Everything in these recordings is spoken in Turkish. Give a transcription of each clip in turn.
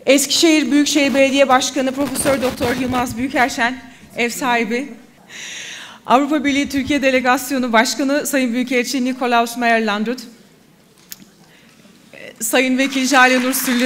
Eskişehir Büyükşehir Belediye Başkanı Profesör Doktor Yılmaz Büyükerşen, ev sahibi. Avrupa Birliği Türkiye Delegasyonu Başkanı Sayın Büyükelçi Nikolaus Meyer-Landrut. Sayın Vekil Jale Nur Süllü.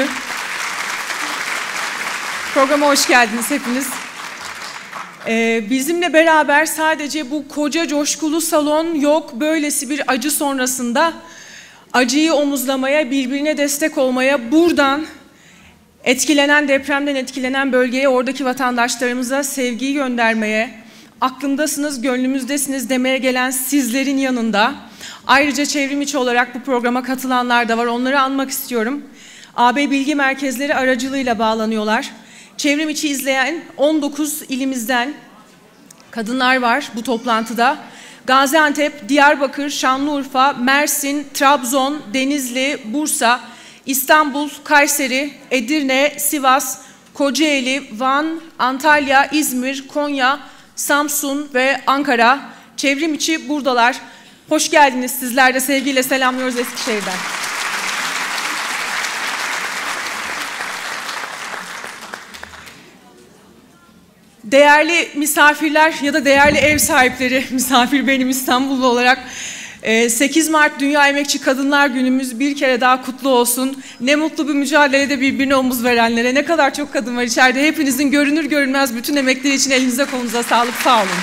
Programa hoş geldiniz hepiniz. Bizimle beraber sadece bu koca coşkulu salon yok, böylesi bir acı sonrasında acıyı omuzlamaya, birbirine destek olmaya, buradan depremden etkilenen bölgeye, oradaki vatandaşlarımıza sevgiyi göndermeye, aklımdasınız, gönlümüzdesiniz demeye gelen sizlerin yanında, ayrıca çevrim içi olarak bu programa katılanlar da var, onları anmak istiyorum. AB Bilgi Merkezleri aracılığıyla bağlanıyorlar. Çevrim içi izleyen 19 ilimizden kadınlar var bu toplantıda. Gaziantep, Diyarbakır, Şanlıurfa, Mersin, Trabzon, Denizli, Bursa, İstanbul, Kayseri, Edirne, Sivas, Kocaeli, Van, Antalya, İzmir, Konya, Samsun ve Ankara. Çevrim içi buradalar. Hoş geldiniz. Sizler de sevgiyle selamlıyoruz Eskişehir'den. Değerli misafirler ya da değerli ev sahipleri, misafir benim İstanbullu olarak 8 Mart Dünya Emekçi Kadınlar Günümüz bir kere daha kutlu olsun. Ne mutlu bir mücadelede birbirine omuz verenlere. Ne kadar çok kadın var içeride. Hepinizin görünür görünmez bütün emekleri için elinize kolunuza sağlık, sağ olun.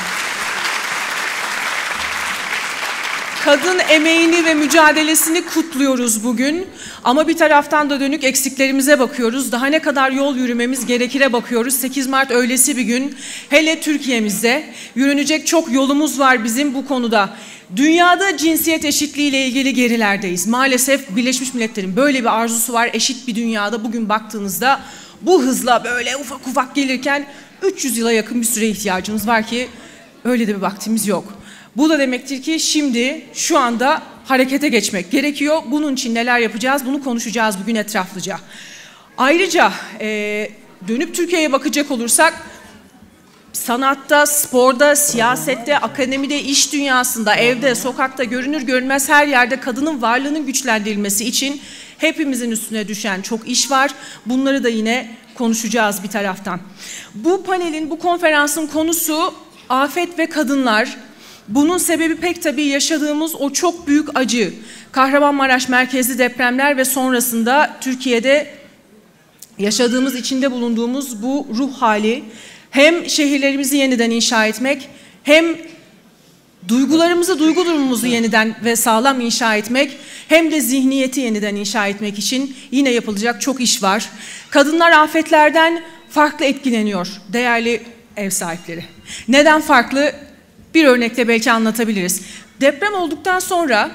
Kadın emeğini ve mücadelesini kutluyoruz bugün. Ama bir taraftan da dönük eksiklerimize bakıyoruz. Daha ne kadar yol yürümemiz gerekire bakıyoruz. 8 Mart öylesi bir gün. Hele Türkiye'mizde yürünecek çok yolumuz var bizim bu konuda. Dünyada cinsiyet eşitliği ile ilgili gerilerdeyiz. Maalesef Birleşmiş Milletler'in böyle bir arzusu var. Eşit bir dünyada bugün baktığınızda bu hızla böyle ufak ufak gelirken 300 yıla yakın bir süre ihtiyacımız var ki öyle de bir vaktimiz yok. Bu da demektir ki şimdi şu anda harekete geçmek gerekiyor. Bunun için neler yapacağız bunu konuşacağız bugün etraflıca. Ayrıca dönüp Türkiye'ye bakacak olursak sanatta, sporda, siyasette, akademide, iş dünyasında, evde, sokakta, görünür görünmez her yerde kadının varlığının güçlendirilmesi için hepimizin üstüne düşen çok iş var. Bunları da yine konuşacağız bir taraftan. Bu panelin, bu konferansın konusu afet ve kadınlar. Bunun sebebi pek tabii yaşadığımız o çok büyük acı. Kahramanmaraş merkezli depremler ve sonrasında Türkiye'de yaşadığımız, içinde bulunduğumuz bu ruh hali. Hem şehirlerimizi yeniden inşa etmek, hem duygularımızı, duygu durumumuzu yeniden ve sağlam inşa etmek, hem de zihniyeti yeniden inşa etmek için yine yapılacak çok iş var. Kadınlar afetlerden farklı etkileniyor değerli ev sahipleri. Neden farklı? Bir örnekle belki anlatabiliriz. Deprem olduktan sonra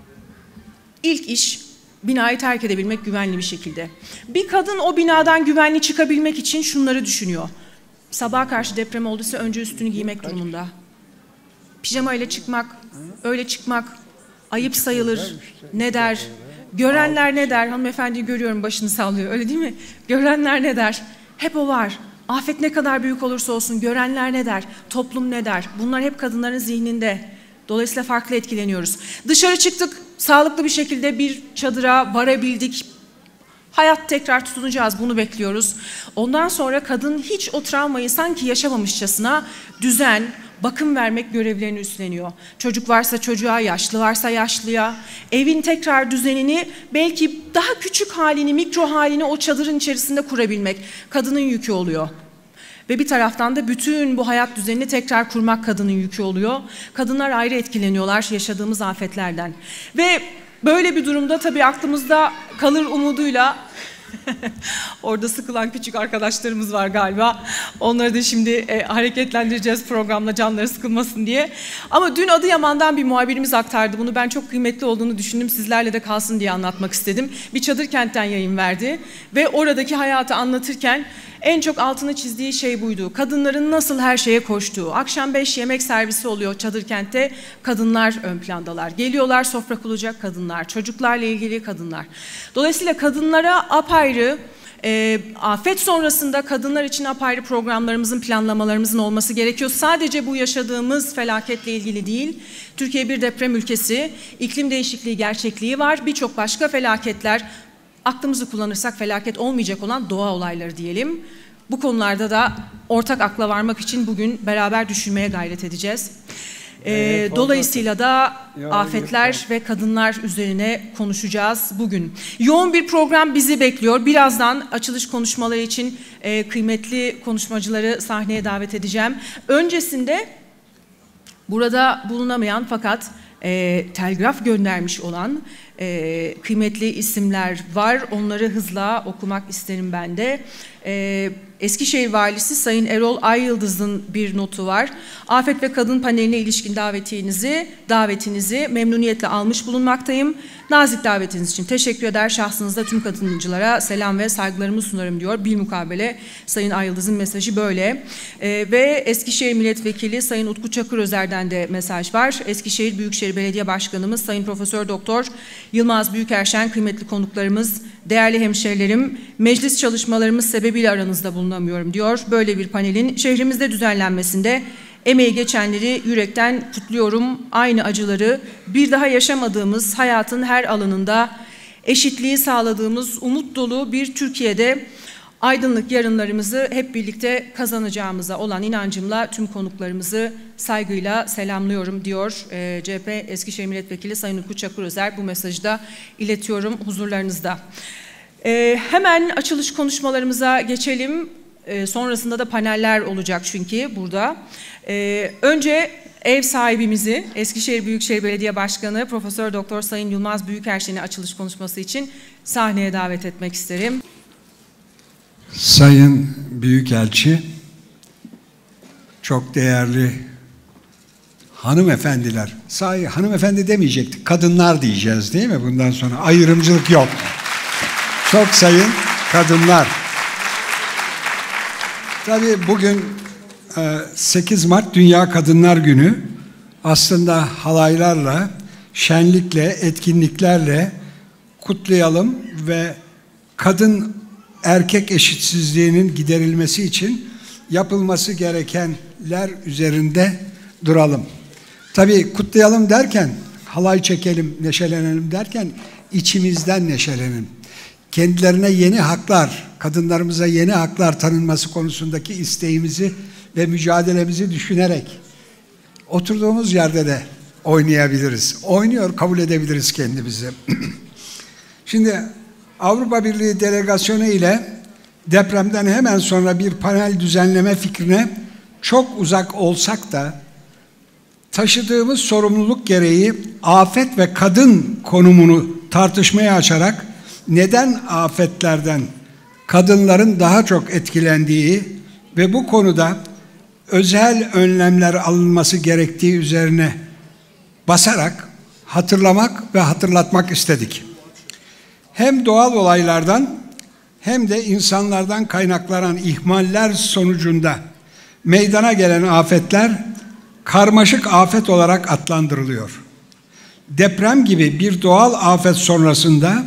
ilk iş binayı terk edebilmek güvenli bir şekilde. Bir kadın o binadan güvenli çıkabilmek için şunları düşünüyor. Sabaha karşı deprem olduysa önce üstünü giymek durumunda. Pijama ile çıkmak, öyle çıkmak ayıp sayılır. Ne der? Görenler ne der? Hanımefendiyi görüyorum başını sallıyor öyle değil mi? Görenler ne der? Hep o var. Afet ne kadar büyük olursa olsun görenler ne der? Toplum ne der? Bunlar hep kadınların zihninde. Dolayısıyla farklı etkileniyoruz. Dışarı çıktık, sağlıklı bir şekilde bir çadıra varabildik. Hayat tekrar tutunacağız, bunu bekliyoruz. Ondan sonra kadın hiç o travmayı sanki yaşamamışçasına düzen, bakım vermek görevlerini üstleniyor. Çocuk varsa çocuğa, yaşlı varsa yaşlıya, evin tekrar düzenini, belki daha küçük halini, mikro halini o çadırın içerisinde kurabilmek kadının yükü oluyor. Ve bir taraftan da bütün bu hayat düzenini tekrar kurmak kadının yükü oluyor. Kadınlar ayrı etkileniyorlar yaşadığımız afetlerden. Ve böyle bir durumda tabii aklımızda kalır umuduyla orada sıkılan küçük arkadaşlarımız var galiba. Onları da şimdi hareketlendireceğiz programla canları sıkılmasın diye. Ama dün Adıyaman'dan bir muhabirimiz aktardı bunu. Ben çok kıymetli olduğunu düşündüm. Sizlerle de kalsın diye anlatmak istedim. Bir çadır kentten yayın verdi. Ve oradaki hayatı anlatırken en çok altını çizdiği şey buydu. Kadınların nasıl her şeye koştuğu. Akşam 5 yemek servisi oluyor çadır kentte. Kadınlar ön plandalar. Geliyorlar sofra kuracak kadınlar. Çocuklarla ilgili kadınlar. Dolayısıyla kadınlara apayrı, afet sonrasında kadınlar için apayrı programlarımızın, planlamalarımızın olması gerekiyor. Sadece bu yaşadığımız felaketle ilgili değil. Türkiye bir deprem ülkesi, iklim değişikliği gerçekliği var. Birçok başka felaketler, aklımızı kullanırsak felaket olmayacak olan doğa olayları diyelim. Bu konularda da ortak akla varmak için bugün beraber düşünmeye gayret edeceğiz. Dolayısıyla da afetler ve kadınlar üzerine konuşacağız bugün. Yoğun bir program bizi bekliyor. Birazdan açılış konuşmaları için kıymetli konuşmacıları sahneye davet edeceğim. Öncesinde burada bulunamayan fakat telgraf göndermiş olan kıymetli isimler var. Onları hızla okumak isterim ben de. Eskişehir Valisi Sayın Erol Ayyıldız'ın bir notu var. Afet ve Kadın Paneline ilişkin davetinizi memnuniyetle almış bulunmaktayım. Nazik davetiniz için teşekkür eder. Şahsınızda tüm katılımcılara selam ve saygılarımı sunarım diyor. Bilmukabele Sayın Ayyıldız'ın mesajı böyle. Ve Eskişehir Milletvekili Sayın Utku Çakırözer'den de mesaj var. Eskişehir Büyükşehir Belediye Başkanımız Sayın Profesör Doktor Yılmaz Büyükerşen, kıymetli konuklarımız, değerli hemşehrilerim, meclis çalışmalarımız sebebiyle aranızda bulunamıyorum diyor. Böyle bir panelin şehrimizde düzenlenmesinde emeği geçenleri yürekten kutluyorum. Aynı acıları bir daha yaşamadığımız hayatın her alanında eşitliği sağladığımız umut dolu bir Türkiye'de aydınlık yarınlarımızı hep birlikte kazanacağımıza olan inancımla tüm konuklarımızı saygıyla selamlıyorum diyor CHP Eskişehir Milletvekili Sayın Utku Çakırözer. Bu mesajı da iletiyorum huzurlarınızda. Hemen açılış konuşmalarımıza geçelim. Sonrasında da paneller olacak çünkü burada. Önce ev sahibimizi Eskişehir Büyükşehir Belediye Başkanı Profesör Doktor Sayın Yılmaz Büyükerşen'i açılış konuşması için sahneye davet etmek isterim. Sayın Büyükelçi, çok değerli hanımefendiler, sahi hanımefendi demeyecektik, kadınlar diyeceğiz değil mi bundan sonra? Ayrımcılık yok. Çok sayın kadınlar. Tabii bugün 8 Mart Dünya Kadınlar Günü. Aslında halaylarla, şenlikle, etkinliklerle kutlayalım ve kadın erkek eşitsizliğinin giderilmesi için yapılması gerekenler üzerinde duralım. Tabii kutlayalım derken, halay çekelim, neşelenelim derken içimizden neşelenelim. Kendilerine yeni haklar, kadınlarımıza yeni haklar tanınması konusundaki isteğimizi ve mücadelemizi düşünerek oturduğumuz yerde de oynayabiliriz. Oynuyor, kabul edebiliriz kendimizi. Şimdi Avrupa Birliği delegasyonu ile depremden hemen sonra bir panel düzenleme fikrine çok uzak olsak da taşıdığımız sorumluluk gereği afet ve kadın konumunu tartışmaya açarak neden afetlerden kadınların daha çok etkilendiği ve bu konuda özel önlemler alınması gerektiği üzerine basarak hatırlamak ve hatırlatmak istedik. Hem doğal olaylardan hem de insanlardan kaynaklanan ihmaller sonucunda meydana gelen afetler karmaşık afet olarak adlandırılıyor. Deprem gibi bir doğal afet sonrasında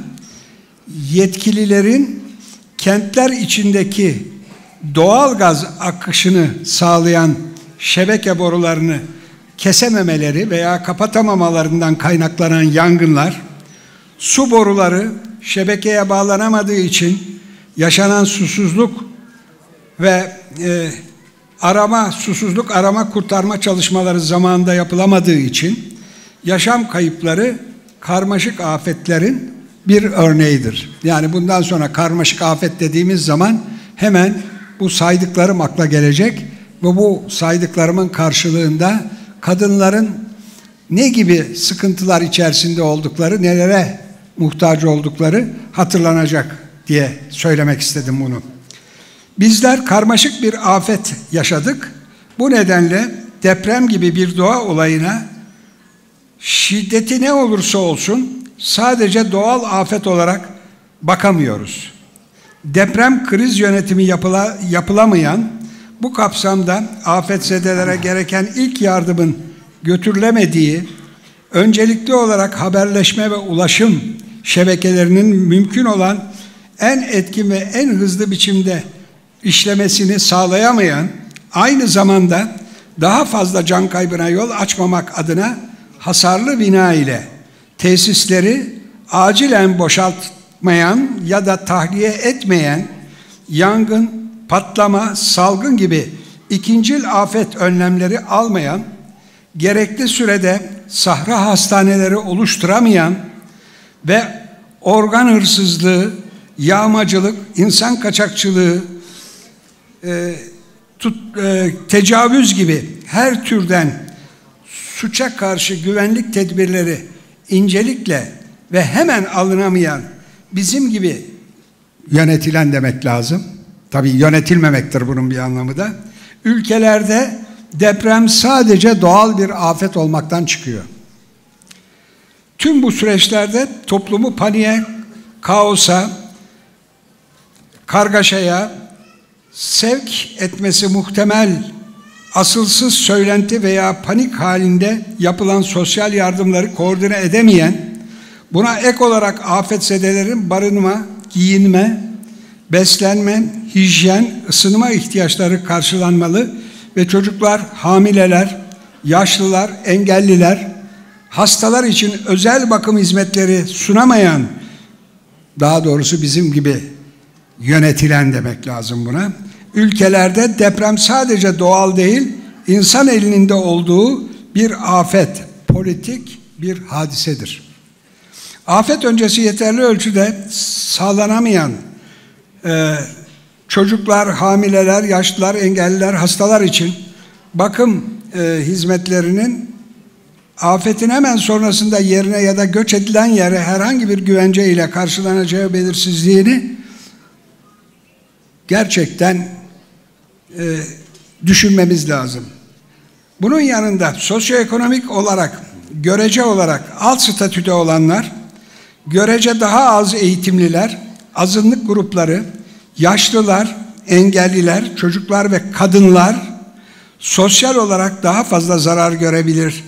yetkililerin kentler içindeki doğal gaz akışını sağlayan şebeke borularını kesememeleri veya kapatamamalarından kaynaklanan yangınlar, su boruları şebekeye bağlanamadığı için yaşanan susuzluk ve susuzluk arama kurtarma çalışmaları zamanında yapılamadığı için yaşam kayıpları karmaşık afetlerin bir örneğidir. Yani bundan sonra karmaşık afet dediğimiz zaman hemen bu saydıklarım akla gelecek ve bu saydıklarımın karşılığında kadınların ne gibi sıkıntılar içerisinde oldukları, nelere muhtaç oldukları hatırlanacak diye söylemek istedim bunu. Bizler karmaşık bir afet yaşadık. Bu nedenle deprem gibi bir doğa olayına şiddeti ne olursa olsun sadece doğal afet olarak bakamıyoruz. Deprem kriz yönetimi yapılamayan, bu kapsamda afetzedelere gereken ilk yardımın götürülemediği, öncelikli olarak haberleşme ve ulaşım şebekelerinin mümkün olan en etkin ve en hızlı biçimde işlemesini sağlayamayan, aynı zamanda daha fazla can kaybına yol açmamak adına hasarlı bina ile tesisleri acilen ya da tahliye etmeyen yangın, patlama, salgın gibi ikincil afet önlemleri almayan, gerekli sürede sahra hastaneleri oluşturamayan ve organ hırsızlığı, yağmacılık, insan kaçakçılığı, tecavüz gibi her türden suça karşı güvenlik tedbirleri incelikle ve hemen alınamayan bizim gibi yönetilen demek lazım. Tabii yönetilmemektir bunun bir anlamı da. Ülkelerde deprem sadece doğal bir afet olmaktan çıkıyor. Tüm bu süreçlerde toplumu paniğe, kaosa, kargaşaya sevk etmesi muhtemel asılsız söylenti veya panik halinde yapılan sosyal yardımları koordine edemeyen, buna ek olarak afetzedelerin barınma, giyinme, beslenme, hijyen, ısınma ihtiyaçları karşılanmalı ve çocuklar, hamileler, yaşlılar, engelliler, hastalar için özel bakım hizmetleri sunamayan, daha doğrusu bizim gibi yönetilen demek lazım buna, ülkelerde deprem sadece doğal değil, insan elinde olduğu bir afet, politik bir hadisedir. Afet öncesi yeterli ölçüde sağlanamayan çocuklar, hamileler, yaşlılar, engelliler, hastalar için bakım hizmetlerinin afetin hemen sonrasında yerine ya da göç edilen yere herhangi bir güvence ile karşılanacağı belirsizliğini gerçekten düşünmemiz lazım. Bunun yanında sosyoekonomik olarak, görece olarak alt statüde olanlar, görece daha az eğitimliler, azınlık grupları, yaşlılar, engelliler, çocuklar ve kadınlar sosyal olarak daha fazla zarar görebilir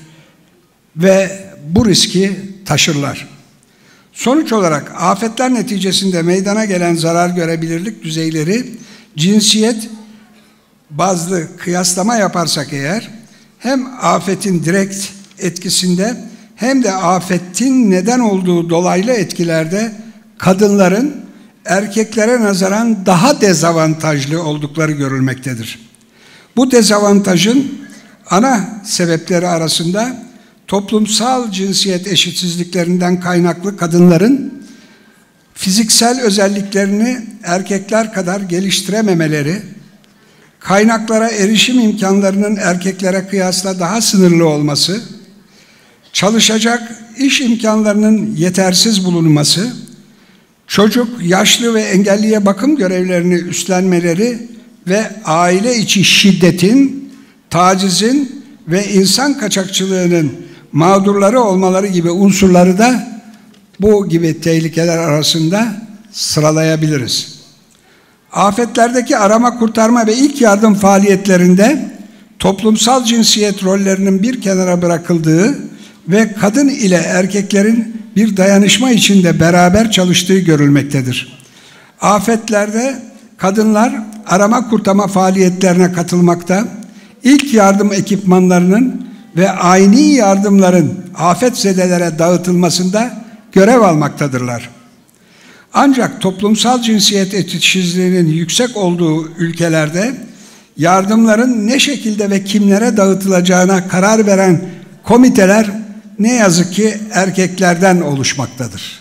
ve bu riski taşırlar. Sonuç olarak afetler neticesinde meydana gelen zarar görebilirlik düzeyleri cinsiyet bazlı kıyaslama yaparsak eğer hem afetin direkt etkisinde hem de afetin neden olduğu dolaylı etkilerde kadınların erkeklere nazaran daha dezavantajlı oldukları görülmektedir. Bu dezavantajın ana sebepleri arasında toplumsal cinsiyet eşitsizliklerinden kaynaklı kadınların fiziksel özelliklerini erkekler kadar geliştirememeleri, kaynaklara erişim imkanlarının erkeklere kıyasla daha sınırlı olması, çalışacak iş imkanlarının yetersiz bulunması, çocuk, yaşlı ve engelliye bakım görevlerini üstlenmeleri ve aile içi şiddetin, tacizin ve insan kaçakçılığının mağdurları olmaları gibi unsurları da bu gibi tehlikeler arasında sıralayabiliriz. Afetlerdeki arama, kurtarma ve ilk yardım faaliyetlerinde toplumsal cinsiyet rollerinin bir kenara bırakıldığı ve kadın ile erkeklerin bir dayanışma içinde beraber çalıştığı görülmektedir. Afetlerde kadınlar arama kurtarma faaliyetlerine katılmakta, ilk yardım ekipmanlarının ve ayni yardımların afetzedelere dağıtılmasında görev almaktadırlar. Ancak toplumsal cinsiyet eşitsizliğinin yüksek olduğu ülkelerde yardımların ne şekilde ve kimlere dağıtılacağına karar veren komiteler ne yazık ki erkeklerden oluşmaktadır.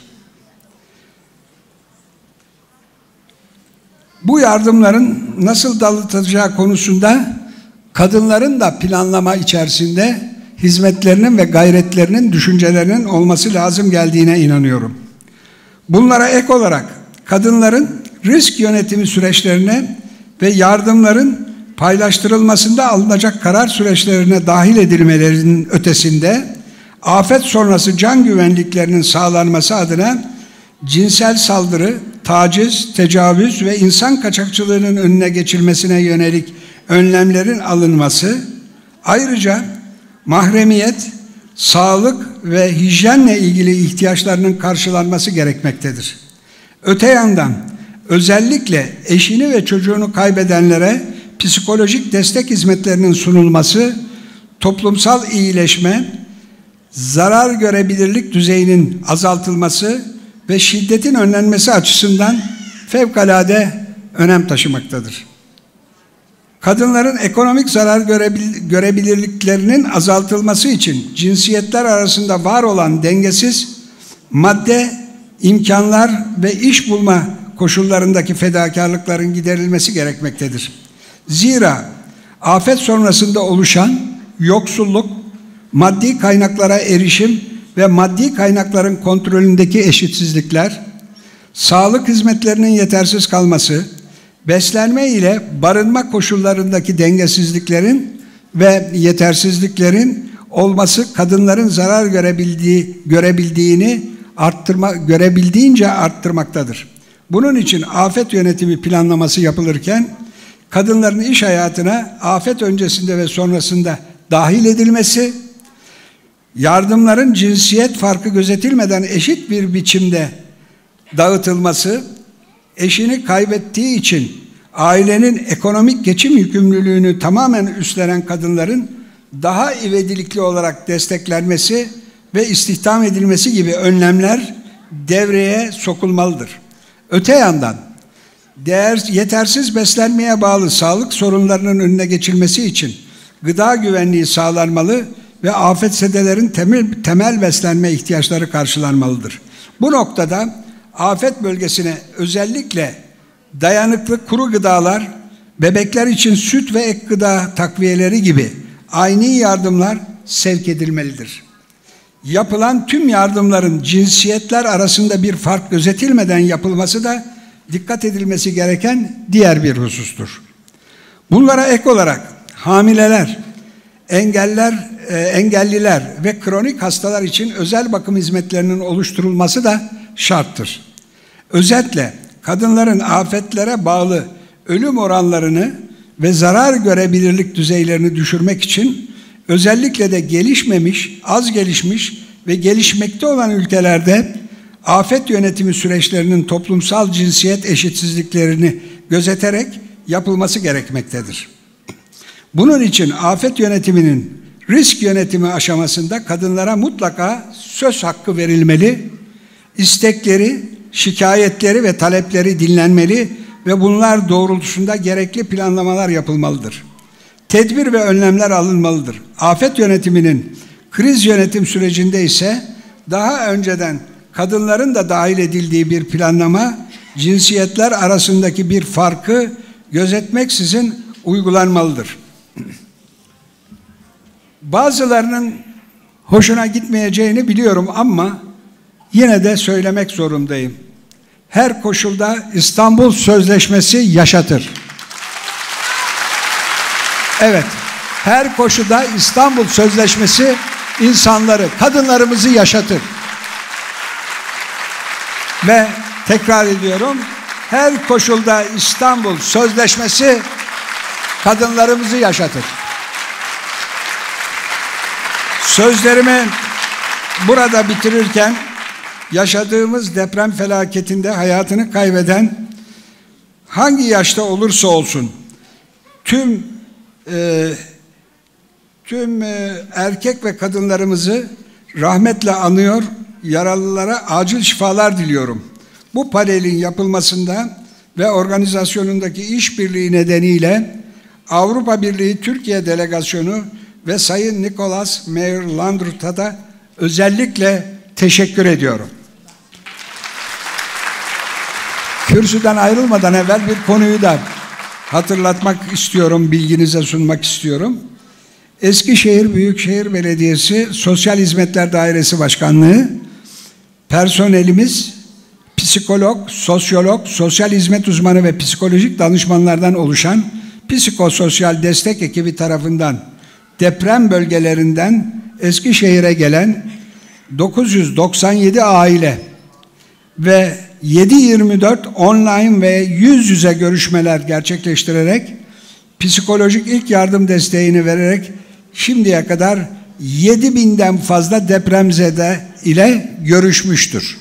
Bu yardımların nasıl dağıtılacağı konusunda kadınların da planlama içerisinde hizmetlerinin ve gayretlerinin, düşüncelerinin olması lazım geldiğine inanıyorum. Bunlara ek olarak kadınların risk yönetimi süreçlerine ve yardımların paylaştırılmasında alınacak karar süreçlerine dahil edilmelerinin ötesinde afet sonrası can güvenliklerinin sağlanması adına cinsel saldırı, taciz, tecavüz ve insan kaçakçılığının önüne geçilmesine yönelik önlemlerin alınması, ayrıca mahremiyet, sağlık ve hijyenle ilgili ihtiyaçlarının karşılanması gerekmektedir. Öte yandan özellikle eşini ve çocuğunu kaybedenlere psikolojik destek hizmetlerinin sunulması, toplumsal iyileşme, zarar görebilirlik düzeyinin azaltılması ve şiddetin önlenmesi açısından fevkalade önem taşımaktadır. Kadınların ekonomik zarar görebilirliklerinin azaltılması için cinsiyetler arasında var olan dengesiz madde, imkanlar ve iş bulma koşullarındaki fedakarlıkların giderilmesi gerekmektedir. Zira afet sonrasında oluşan yoksulluk, maddi kaynaklara erişim ve maddi kaynakların kontrolündeki eşitsizlikler, sağlık hizmetlerinin yetersiz kalması, beslenme ile barınma koşullarındaki dengesizliklerin ve yetersizliklerin olması kadınların zarar görebildiğince arttırmaktadır. Bunun için afet yönetimi planlaması yapılırken kadınların iş hayatına afet öncesinde ve sonrasında dahil edilmesi, yardımların cinsiyet farkı gözetilmeden eşit bir biçimde dağıtılması, eşini kaybettiği için ailenin ekonomik geçim yükümlülüğünü tamamen üstlenen kadınların daha ivedilikli olarak desteklenmesi ve istihdam edilmesi gibi önlemler devreye sokulmalıdır. Öte yandan yetersiz beslenmeye bağlı sağlık sorunlarının önüne geçilmesi için gıda güvenliği sağlanmalı ve afetzedelerin temel beslenme ihtiyaçları karşılanmalıdır. Bu noktada afet bölgesine özellikle dayanıklı kuru gıdalar, bebekler için süt ve ek gıda takviyeleri gibi ayni yardımlar sevk edilmelidir. Yapılan tüm yardımların cinsiyetler arasında bir fark gözetilmeden yapılması da dikkat edilmesi gereken diğer bir husustur. Bunlara ek olarak hamileler, engelliler ve kronik hastalar için özel bakım hizmetlerinin oluşturulması da şarttır. Özetle kadınların afetlere bağlı ölüm oranlarını ve zarar görebilirlik düzeylerini düşürmek için özellikle de gelişmemiş, az gelişmiş ve gelişmekte olan ülkelerde afet yönetimi süreçlerinin toplumsal cinsiyet eşitsizliklerini gözeterek yapılması gerekmektedir. Bunun için afet yönetiminin risk yönetimi aşamasında kadınlara mutlaka söz hakkı verilmeli, istekleri, şikayetleri ve talepleri dinlenmeli ve bunlar doğrultusunda gerekli planlamalar yapılmalıdır. Tedbir ve önlemler alınmalıdır. Afet yönetiminin kriz yönetim sürecinde ise daha önceden kadınların da dahil edildiği bir planlama, cinsiyetler arasındaki bir farkı gözetmeksizin uygulanmalıdır. Bazılarının hoşuna gitmeyeceğini biliyorum ama yine de söylemek zorundayım. Her koşulda İstanbul Sözleşmesi yaşatır. Evet, her koşulda İstanbul Sözleşmesi insanları, kadınlarımızı yaşatır. Ve tekrar ediyorum, her koşulda İstanbul Sözleşmesi kadınlarımızı yaşatır. Sözlerimi burada bitirirken yaşadığımız deprem felaketinde hayatını kaybeden hangi yaşta olursa olsun tüm erkek ve kadınlarımızı rahmetle anıyor, yaralılara acil şifalar diliyorum. Bu panelin yapılmasında ve organizasyonundaki işbirliği nedeniyle Avrupa Birliği Türkiye Delegasyonu ve Sayın Nicholas Meyer-Landrut'a da özellikle teşekkür ediyorum. Kürsüden ayrılmadan evvel bir konuyu da hatırlatmak istiyorum, bilginize sunmak istiyorum. Eskişehir Büyükşehir Belediyesi Sosyal Hizmetler Dairesi Başkanlığı personelimiz psikolog, sosyolog, sosyal hizmet uzmanı ve psikolojik danışmanlardan oluşan psikososyal destek ekibi tarafından deprem bölgelerinden Eskişehir'e gelen 997 aile ve 7/24 online ve yüz yüze görüşmeler gerçekleştirerek psikolojik ilk yardım desteğini vererek şimdiye kadar 7.000'den fazla depremzede ile görüşmüştür.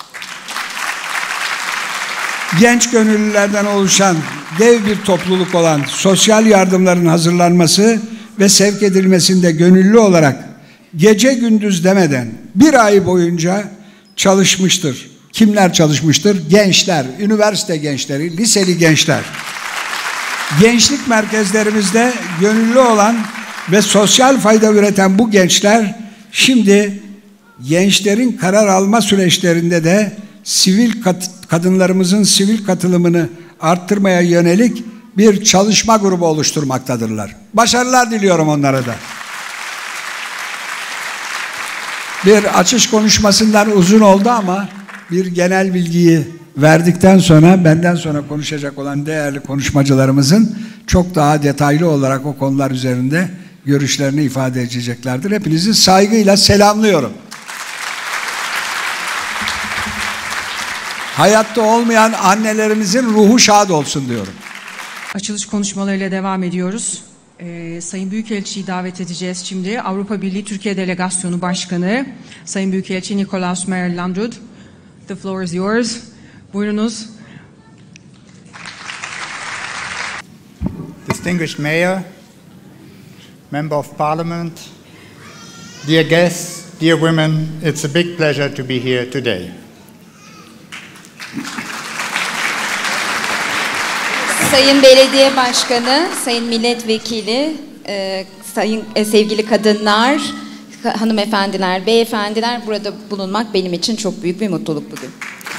Genç gönüllülerden oluşan dev bir topluluk olan sosyal yardımların hazırlanması ve sevk edilmesinde gönüllü olarak gece gündüz demeden bir ay boyunca çalışmıştır. kimler çalışmıştır? Gençler, üniversite gençleri, liseli gençler. Gençlik merkezlerimizde gönüllü olan ve sosyal fayda üreten bu gençler şimdi gençlerin karar alma süreçlerinde de kadınlarımızın sivil katılımını arttırmaya yönelik bir çalışma grubu oluşturmaktadırlar. Başarılar diliyorum onlara da. Bir açış konuşmasından uzun oldu ama bir genel bilgiyi verdikten sonra benden sonra konuşacak olan değerli konuşmacılarımızın çok daha detaylı olarak o konular üzerinde görüşlerini ifade edeceklerdir. Hepinizi saygıyla selamlıyorum. Hayatta olmayan annelerimizin ruhu şad olsun diyorum. Açılış konuşmalarıyla devam ediyoruz. Sayın Büyükelçi'yi davet edeceğiz şimdi. Avrupa Birliği Türkiye Delegasyonu Başkanı Sayın Büyükelçi Nikolaus Meyer-Landrut. The floor is yours. Buyurunuz. Distinguished Mayor, Member of Parliament, dear guests, dear women, it's a big pleasure to be here today. Sayın Belediye Başkanı, Sayın Milletvekili, sevgili kadınlar, hanımefendiler, beyefendiler, burada bulunmak benim için çok büyük bir mutluluk bugün.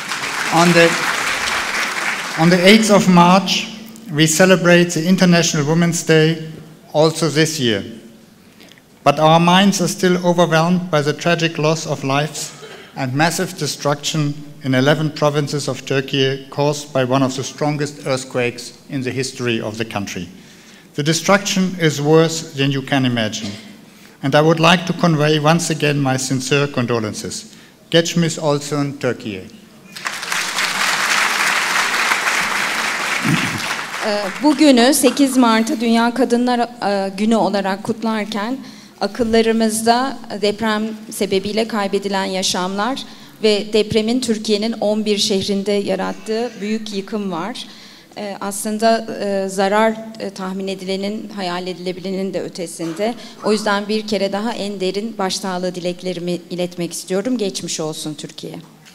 On the 8th of March, we celebrate the International Women's Day also this year. But our minds are still overwhelmed by the tragic loss of lives and massive destruction in 11 provinces of Turkey caused by one of the strongest earthquakes in the history of the country. The destruction is worse than you can imagine. And I would like to convey once again my sincere condolences. Geçmiş olsun Türkiye. Bugünü 8 Mart'ı Dünya Kadınlar Günü olarak kutlarken akıllarımızda deprem sebebiyle kaybedilen yaşamlar ve depremin Türkiye'nin 11 şehrinde yarattığı büyük yıkım var. Aslında zarar tahmin edilenin, hayal edilebilenin de ötesinde. O yüzden bir kere daha en derin başsağlığı dileklerimi iletmek istiyorum. Geçmiş olsun Türkiye.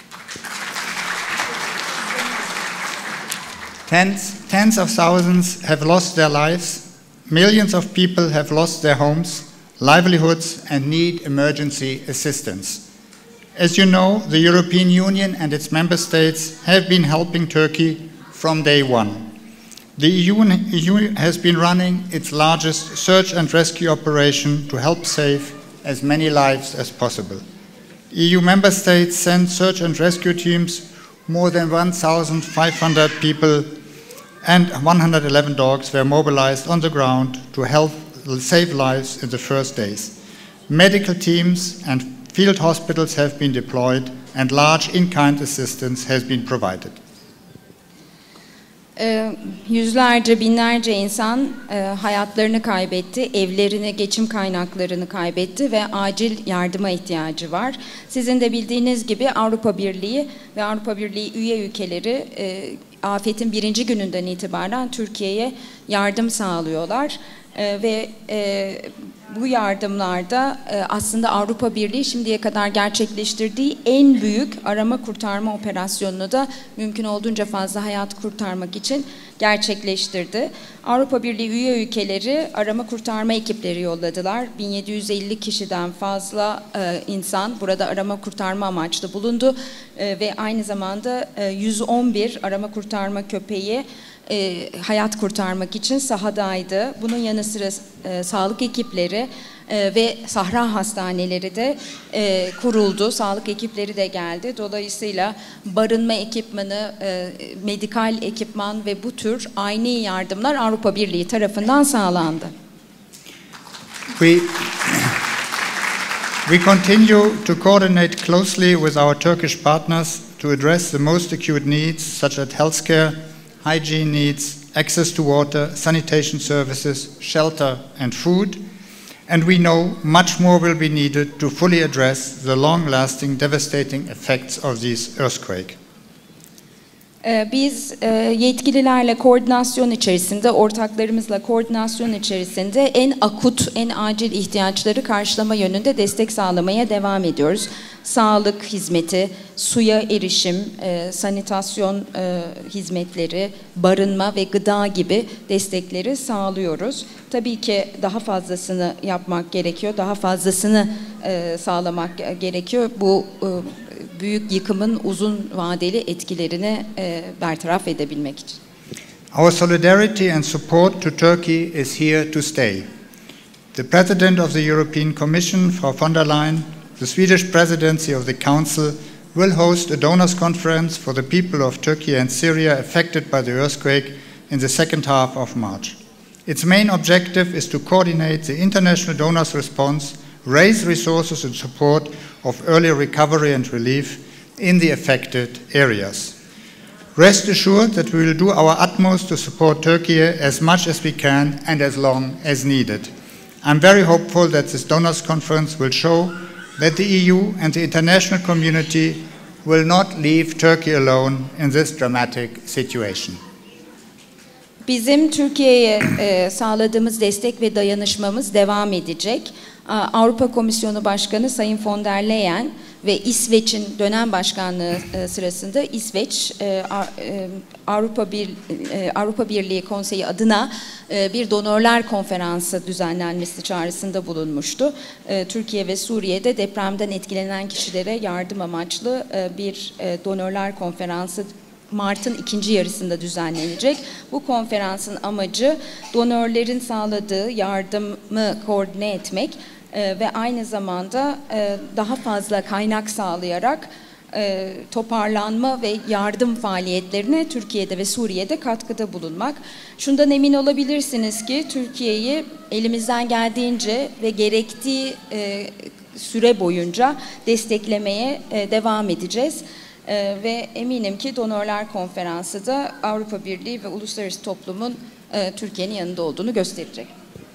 Tens of thousands have lost their lives. Millions of people have lost their homes, livelihoods, and need emergency assistance. As you know, the European Union and its member states have been helping Turkey from day one. The EU has been running its largest search and rescue operation to help save as many lives as possible. EU member states sent search and rescue teams, more than 1,500 people and 111 dogs were mobilized on the ground to help save lives in the first days. Medical teams and field hospitals have been deployed and large in-kind assistance has been provided. Yüzlerce, binlerce insan hayatlarını kaybetti, evlerini, geçim kaynaklarını kaybetti ve acil yardıma ihtiyacı var. Sizin de bildiğiniz gibi Avrupa Birliği ve Avrupa Birliği üye ülkeleri afetin birinci gününden itibaren Türkiye'ye yardım sağlıyorlar. Ve bu yardımlarda aslında Avrupa Birliği şimdiye kadar gerçekleştirdiği en büyük arama kurtarma operasyonunu da mümkün olduğunca fazla hayat kurtarmak için gerçekleştirdi. Avrupa Birliği üye ülkeleri arama kurtarma ekipleri yolladılar. 1750 kişiden fazla insan burada arama kurtarma amaçlı bulundu ve aynı zamanda 111 arama kurtarma köpeği hayat kurtarmak için sahadaydı. Bunun yanı sıra sağlık ekipleri ve sahra hastaneleri de kuruldu. Sağlık ekipleri de geldi. Dolayısıyla barınma ekipmanı, medikal ekipman ve bu tür aynı yardımlar Avrupa Birliği tarafından sağlandı. We continue to coordinate closely with our Turkish partners to address the most acute needs such as healthcare, hygiene needs, access to water, sanitation services, shelter and food. And we know much more will be needed to fully address the long-lasting devastating effects of this earthquake. Biz yetkililerle koordinasyon içerisinde, ortaklarımızla koordinasyon içerisinde en akut, en acil ihtiyaçları karşılama yönünde destek sağlamaya devam ediyoruz. Sağlık hizmeti, suya erişim, sanitasyon hizmetleri, barınma ve gıda gibi destekleri sağlıyoruz. Tabii ki daha fazlasını yapmak gerekiyor, daha fazlasını sağlamak gerekiyor. Bu büyük yıkımın uzun vadeli etkilerini bertaraf edebilmek için. Our solidarity and support to Turkey is here to stay. The President of the European Commission, Frau von der Leyen, the Swedish presidency of the Council will host a donors conference for the people of Turkey and Syria affected by the earthquake in the second half of March. Its main objective is to coordinate the international donors' response, raise resources in support of early recovery and relief in the affected areas. Rest assured that we will do our utmost to support Turkey as much as we can and as long as needed. I'm very hopeful that this donors conference will show that the EU and the international community will not leave Turkey alone in this dramatic situation. Bizim Türkiye'ye sağladığımız destek ve dayanışmamız devam edecek. Avrupa Komisyonu Başkanı Sayın von der Leyen ve İsveç'in dönem başkanlığı sırasında İsveç Avrupa Birliği Konseyi adına bir donörler konferansı düzenlenmesi çağrısında bulunmuştu. Türkiye ve Suriye'de depremden etkilenen kişilere yardım amaçlı bir donörler konferansı Mart'ın ikinci yarısında düzenlenecek. Bu konferansın amacı donörlerin sağladığı yardımı koordine etmek ve aynı zamanda daha fazla kaynak sağlayarak toparlanma ve yardım faaliyetlerine Türkiye'de ve Suriye'de katkıda bulunmak. Şundan emin olabilirsiniz ki Türkiye'yi elimizden geldiğince ve gerektiği süre boyunca desteklemeye devam edeceğiz. Ve eminim ki Donörler Konferansı da Avrupa Birliği ve uluslararası toplumun Türkiye'nin yanında olduğunu gösterecek.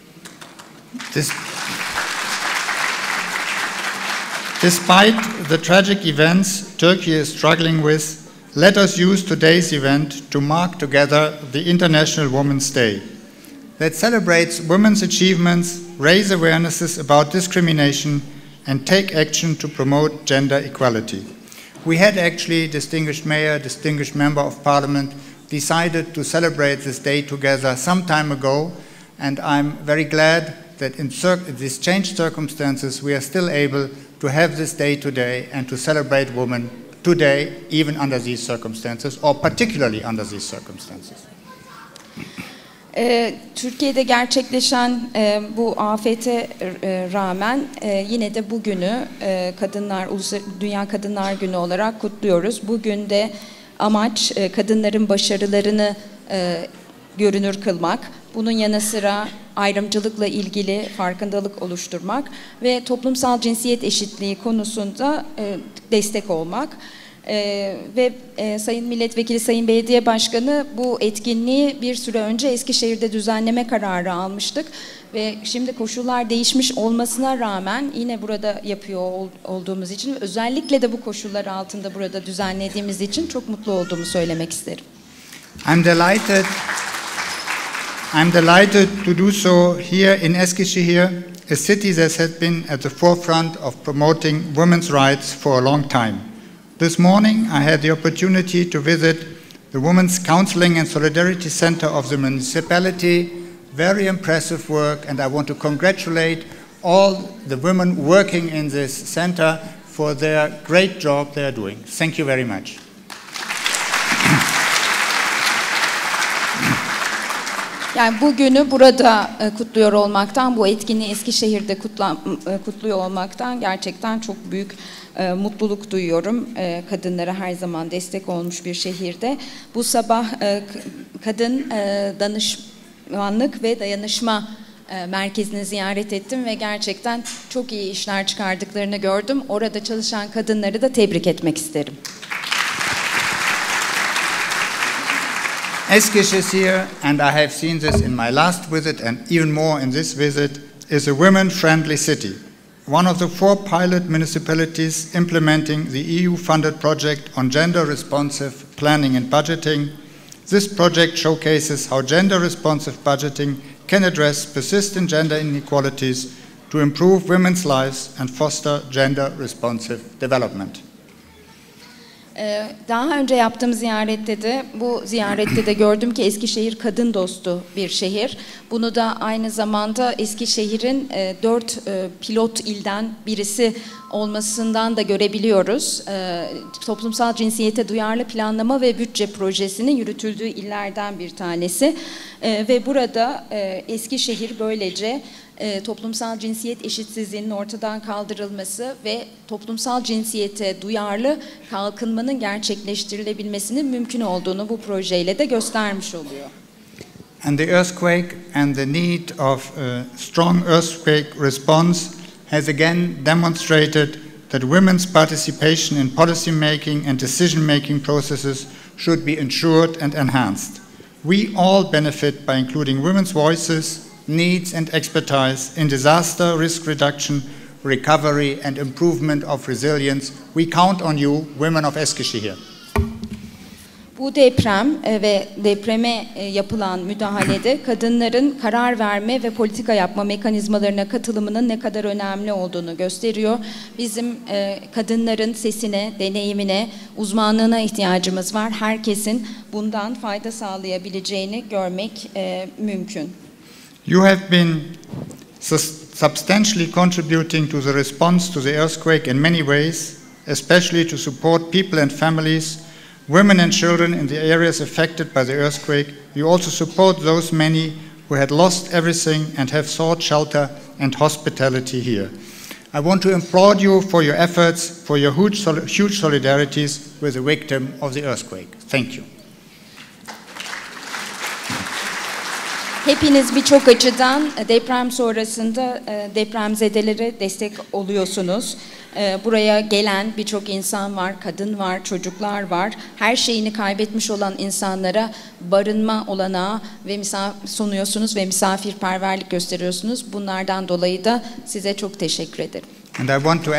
Despite the tragic events Turkey is struggling with, let us use today's event to mark together the International Women's Day that celebrates women's achievements, raise awarenesses about discrimination, and take action to promote gender equality. We had actually, distinguished mayor, distinguished member of parliament, decided to celebrate this day together some time ago, and I'm very glad that in these changed circumstances we are still able to have this day today and to celebrate women today, even under these circumstances, or particularly under these circumstances. Türkiye'de gerçekleşen bu afete rağmen yine de bugünü Dünya Kadınlar Günü olarak kutluyoruz. Bugün de amaç kadınların başarılarını görünür kılmak. Bunun yanı sıra ayrımcılıkla ilgili farkındalık oluşturmak ve toplumsal cinsiyet eşitliği konusunda destek olmak. Ve Sayın Milletvekili, Sayın Belediye Başkanı bu etkinliği bir süre önce Eskişehir'de düzenleme kararı almıştık. Ve şimdi koşullar değişmiş olmasına rağmen yine burada yapıyor olduğumuz için ve özellikle de bu koşullar altında burada düzenlediğimiz için çok mutlu olduğumu söylemek isterim. I'm delighted to do so here in Eskişehir, a city that has been at the forefront of promoting women's rights for a long time. This morning I had the opportunity to visit the Women's Counseling and Solidarity Center of the municipality. Very impressive work, and I want to congratulate all the women working in this center for their great job they are doing. Thank you very much. Yani bugünü burada kutluyor olmaktan, bu etkinliği Eskişehir'de kutluyor olmaktan gerçekten çok büyük mutluluk duyuyorum. Kadınlara her zaman destek olmuş bir şehirde. Bu sabah kadın danışmanlık ve dayanışma merkezini ziyaret ettim ve gerçekten çok iyi işler çıkardıklarını gördüm. Orada çalışan kadınları da tebrik etmek isterim. Eskişehir, and I have seen this in my last visit and even more in this visit, is a women-friendly city. One of the 4 pilot municipalities implementing the EU-funded project on gender-responsive planning and budgeting. This project showcases how gender-responsive budgeting can address persistent gender inequalities to improve women's lives and foster gender-responsive development. Daha önce yaptığım bu ziyarette de gördüm ki Eskişehir kadın dostu bir şehir. Bunu da aynı zamanda Eskişehir'in 4 pilot ilden birisi olmasından da görebiliyoruz. Toplumsal cinsiyete duyarlı planlama ve bütçe projesinin yürütüldüğü illerden bir tanesi. Ve burada Eskişehir böylece toplumsal cinsiyet eşitsizliğinin ortadan kaldırılması ve toplumsal cinsiyete duyarlı kalkınmanın gerçekleştirilebilmesinin mümkün olduğunu bu projeyle de göstermiş oluyor. And the earthquake and the need of a strong earthquake response has again demonstrated that women's participation in policy making and decision making processes should be ensured and enhanced. We all benefit by including women's voices, needs and expertise in disaster risk reduction, recovery and improvement of resilience. We count on you, women of Eskişehir. Bu deprem ve depreme yapılan müdahalede kadınların karar verme ve politika yapma mekanizmalarına katılımının ne kadar önemli olduğunu gösteriyor. Bizim kadınların sesine, deneyimine, uzmanlığına ihtiyacımız var. Herkesin bundan fayda sağlayabileceğini görmek mümkün. You have been substantially contributing to the response to the earthquake in many ways, especially to support people and families, women and children in the areas affected by the earthquake. You also support those many who had lost everything and have sought shelter and hospitality here. I want to applaud you for your efforts, for your huge solidarities with the victim of the earthquake. Thank you. Hepiniz birçok açıdan deprem sonrasında depremzedelere destek oluyorsunuz. Buraya gelen birçok insan var, kadın var, çocuklar var. Her şeyini kaybetmiş olan insanlara barınma olanağı ve sunuyorsunuz ve misafirperverlik gösteriyorsunuz. Bunlardan dolayı da size çok teşekkür ederim. And I want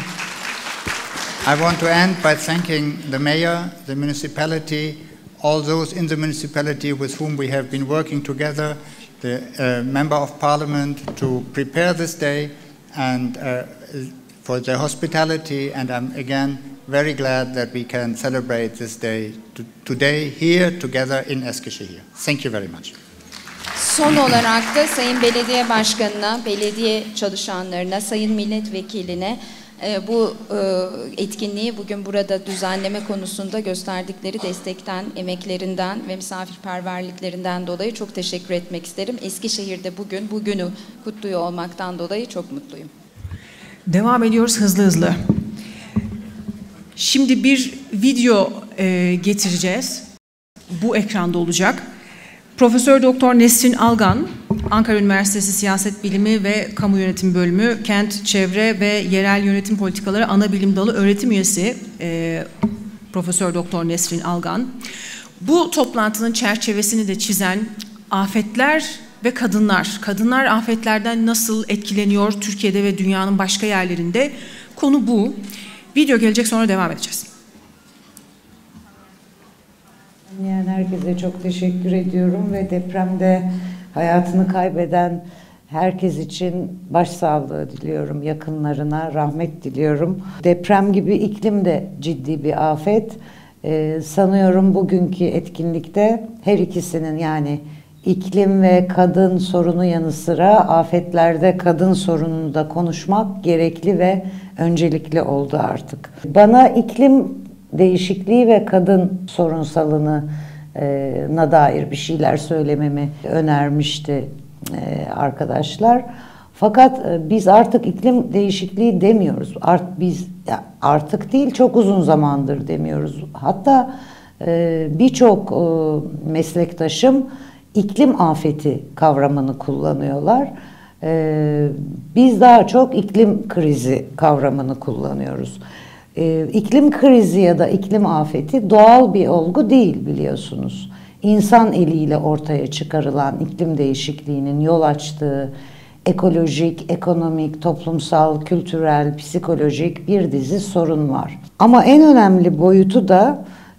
to end by thanking the mayor, the municipality, all those in the municipality with whom we have been working together, the member of parliament to prepare this day and for their hospitality, and I'm again very glad that we can celebrate this day today here together in Eskişehir. Thank you very much. Son olarak da Sayın Belediye Başkanı'na, belediye çalışanlarına, Sayın Milletvekiline bu etkinliği bugün burada düzenleme konusunda gösterdikleri destekten, emeklerinden ve misafirperverliklerinden dolayı çok teşekkür etmek isterim. Eskişehir'de bugün bu günü kutluyor olmaktan dolayı çok mutluyum. Devam ediyoruz hızlı. Şimdi bir video getireceğiz. Bu ekranda olacak. Profesör Doktor Nesrin Algan, Ankara Üniversitesi Siyaset Bilimi ve Kamu Yönetimi Bölümü, Kent, Çevre ve Yerel Yönetim Politikaları Anabilim Dalı öğretim üyesi Profesör Doktor Nesrin Algan. Bu toplantının çerçevesini de çizen afetler ve kadınlar. Kadınlar afetlerden nasıl etkileniyor Türkiye'de ve dünyanın başka yerlerinde? Konu bu. Video gelecek, sonra devam edeceğiz. Yani herkese çok teşekkür ediyorum ve depremde hayatını kaybeden herkes için başsağlığı diliyorum, yakınlarına rahmet diliyorum. Deprem gibi iklim de ciddi bir afet. Sanıyorum bugünkü etkinlikte her ikisinin, yani iklim ve kadın sorunu yanı sıra afetlerde kadın sorununu da konuşmak gerekli ve öncelikli oldu artık. Bana iklim değişikliği ve kadın sorunsalına dair bir şeyler söylememi önermişti arkadaşlar. Fakat biz artık iklim değişikliği demiyoruz. Biz artık değil, çok uzun zamandır demiyoruz. Hatta birçok meslektaşım iklim afeti kavramını kullanıyorlar. Biz daha çok iklim krizi kavramını kullanıyoruz. İklim krizi ya da iklim afeti doğal bir olgu değil, biliyorsunuz. İnsan eliyle ortaya çıkarılan iklim değişikliğinin yol açtığı ekolojik, ekonomik, toplumsal, kültürel, psikolojik bir dizi sorun var. Ama en önemli boyutu da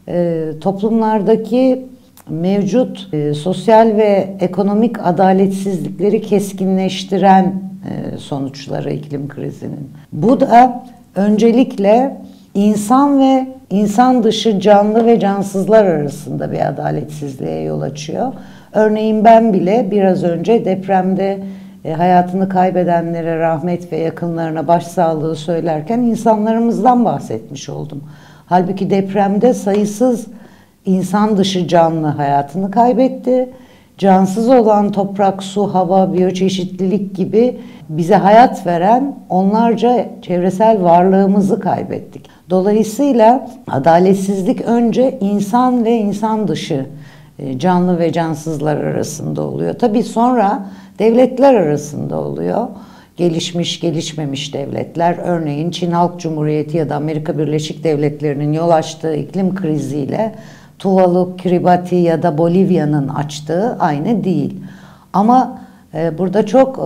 toplumlardaki mevcut sosyal ve ekonomik adaletsizlikleri keskinleştiren sonuçları iklim krizinin. Bu da öncelikle insan ve insan dışı canlı ve cansızlar arasında bir adaletsizliğe yol açıyor. Örneğin ben bile biraz önce depremde hayatını kaybedenlere rahmet ve yakınlarına başsağlığı söylerken insanlarımızdan bahsetmiş oldum. Halbuki depremde sayısız insan dışı canlı hayatını kaybetti. Cansız olan toprak, su, hava, biyoçeşitlilik gibi bize hayat veren onlarca çevresel varlığımızı kaybettik. Dolayısıyla adaletsizlik önce insan ve insan dışı canlı ve cansızlar arasında oluyor. Tabii sonra devletler arasında oluyor. Gelişmiş, gelişmemiş devletler, örneğin Çin Halk Cumhuriyeti ya da Amerika Birleşik Devletleri'nin yol açtığı iklim kriziyle Tuvalu, Kiribati ya da Bolivya'nın açtığı aynı değil. Ama burada çok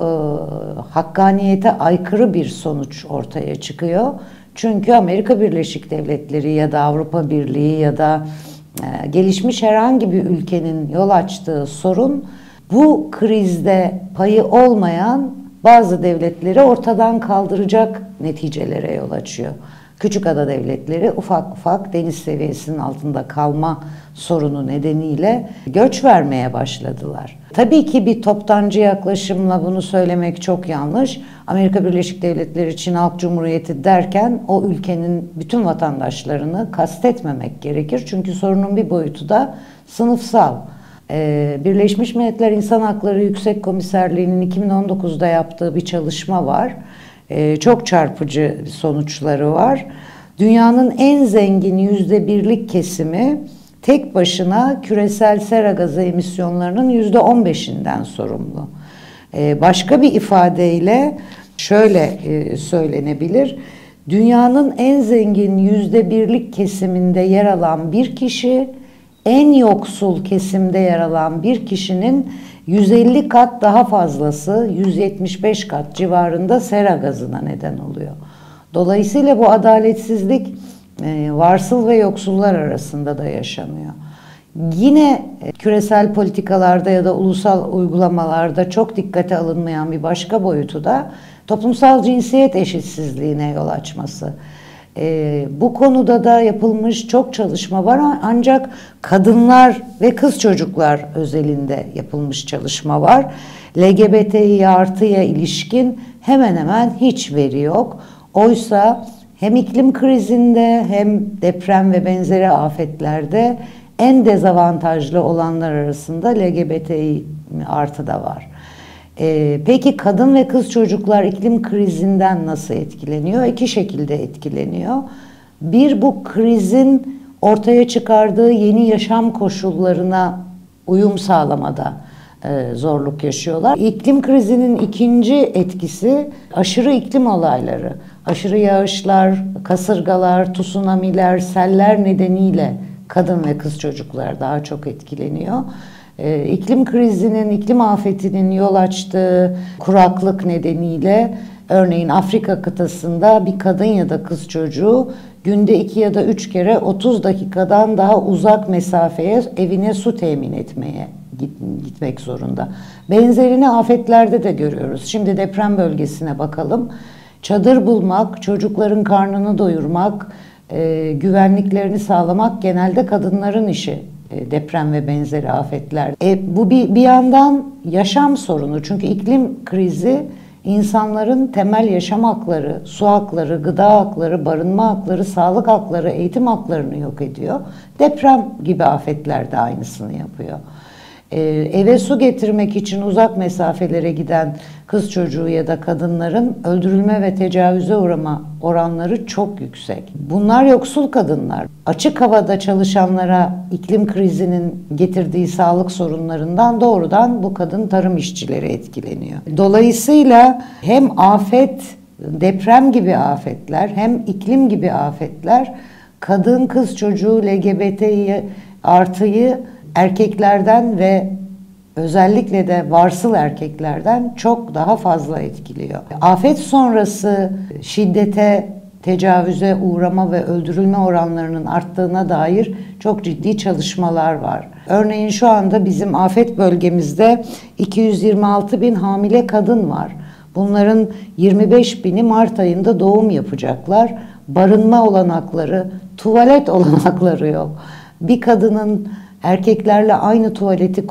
hakkaniyete aykırı bir sonuç ortaya çıkıyor. Çünkü Amerika Birleşik Devletleri ya da Avrupa Birliği ya da gelişmiş herhangi bir ülkenin yol açtığı sorun bu krizde payı olmayan bazı devletleri ortadan kaldıracak neticelere yol açıyor. Küçük ada devletleri ufak ufak deniz seviyesinin altında kalma sorunu nedeniyle göç vermeye başladılar. Tabii ki bir toptancı yaklaşımla bunu söylemek çok yanlış. Amerika Birleşik Devletleri, Çin Halk Cumhuriyeti derken o ülkenin bütün vatandaşlarını kastetmemek gerekir. Çünkü sorunun bir boyutu da sınıfsal. Birleşmiş Milletler İnsan Hakları Yüksek Komiserliği'nin 2019'da yaptığı bir çalışma var. Çok çarpıcı sonuçları var. Dünyanın en zengin %1'lik kesimi tek başına küresel sera gazı emisyonlarının %15'inden sorumlu. Başka bir ifadeyle şöyle söylenebilir. Dünyanın en zengin %1'lik kesiminde yer alan bir kişi, en yoksul kesimde yer alan bir kişinin 150 kat daha fazlası, 175 kat civarında sera gazına neden oluyor. Dolayısıyla bu adaletsizlik varsıl ve yoksullar arasında da yaşanıyor. Yine küresel politikalarda ya da ulusal uygulamalarda çok dikkate alınmayan bir başka boyutu da toplumsal cinsiyet eşitsizliğine yol açması. Bu konuda da yapılmış çok çalışma var, ancak kadınlar ve kız çocuklar özelinde yapılmış çalışma var. LGBTİ artıya ilişkin hemen hemen hiç veri yok. Oysa hem iklim krizinde hem deprem ve benzeri afetlerde en dezavantajlı olanlar arasında LGBTİ artı da var. Peki kadın ve kız çocuklar iklim krizinden nasıl etkileniyor? İki şekilde etkileniyor. Bir, bu krizin ortaya çıkardığı yeni yaşam koşullarına uyum sağlamada zorluk yaşıyorlar. İklim krizinin ikinci etkisi aşırı iklim olayları. Aşırı yağışlar, kasırgalar, tsunamiler, seller nedeniyle kadın ve kız çocuklar daha çok etkileniyor. İklim krizinin, iklim afetinin yol açtığı kuraklık nedeniyle örneğin Afrika kıtasında bir kadın ya da kız çocuğu günde 2 ya da 3 kere 30 dakikadan daha uzak mesafeye evine su temin etmeye gitmek zorunda. Benzerini afetlerde de görüyoruz. Şimdi deprem bölgesine bakalım. Çadır bulmak, çocukların karnını doyurmak, güvenliklerini sağlamak genelde kadınların işi. Deprem ve benzeri afetler. Bu bir yandan yaşam sorunu. Çünkü iklim krizi insanların temel yaşam hakları, su hakları, gıda hakları, barınma hakları, sağlık hakları, eğitim haklarını yok ediyor. Deprem gibi afetler de aynısını yapıyor. Eve su getirmek için uzak mesafelere giden kız çocuğu ya da kadınların öldürülme ve tecavüze uğrama oranları çok yüksek. Bunlar yoksul kadınlar. Açık havada çalışanlara iklim krizinin getirdiği sağlık sorunlarından doğrudan bu kadın tarım işçileri etkileniyor. Dolayısıyla hem afet, deprem gibi afetler hem iklim gibi afetler kadın, kız çocuğu, LGBTİ artıyı erkeklerden ve özellikle de varsıl erkeklerden çok daha fazla etkiliyor. Afet sonrası şiddete tecavüze uğrama ve öldürülme oranlarının arttığına dair çok ciddi çalışmalar var. Örneğin şu anda bizim afet bölgemizde 226 bin hamile kadın var. Bunların 25 bini Mart ayında doğum yapacaklar. Barınma olanakları, tuvalet olanakları yok. Bir kadının erkeklerle aynı tuvaleti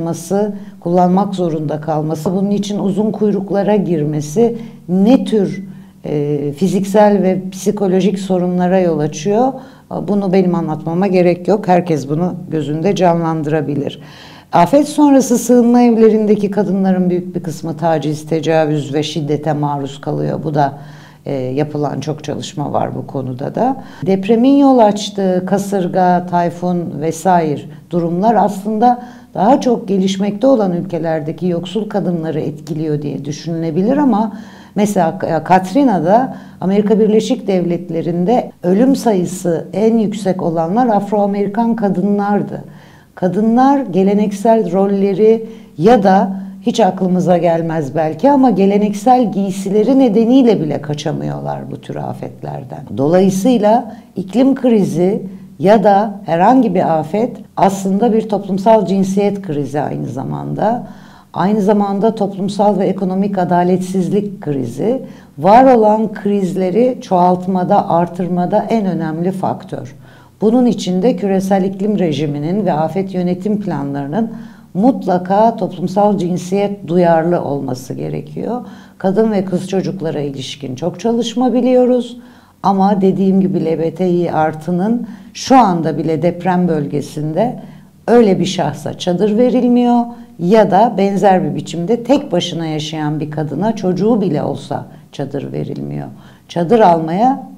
kullanmak zorunda kalması, bunun için uzun kuyruklara girmesi ne tür fiziksel ve psikolojik sorunlara yol açıyor? Bunu benim anlatmama gerek yok. Herkes bunu gözünde canlandırabilir. Afet sonrası sığınma evlerindeki kadınların büyük bir kısmı taciz, tecavüz ve şiddete maruz kalıyor. Bu da yapılan çok çalışma var bu konuda da. Depremin yol açtığı kasırga, tayfun vesaire durumlar aslında daha çok gelişmekte olan ülkelerdeki yoksul kadınları etkiliyor diye düşünülebilir ama mesela Katrina'da Amerika Birleşik Devletleri'nde ölüm sayısı en yüksek olanlar Afro-Amerikan kadınlardı. Kadınlar geleneksel rolleri ya da hiç aklımıza gelmez belki ama geleneksel giysileri nedeniyle bile kaçamıyorlar bu tür afetlerden. Dolayısıyla iklim krizi ya da herhangi bir afet aslında bir toplumsal cinsiyet krizi aynı zamanda. Aynı zamanda toplumsal ve ekonomik adaletsizlik krizi. Var olan krizleri çoğaltmada, artırmada en önemli faktör. Bunun için de küresel iklim rejiminin ve afet yönetim planlarının mutlaka toplumsal cinsiyet duyarlı olması gerekiyor. Kadın ve kız çocuklara ilişkin çok çalışma biliyoruz. Ama dediğim gibi LGBTİ artının şu anda bile deprem bölgesinde öyle bir şahsa çadır verilmiyor ya da benzer bir biçimde tek başına yaşayan bir kadına çocuğu bile olsa çadır verilmiyor. Çadır almaya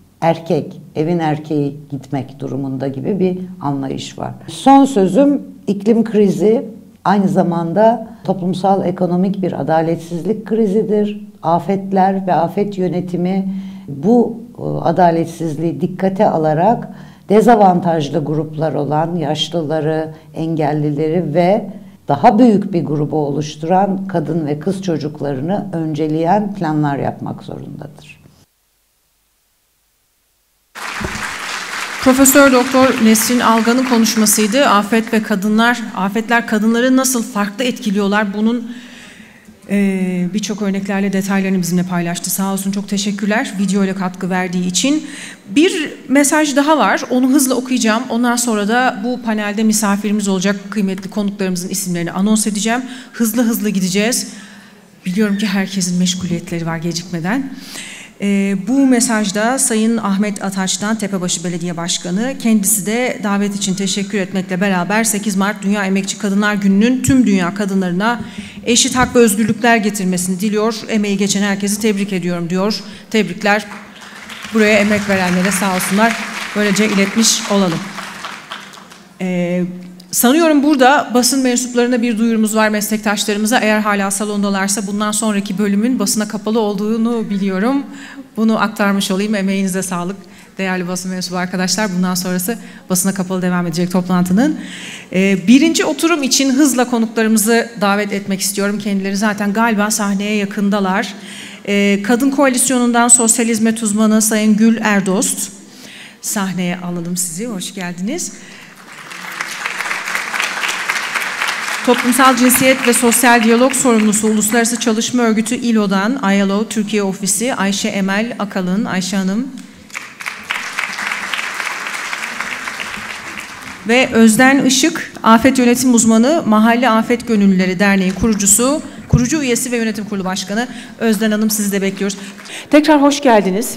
erkek, evin erkeği gitmek durumunda gibi bir anlayış var. Son sözüm, iklim krizi aynı zamanda toplumsal ekonomik bir adaletsizlik krizidir. Afetler ve afet yönetimi bu adaletsizliği dikkate alarak dezavantajlı gruplar olan yaşlıları, engellileri ve daha büyük bir grubu oluşturan kadın ve kız çocuklarını önceleyen planlar yapmak zorundadır. Profesör Doktor Nesrin Algan'ın konuşmasıydı. Afet ve kadınlar, afetler kadınları nasıl farklı etkiliyorlar? Bunun birçok örneklerle detaylarını bizimle paylaştı. Sağ olsun, çok teşekkürler video ile katkı verdiği için. Bir mesaj daha var. Onu hızla okuyacağım. Ondan sonra da bu panelde misafirimiz olacak kıymetli konuklarımızın isimlerini anons edeceğim. Hızlı hızlı gideceğiz. Biliyorum ki herkesin meşguliyetleri var gecikmeden. Bu mesajda Sayın Ahmet Ataç'tan, Tepebaşı Belediye Başkanı, kendisi de davet için teşekkür etmekle beraber 8 Mart Dünya Emekçi Kadınlar Günü'nün tüm dünya kadınlarına eşit hak ve özgürlükler getirmesini diliyor. Emeği geçen herkesi tebrik ediyorum diyor. Tebrikler. Buraya emek verenlere sağ olsunlar. Böylece iletmiş olalım. Sanıyorum burada basın mensuplarına bir duyurumuz var meslektaşlarımıza. Eğer hala salondalarsa bundan sonraki bölümün basına kapalı olduğunu biliyorum. Bunu aktarmış olayım. Emeğinize sağlık değerli basın mensubu arkadaşlar. Bundan sonrası basına kapalı devam edecek toplantının. Birinci oturum için hızla konuklarımızı davet etmek istiyorum. Kendileri zaten galiba sahneye yakındalar. Kadın Koalisyonu'ndan sosyal hizmet uzmanı Sayın Gül Erdost. Sahneye alalım sizi. Hoş geldiniz. Toplumsal Cinsiyet ve Sosyal Diyalog Sorumlusu Uluslararası Çalışma Örgütü ILO'dan ILO Türkiye Ofisi Ayşe Emel Akalın. Ayşe Hanım. Ve Özden Işık, Afet Yönetim Uzmanı, Mahalle Afet Gönüllüleri Derneği kurucu üyesi ve yönetim kurulu başkanı Özden Hanım, sizi de bekliyoruz. Tekrar hoş geldiniz.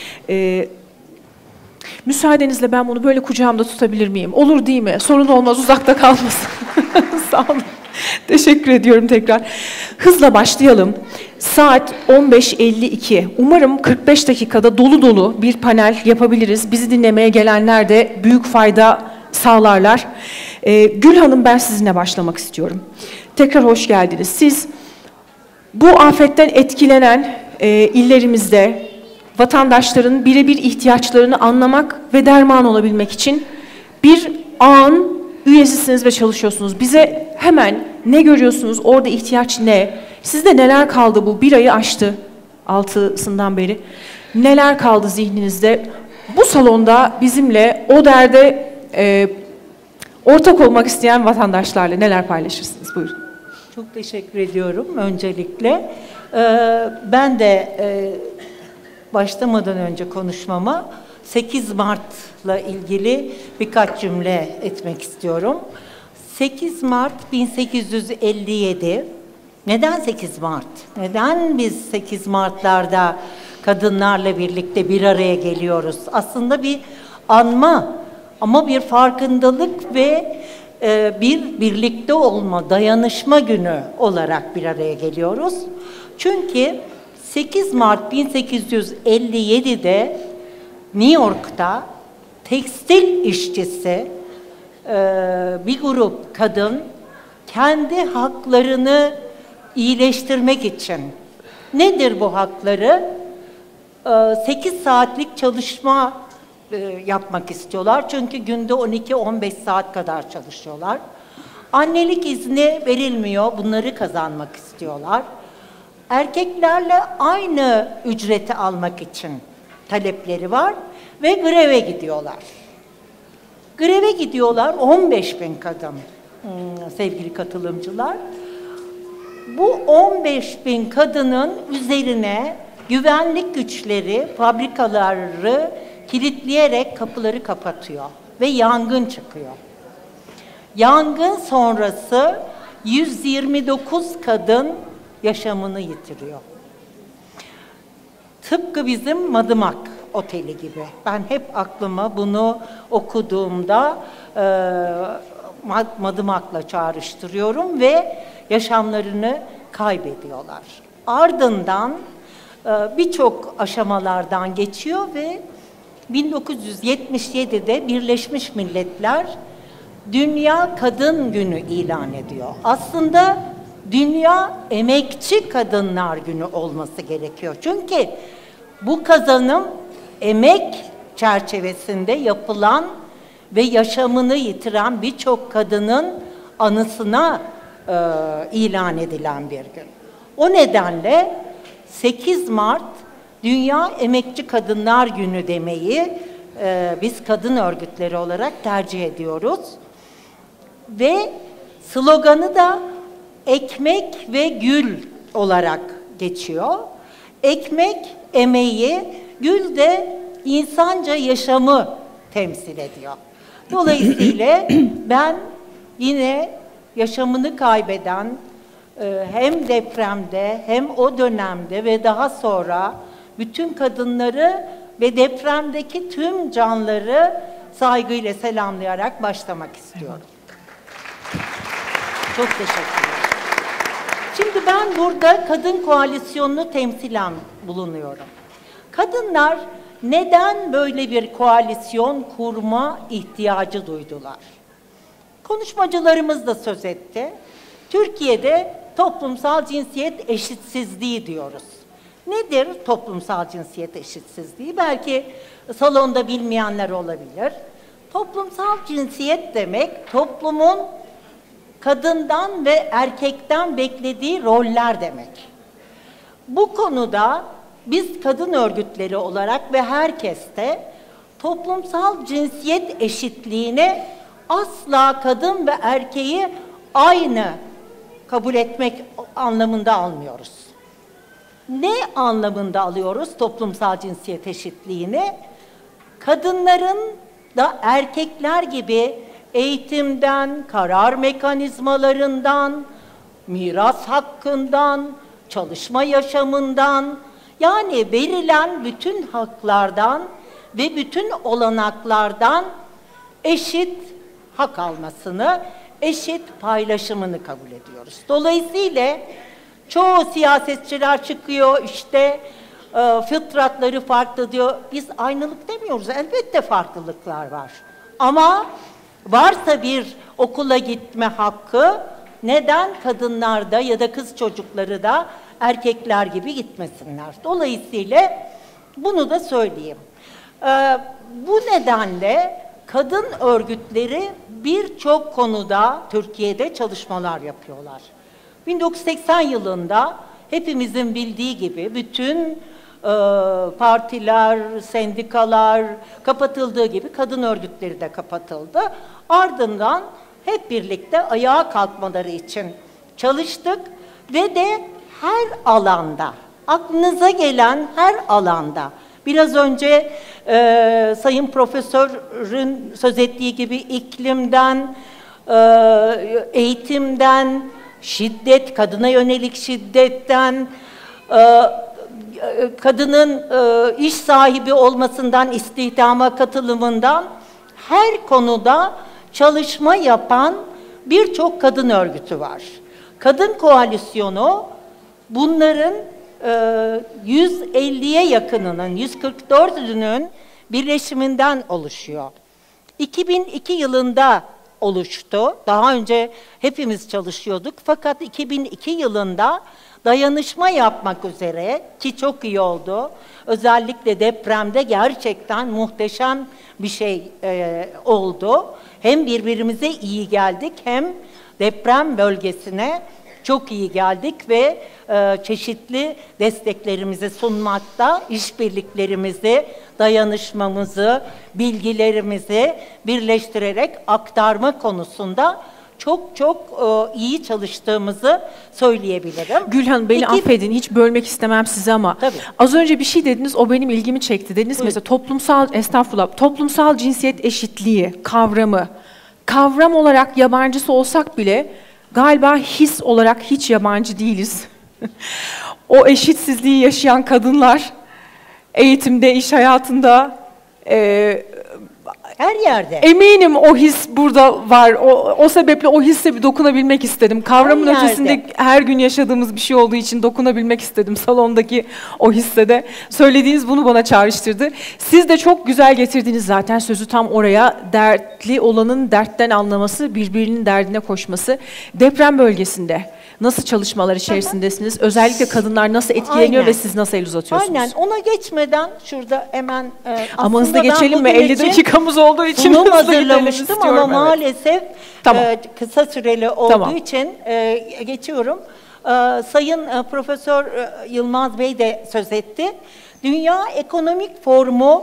Müsaadenizle ben bunu böyle kucağımda tutabilir miyim? Olur değil mi? Sorun olmaz, uzakta kalmasın. Sağ olun. Teşekkür ediyorum tekrar. Hızla başlayalım. Saat 15.52. Umarım 45 dakikada dolu dolu bir panel yapabiliriz. Bizi dinlemeye gelenler de büyük fayda sağlarlar. Gül Hanım, ben sizinle başlamak istiyorum. Tekrar hoş geldiniz. Siz bu afetten etkilenen illerimizde vatandaşların birebir ihtiyaçlarını anlamak ve derman olabilmek için bir ağın üyesisiniz ve çalışıyorsunuz. Bize hemen ne görüyorsunuz, orada ihtiyaç ne? Sizde neler kaldı, bu bir ayı aştı 6'sından beri? neler kaldı zihninizde? Bu salonda bizimle o derde ortak olmak isteyen vatandaşlarla neler paylaşırsınız? Buyurun. Çok teşekkür ediyorum öncelikle. Ben de başlamadan önce konuşmama 8 Mart'la ilgili birkaç cümle etmek istiyorum. 8 Mart 1857. Neden 8 Mart? Neden biz 8 Mart'larda kadınlarla birlikte bir araya geliyoruz? Aslında bir anma ama bir farkındalık ve bir birlikte olma, dayanışma günü olarak bir araya geliyoruz. Çünkü 8 Mart 1857'de New York'ta tekstil işçisi bir grup kadın kendi haklarını iyileştirmek için, nedir bu hakları? 8 saatlik çalışma yapmak istiyorlar. Çünkü günde 12-15 saat kadar çalışıyorlar. Annelik izni verilmiyor. Bunları kazanmak istiyorlar. Erkeklerle aynı ücreti almak için talepleri var ve greve gidiyorlar. Greve gidiyorlar 15.000 kadın sevgili katılımcılar. Bu 15.000 kadının üzerine güvenlik güçleri fabrikaları kilitleyerek kapıları kapatıyor ve yangın çıkıyor. Yangın sonrası 129 kadın yaşamını yitiriyor. Tıpkı bizim Madımak Oteli gibi. Ben hep aklıma bunu okuduğumda Madımak'la çağrıştırıyorum ve yaşamlarını kaybediyorlar. Ardından birçok aşamalardan geçiyor ve 1977'de Birleşmiş Milletler Dünya Kadın Günü ilan ediyor. Aslında Dünya Emekçi Kadınlar Günü olması gerekiyor. Çünkü bu kazanım emek çerçevesinde yapılan ve yaşamını yitiren birçok kadının anısına ilan edilen bir gün. O nedenle 8 Mart Dünya Emekçi Kadınlar Günü demeyi biz kadın örgütleri olarak tercih ediyoruz. Ve sloganı da ekmek ve gül olarak geçiyor. Ekmek emeği, gül de insanca yaşamı temsil ediyor. Dolayısıyla ben yine yaşamını kaybeden hem depremde hem o dönemde ve daha sonra bütün kadınları ve depremdeki tüm canları saygıyla selamlayarak başlamak istiyorum. Çok teşekkür ederim. Şimdi ben burada kadın koalisyonunu temsilen bulunuyorum. Kadınlar neden böyle bir koalisyon kurma ihtiyacı duydular? Konuşmacılarımız da söz etti. Türkiye'de toplumsal cinsiyet eşitsizliği diyoruz. Nedir toplumsal cinsiyet eşitsizliği? Belki salonda bilmeyenler olabilir. Toplumsal cinsiyet demek toplumun kadından ve erkekten beklediği roller demek. Bu konuda biz kadın örgütleri olarak ve herkes de toplumsal cinsiyet eşitliğine asla kadın ve erkeği aynı kabul etmek anlamında almıyoruz. Ne anlamında alıyoruz toplumsal cinsiyet eşitliğini? Kadınların da erkekler gibi eğitimden, karar mekanizmalarından, miras hakkından, çalışma yaşamından, yani verilen bütün haklardan ve bütün olanaklardan eşit hak almasını, eşit paylaşımını kabul ediyoruz. Dolayısıyla çoğu siyasetçiler çıkıyor işte fıtratları farklı diyor. Biz aynılık demiyoruz. Elbette farklılıklar var. Ama varsa bir okula gitme hakkı, neden kadınlarda ya da kız çocukları da erkekler gibi gitmesinler? Dolayısıyla bunu da söyleyeyim. Bu nedenle kadın örgütleri birçok konuda Türkiye'de çalışmalar yapıyorlar. 1980 yılında hepimizin bildiği gibi bütün partiler, sendikalar kapatıldığı gibi kadın örgütleri de kapatıldı. Ardından hep birlikte ayağa kalkmaları için çalıştık ve de her alanda, aklınıza gelen her alanda, biraz önce Sayın Profesör'ün söz ettiği gibi iklimden, eğitimden, şiddet, kadına yönelik şiddetten, kadının iş sahibi olmasından, istihdama katılımından her konuda çalışma yapan birçok kadın örgütü var. Kadın Koalisyonu bunların 150'ye yakınının, 144'ünün birleşiminden oluşuyor. 2002 yılında oluştu. Daha önce hepimiz çalışıyorduk. Fakat 2002 yılında dayanışma yapmak üzere, ki çok iyi oldu. Özellikle depremde gerçekten muhteşem bir şey oldu. Hem birbirimize iyi geldik, hem deprem bölgesine çok iyi geldik ve çeşitli desteklerimizi sunmakta, işbirliklerimizi, dayanışmamızı, bilgilerimizi birleştirerek aktarma konusunda çok iyi çalıştığımızı söyleyebilirim. Gülhan, beni affedin, hiç bölmek istemem sizi ama Tabii. az önce bir şey dediniz, o benim ilgimi çekti. Dediniz mesela toplumsal cinsiyet eşitliği kavramı, kavram olarak yabancısı olsak bile galiba his olarak hiç yabancı değiliz. O eşitsizliği yaşayan kadınlar eğitimde, iş hayatında, her yerde. eminim o his burada var. O sebeple o hisse bir dokunabilmek istedim. Kavramın Her ötesinde yerde. her gün yaşadığımız bir şey olduğu için dokunabilmek istedim salondaki o hissede. Söylediğiniz bunu bana çağrıştırdı. Siz de çok güzel getirdiniz zaten sözü tam oraya. Dertli olanın dertten anlaması, birbirinin derdine koşması. Deprem bölgesinde nasıl çalışmalar içerisindesiniz? Özellikle kadınlar nasıl etkileniyor Aynen. ve siz nasıl el uzatıyorsunuz? Aynen. Ona geçmeden şurada hemen Ama hızlı aslında ben geçelim mi? bugün 50 için dakikamız olduğu için sunum hızlı gidelim hazırlamıştım istiyorum. ama Evet. maalesef Tamam. kısa süreli olduğu Tamam. için geçiyorum. Sayın Profesör Yılmaz Bey de söz etti. Dünya Ekonomik Forumu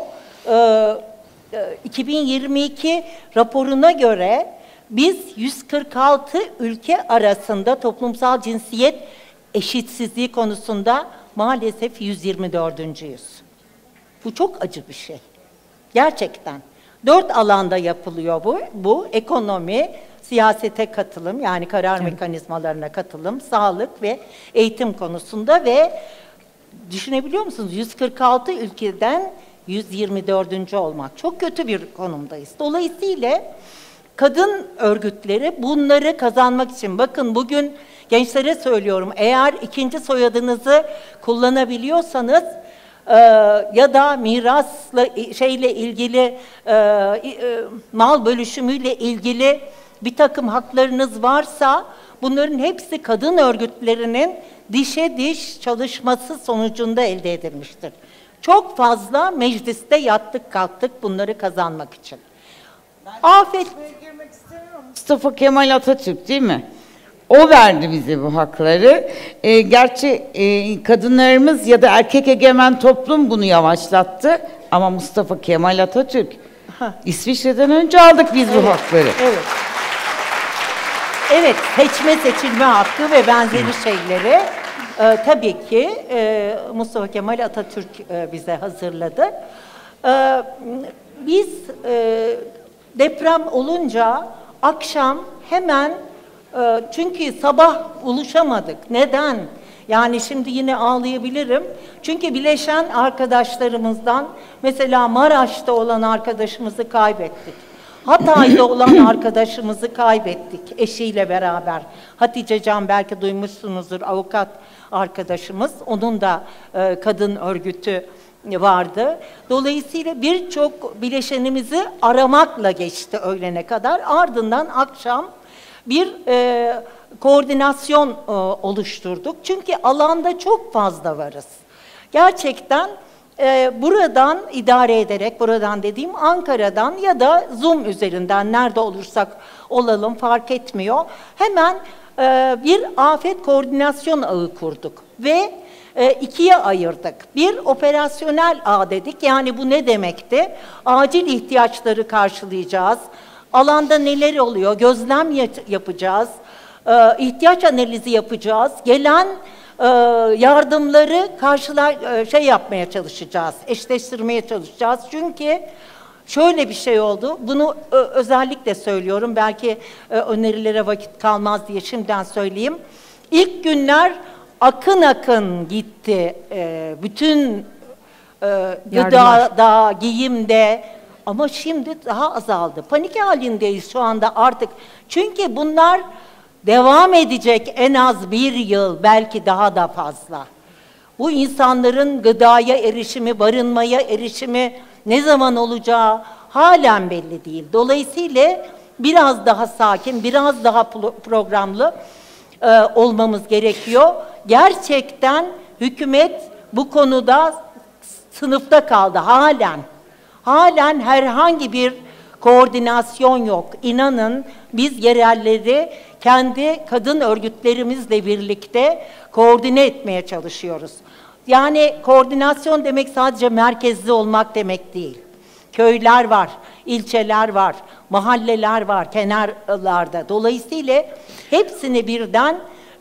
2022 raporuna göre biz 146 ülke arasında toplumsal cinsiyet eşitsizliği konusunda maalesef 124.'yüz. Bu çok acı bir şey. Gerçekten. 4 alanda yapılıyor bu. Ekonomi, siyasete katılım, yani karar mekanizmalarına katılım, sağlık ve eğitim konusunda ve düşünebiliyor musunuz? 146 ülkeden 124. olmak. Çok kötü bir konumdayız. Dolayısıyla kadın örgütleri bunları kazanmak için, bakın bugün gençlere söylüyorum, eğer ikinci soyadınızı kullanabiliyorsanız ya da mirasla ilgili mal bölüşümüyle ilgili bir takım haklarınız varsa, bunların hepsi kadın örgütlerinin dişe diş çalışması sonucunda elde edilmiştir. Çok fazla mecliste yattık kalktık bunları kazanmak için. Afet. Mustafa Kemal Atatürk değil mi? O verdi bize bu hakları. Gerçi kadınlarımız ya da erkek egemen toplum bunu yavaşlattı. Ama Mustafa Kemal Atatürk, İsviçre'den önce aldık biz bu hakları. Evet. Evet, seçme seçilme hakkı ve benzeri şeyleri tabii ki Mustafa Kemal Atatürk bize hazırladı. Biz deprem olunca akşam hemen, çünkü sabah buluşamadık. Neden? Yani şimdi yine ağlayabilirim. Çünkü bileşen arkadaşlarımızdan, mesela Maraş'ta olan arkadaşımızı kaybettik. Hatay'da olan arkadaşımızı kaybettik eşiyle beraber. Hatice Can, belki duymuşsunuzdur, avukat arkadaşımız. Onun da kadın örgütü vardı. Dolayısıyla birçok bileşenimizi aramakla geçti öğlene kadar. Ardından akşam bir koordinasyon oluşturduk. Çünkü alanda çok fazla varız. Gerçekten buradan idare ederek, buradan dediğim Ankara'dan ya da Zoom üzerinden, nerede olursak olalım fark etmiyor. Hemen bir afet koordinasyon ağı kurduk ve ikiye ayırdık. Bir, operasyonel ağ dedik. Yani bu ne demekti? Acil ihtiyaçları karşılayacağız. Alanda neler oluyor? Gözlem yapacağız. İhtiyaç analizi yapacağız. Gelen yardımları yapmaya çalışacağız. Eşleştirmeye çalışacağız. Çünkü şöyle bir şey oldu. Bunu özellikle söylüyorum. Belki önerilere vakit kalmaz diye şimdiden söyleyeyim. İlk günler akın akın gitti. Bütün gıdada, giyimde, ama şimdi daha azaldı. Panik halindeyiz şu anda artık. Çünkü bunlar devam edecek en az 1 yıl, belki daha da fazla. Bu insanların gıdaya erişimi, barınmaya erişimi ne zaman olacağı halen belli değil. Dolayısıyla biraz daha sakin, biraz daha programlı olmamız gerekiyor. Gerçekten hükümet bu konuda sınıfta kaldı halen. Halen herhangi bir koordinasyon yok. İnanın biz yerelleri kendi kadın örgütlerimizle birlikte koordine etmeye çalışıyoruz. Yani koordinasyon demek sadece merkezli olmak demek değil. Köyler var, ilçeler var, mahalleler var kenarlarda. Dolayısıyla hepsini birden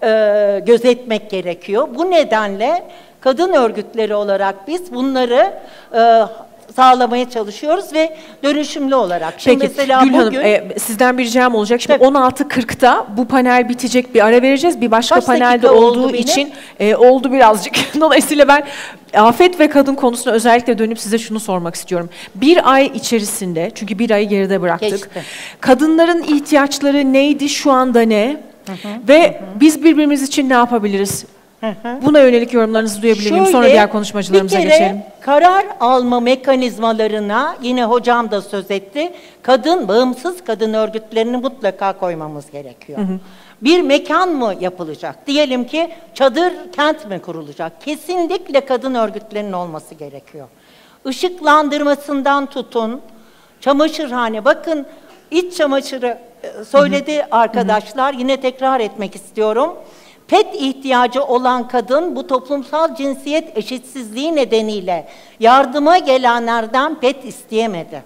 gözetmek gerekiyor. Bu nedenle kadın örgütleri olarak biz bunları sağlamaya çalışıyoruz ve dönüşümlü olarak. Şimdi peki, mesela Gül bugün, Hanım, sizden bir ricam olacak. Şimdi 16.40'da bu panel bitecek, bir ara vereceğiz. Bir başka panelde olduğu için oldu birazcık. Dolayısıyla ben afet ve kadın konusuna özellikle dönüp size şunu sormak istiyorum. 1 ay içerisinde, çünkü 1 ayı geride bıraktık. Geçti. Kadınların ihtiyaçları neydi, şu anda ne? Ve biz birbirimiz için ne yapabiliriz? Buna yönelik yorumlarınızı duyabilir miyim? Sonra diğer konuşmacılarımıza geçelim. Bir kere karar alma mekanizmalarına, yine hocam da söz etti, bağımsız kadın örgütlerini mutlaka koymamız gerekiyor. Bir mekan mı yapılacak? Diyelim ki çadır kent mi kurulacak? Kesinlikle kadın örgütlerinin olması gerekiyor. Işıklandırmasından tutun, çamaşırhane, bakın iç çamaşırı söyledi arkadaşlar, yine tekrar etmek istiyorum. PET ihtiyacı olan kadın bu toplumsal cinsiyet eşitsizliği nedeniyle yardıma gelenlerden PET isteyemedi.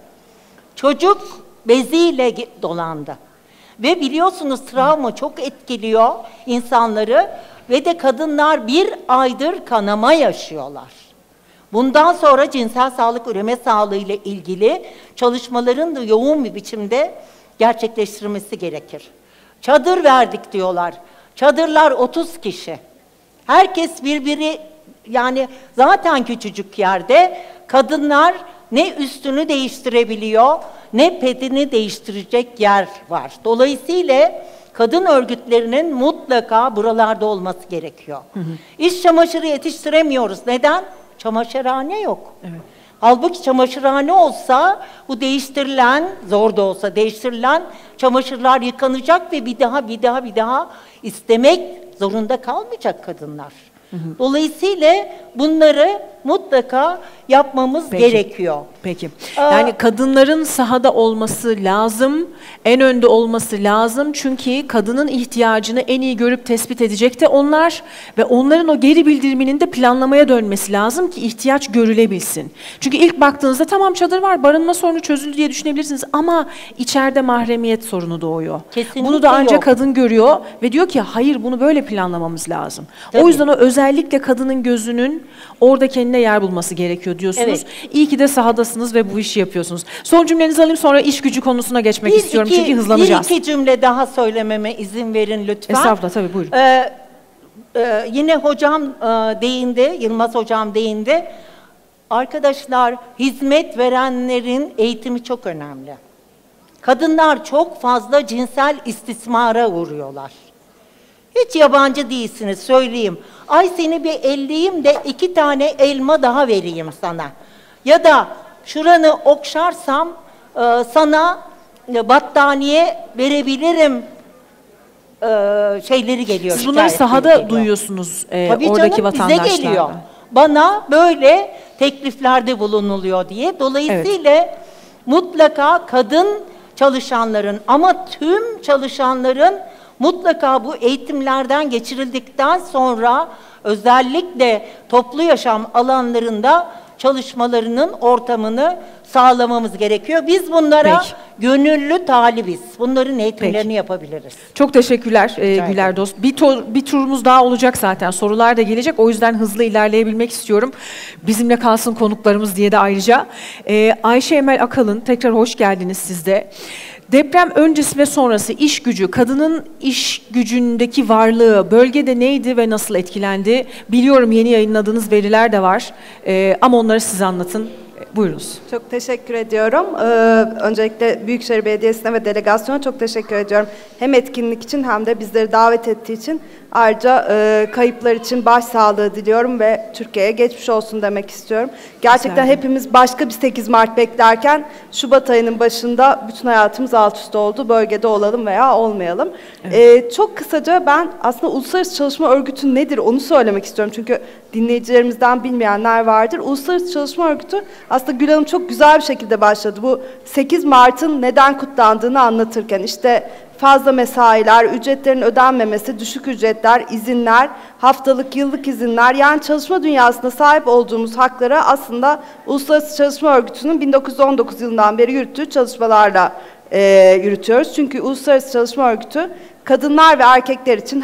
Çocuk beziyle dolandı. Ve biliyorsunuz travma çok etkiliyor insanları ve de kadınlar 1 aydır kanama yaşıyorlar. Bundan sonra cinsel sağlık, üreme sağlığı ile ilgili çalışmaların da yoğun bir biçimde gerçekleştirilmesi gerekir. Çadır verdik diyorlar. Çadırlar 30 kişi. Herkes birbiri, yani zaten küçücük yerde kadınlar ne üstünü değiştirebiliyor, ne pedini değiştirecek yer var. Dolayısıyla kadın örgütlerinin mutlaka buralarda olması gerekiyor. İç çamaşırı yetiştiremiyoruz. Neden? Çamaşırhane yok. Evet. Halbuki çamaşırhane olsa bu değiştirilen, zor da olsa değiştirilen çamaşırlar yıkanacak ve bir daha istemek zorunda kalmayacak kadınlar. Dolayısıyla bunları mutlaka yapmamız gerekiyor. Peki. Yani kadınların sahada olması lazım, en önde olması lazım. Çünkü kadının ihtiyacını en iyi görüp tespit edecek de onlar ve onların o geri bildiriminin de planlamaya dönmesi lazım ki ihtiyaç görülebilsin. Çünkü ilk baktığınızda tamam çadır var, barınma sorunu çözüldü diye düşünebilirsiniz ama içeride mahremiyet sorunu doğuyor. Kesinlikle bunu da ancak kadın görüyor ve diyor ki hayır, bunu böyle planlamamız lazım. Tabii. O yüzden özellikle kadının gözünün orada kendine yer bulması gerekiyor diyorsunuz. Evet. İyi ki de sahadasınız ve bu işi yapıyorsunuz. Son cümlenizi alayım, sonra iş gücü konusuna geçmek istiyorum çünkü hızlanacağız. 1-2 cümle daha söylememe izin verin lütfen. Estağfurullah, tabii buyurun. Yine hocam değindi, Yılmaz hocam değindi. Arkadaşlar, hizmet verenlerin eğitimi çok önemli. Kadınlar çok fazla cinsel istismara uğruyorlar. Hiç yabancı değilsiniz, söyleyeyim. Ay seni bir elleyeyim de 2 tane elma daha vereyim sana. Ya da şuranı okşarsam sana battaniye verebilirim şeyleri geliyor. Siz bunları sahada duyuyorsunuz oradaki vatandaşlardan. Bize geliyor. Bana böyle tekliflerde bulunuluyor diye. Dolayısıyla mutlaka kadın çalışanların ama tüm çalışanların mutlaka bu eğitimlerden geçirildikten sonra özellikle toplu yaşam alanlarında çalışmalarının ortamını sağlamamız gerekiyor. Biz bunlara gönüllü talibiz. Bunların eğitimlerini yapabiliriz. Çok teşekkürler Güler Dost. Bir turumuz daha olacak zaten. Sorular da gelecek. O yüzden hızlı ilerleyebilmek istiyorum. Bizimle kalsın konuklarımız diye de ayrıca. Ayşe Emel Akalın, tekrar hoş geldiniz siz de. Deprem öncesi ve sonrası iş gücü, kadının iş gücündeki varlığı bölgede neydi ve nasıl etkilendi? Biliyorum yeni yayınladığınız veriler de var ama onları siz anlatın. Buyurunuz. Çok teşekkür ediyorum. Öncelikle Büyükşehir Belediyesi'ne ve delegasyona çok teşekkür ediyorum. Hem etkinlik için hem de bizleri davet ettiği için. Ayrıca kayıplar için başsağlığı diliyorum ve Türkiye'ye geçmiş olsun demek istiyorum. Gerçekten hepimiz başka bir 8 Mart beklerken Şubat ayının başında bütün hayatımız alt üst oldu. Bölgede olalım veya olmayalım. Evet. Çok kısaca ben aslında Uluslararası Çalışma Örgütü nedir onu söylemek istiyorum. Çünkü dinleyicilerimizden bilmeyenler vardır. Uluslararası Çalışma Örgütü aslında Gül Hanım çok güzel bir şekilde başladı. Bu 8 Mart'ın neden kutlandığını anlatırken işte fazla mesailer, ücretlerin ödenmemesi, düşük ücretler, izinler, haftalık, yıllık izinler, yani çalışma dünyasında sahip olduğumuz haklara aslında Uluslararası Çalışma Örgütü'nün 1919 yılından beri yürüttüğü çalışmalarla yürütüyoruz. Çünkü Uluslararası Çalışma Örgütü kadınlar ve erkekler için,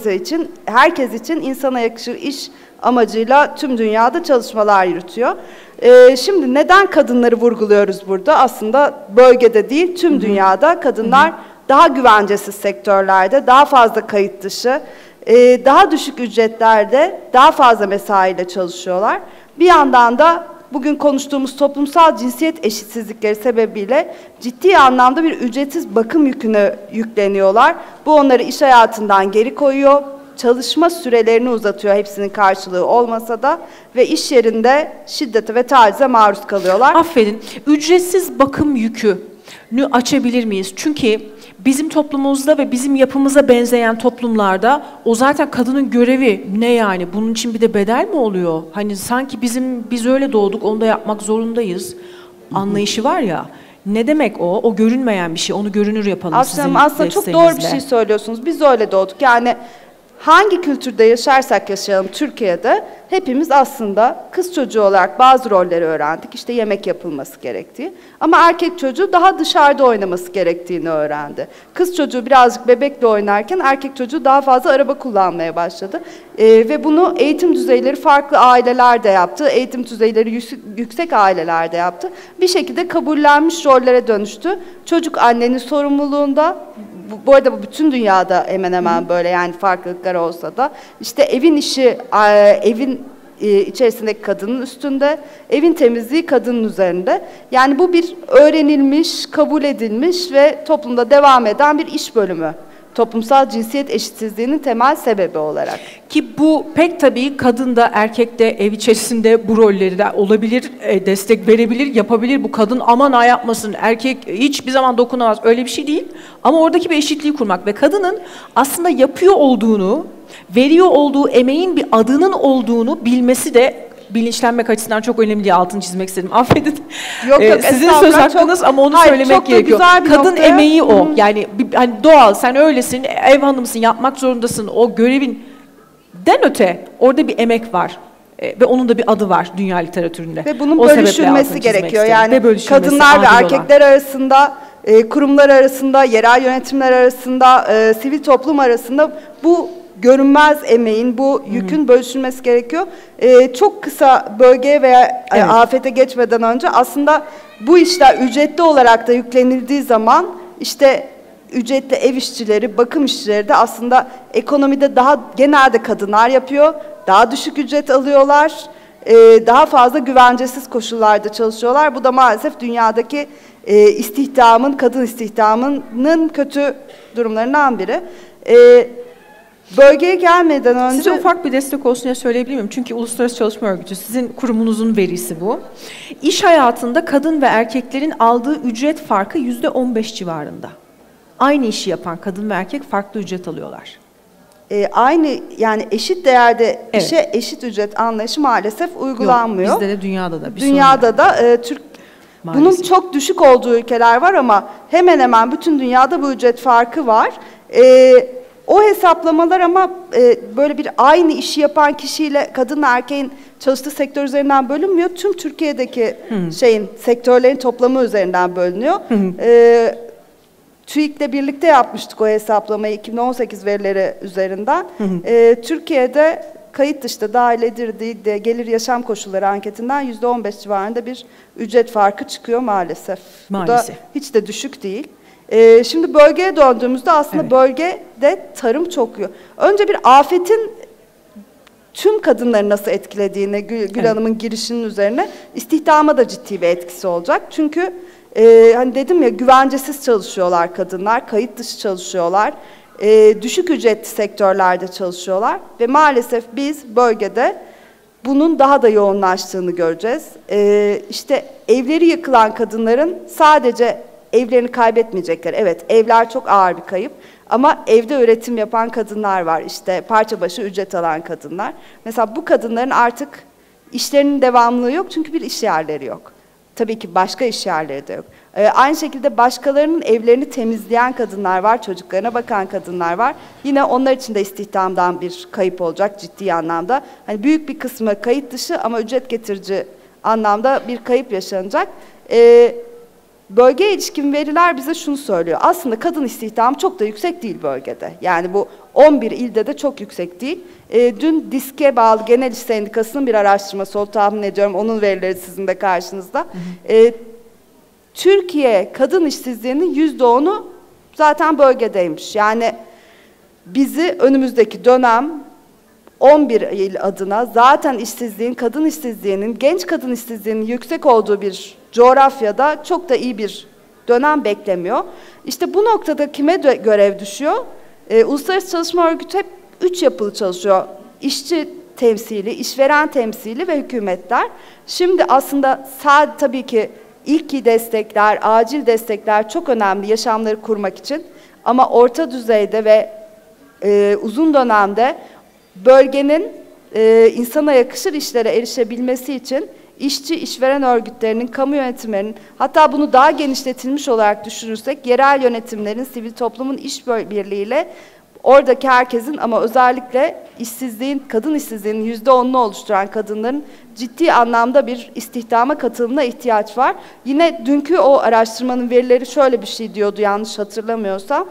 herkes için insana yakışır iş amacıyla tüm dünyada çalışmalar yürütüyor. Şimdi neden kadınları vurguluyoruz burada? Aslında bölgede değil, tüm dünyada kadınlar daha güvencesiz sektörlerde, daha fazla kayıt dışı, daha düşük ücretlerde, daha fazla mesaiyle çalışıyorlar. Bir yandan da bugün konuştuğumuz toplumsal cinsiyet eşitsizlikleri sebebiyle ciddi anlamda bir ücretsiz bakım yükünü yükleniyorlar. Bu onları iş hayatından geri koyuyor, çalışma sürelerini uzatıyor hepsinin karşılığı olmasa da ve iş yerinde şiddete ve tacize maruz kalıyorlar. Aferin. Ücretsiz bakım yükünü açabilir miyiz? Çünkü bizim toplumumuzda ve bizim yapımıza benzeyen toplumlarda o zaten kadının görevi ne yani? Bunun için bir de bedel mi oluyor? Hani sanki biz öyle doğduk, onu da yapmak zorundayız anlayışı var ya. Ne demek o? O görünmeyen bir şey. Onu görünür yapalım aslında çok doğru bir şey söylüyorsunuz. Biz öyle doğduk. Yani hangi kültürde yaşarsak yaşayalım Türkiye'de hepimiz aslında kız çocuğu olarak bazı rolleri öğrendik. İşte yemek yapılması gerektiği. Ama erkek çocuğu daha dışarıda oynaması gerektiğini öğrendi. Kız çocuğu birazcık bebekle oynarken erkek çocuğu daha fazla araba kullanmaya başladı. Ve bunu eğitim düzeyleri farklı ailelerde yaptı. Eğitim düzeyleri yüksek ailelerde yaptı. Bir şekilde kabullenmiş rollere dönüştü. Çocuk annenin sorumluluğunda. Bu arada bu bütün dünyada hemen hemen böyle, yani farklılıklar olsa da işte evin işi evin içerisindeki kadının üstünde, evin temizliği kadının üzerinde. Yani bu bir öğrenilmiş, kabul edilmiş ve toplumda devam eden bir iş bölümü. Toplumsal cinsiyet eşitsizliğinin temel sebebi olarak. Ki bu pek tabii kadın da erkek de ev içerisinde bu rolleri de olabilir, destek verebilir, yapabilir. Bu kadın aman ha yapmasın, erkek hiçbir zaman dokunamaz, öyle bir şey değil. Ama oradaki bir eşitliği kurmak ve kadının aslında yapıyor olduğunu, veriyor olduğu emeğin bir adının olduğunu bilmesi de bilinçlenmek açısından çok önemli diye altını çizmek istedim. Affedin. Yok, sizin söz hakkınız ama onu söylemek gerekiyor. Kadın emeği o. Yani hani doğal, sen öylesin, ev hanımısın, yapmak zorundasın. O görevinden öte orada bir emek var. Ve onun da bir adı var dünya literatüründe. Ve bunun bölüşülmesi gerekiyor. Yani kadınlar ve erkekler arasında, kurumlar arasında, yerel yönetimler arasında, sivil toplum arasında bu görünmez emeğin, bu yükün bölüşülmesi gerekiyor. Çok kısa bölgeye veya afete geçmeden önce aslında bu işler ücretli olarak da yüklenildiği zaman işte ücretli ev işçileri, bakım işçileri de aslında ekonomide daha genelde kadınlar yapıyor. Daha düşük ücret alıyorlar. Daha fazla güvencesiz koşullarda çalışıyorlar. Bu da maalesef dünyadaki istihdamın, kadın istihdamının kötü durumlarından biri. Bölgeye gelmeden önce... Size ufak bir destek olsun diye söyleyebilir miyim? Çünkü Uluslararası Çalışma Örgütü, sizin kurumunuzun verisi bu. İş hayatında kadın ve erkeklerin aldığı ücret farkı %15 civarında. Aynı işi yapan kadın ve erkek farklı ücret alıyorlar. Aynı, yani eşit değerde işe eşit ücret anlayışı maalesef uygulanmıyor. Yok, bizde de dünyada da. Dünyada da bunun çok düşük olduğu ülkeler var ama hemen hemen bütün dünyada bu ücret farkı var. O hesaplamalar ama böyle bir aynı işi yapan kişiyle kadınla erkeğin çalıştığı sektör üzerinden bölünmüyor. Tüm Türkiye'deki sektörlerin toplamı üzerinden bölünüyor. TÜİK'le birlikte yapmıştık o hesaplamayı 2018 verileri üzerinden. Türkiye'de kayıt dışı dahil edildiği gelir yaşam koşulları anketinden %15 civarında bir ücret farkı çıkıyor maalesef. Maalesef. Bu da hiç de düşük değil. Şimdi bölgeye döndüğümüzde aslında bölgede tarım çok yoğun. Önce bir afetin tüm kadınları nasıl etkilediğini Gül Hanım'ın girişinin üzerine istihdama da ciddi bir etkisi olacak. Çünkü hani dedim ya güvencesiz çalışıyorlar kadınlar, kayıt dışı çalışıyorlar, düşük ücretli sektörlerde çalışıyorlar ve maalesef biz bölgede bunun daha da yoğunlaştığını göreceğiz. İşte evleri yıkılan kadınların sadece evlerini kaybetmeyecekler. Evet, evler çok ağır bir kayıp. Ama evde üretim yapan kadınlar var. İşte parça başı ücret alan kadınlar. Mesela bu kadınların artık işlerinin devamlılığı yok çünkü bir iş yerleri yok. Tabii ki başka iş yerleri de yok. Aynı şekilde başkalarının evlerini temizleyen kadınlar var, çocuklarına bakan kadınlar var. Yine onlar için de istihdamdan bir kayıp olacak ciddi anlamda. Hani büyük bir kısmı kayıt dışı ama ücret getirici anlamda bir kayıp yaşanacak. Bölgeye ilişkin veriler bize şunu söylüyor. Aslında kadın istihdamı çok da yüksek değil bölgede. Yani bu 11 ilde de çok yüksek değil. Dün DİSK'e bağlı Genel İş Sendikası'nın bir araştırması oldu, tahmin ediyorum. Onun verileri sizin de karşınızda. Türkiye kadın işsizliğinin %10'u zaten bölgedeymiş. Yani bizi önümüzdeki dönem 11 il adına zaten işsizliğin, kadın işsizliğinin, genç kadın işsizliğinin yüksek olduğu bir coğrafyada çok da iyi bir dönem beklemiyor. İşte bu noktada kime görev düşüyor? Uluslararası Çalışma Örgütü hep 3 yapılı çalışıyor. İşçi temsili, işveren temsili ve hükümetler. Şimdi aslında tabii ki ilk destekler, acil destekler çok önemli yaşamları kurmak için. Ama orta düzeyde ve uzun dönemde bölgenin insana yakışır işlere erişebilmesi için işçi, işveren örgütlerinin, kamu yönetimlerinin, hatta bunu daha genişletilmiş olarak düşünürsek, yerel yönetimlerin, sivil toplumun iş birliğiyle oradaki herkesin ama özellikle işsizliğin, kadın işsizliğinin %10'unu oluşturan kadınların ciddi anlamda bir istihdama katılımına ihtiyaç var. Yine dünkü o araştırmanın verileri şöyle bir şey diyordu yanlış hatırlamıyorsam.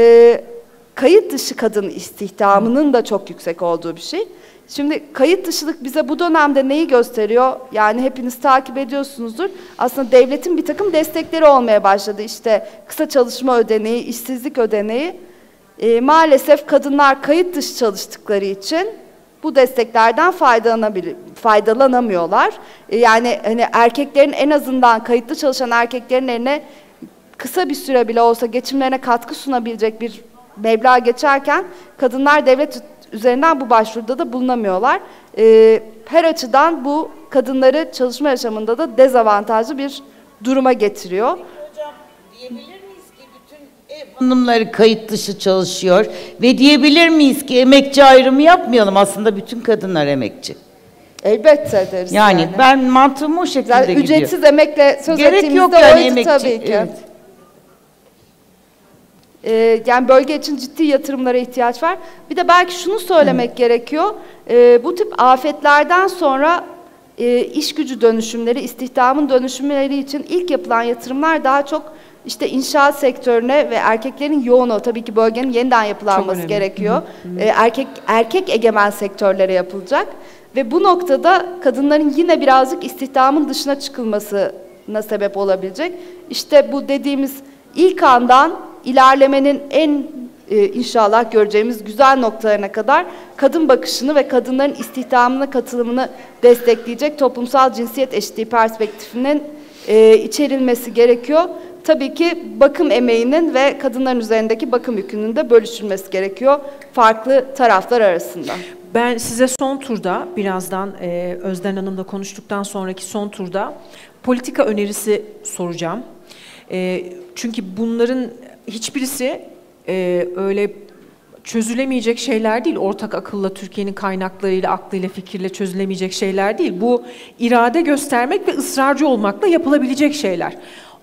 Kayıt dışı kadın istihdamının da çok yüksek olduğu bir şey. Şimdi kayıt dışılık bize bu dönemde neyi gösteriyor? Yani hepiniz takip ediyorsunuzdur. Aslında devletin bir takım destekleri olmaya başladı. İşte kısa çalışma ödeneği, işsizlik ödeneği. Maalesef kadınlar kayıt dışı çalıştıkları için bu desteklerden faydalanamıyorlar. Yani hani erkeklerin en azından kayıtlı çalışan erkeklerin eline kısa bir süre bile olsa geçimlerine katkı sunabilecek bir meblağ geçerken kadınlar devlet üzerinden bu başvuruda da bulunamıyorlar. Her açıdan bu kadınları çalışma yaşamında da dezavantajlı bir duruma getiriyor. Hocam diyebilir miyiz ki bütün ev hanımları kayıt dışı çalışıyor ve diyebilir miyiz ki emekçi ayrımı yapmayalım, aslında bütün kadınlar emekçi? Elbette deriz yani. Ben mantığım o şekilde yani gidiyor. Ücretsiz emekle söz gerek ettiğimizde yok yani oydu emekçi. Tabii ki. Evet. Yani bölge için ciddi yatırımlara ihtiyaç var. Bir de belki şunu söylemek gerekiyor. Bu tip afetlerden sonra iş gücü dönüşümleri, istihdamın dönüşümleri için ilk yapılan yatırımlar daha çok işte inşaat sektörüne ve erkeklerin yoğun tabii ki bölgenin yeniden yapılanması gerekiyor. Erkek egemen sektörlere yapılacak. Ve bu noktada kadınların yine birazcık istihdamın dışına çıkılmasına sebep olabilecek. İşte bu dediğimiz ilk andan ilerlemenin en inşallah göreceğimiz güzel noktalarına kadar kadın bakışını ve kadınların istihdamına katılımını destekleyecek toplumsal cinsiyet eşitliği perspektifinin içerilmesi gerekiyor. Tabii ki bakım emeğinin ve kadınların üzerindeki bakım yükünün de bölüşülmesi gerekiyor farklı taraflar arasında. Ben size son turda, birazdan Özden Hanım'la konuştuktan sonraki son turda politika önerisi soracağım. Çünkü bunların hiçbirisi öyle çözülemeyecek şeyler değil. Ortak akılla, Türkiye'nin kaynaklarıyla, aklıyla, fikirle çözülemeyecek şeyler değil. Bu irade göstermek ve ısrarcı olmakla yapılabilecek şeyler.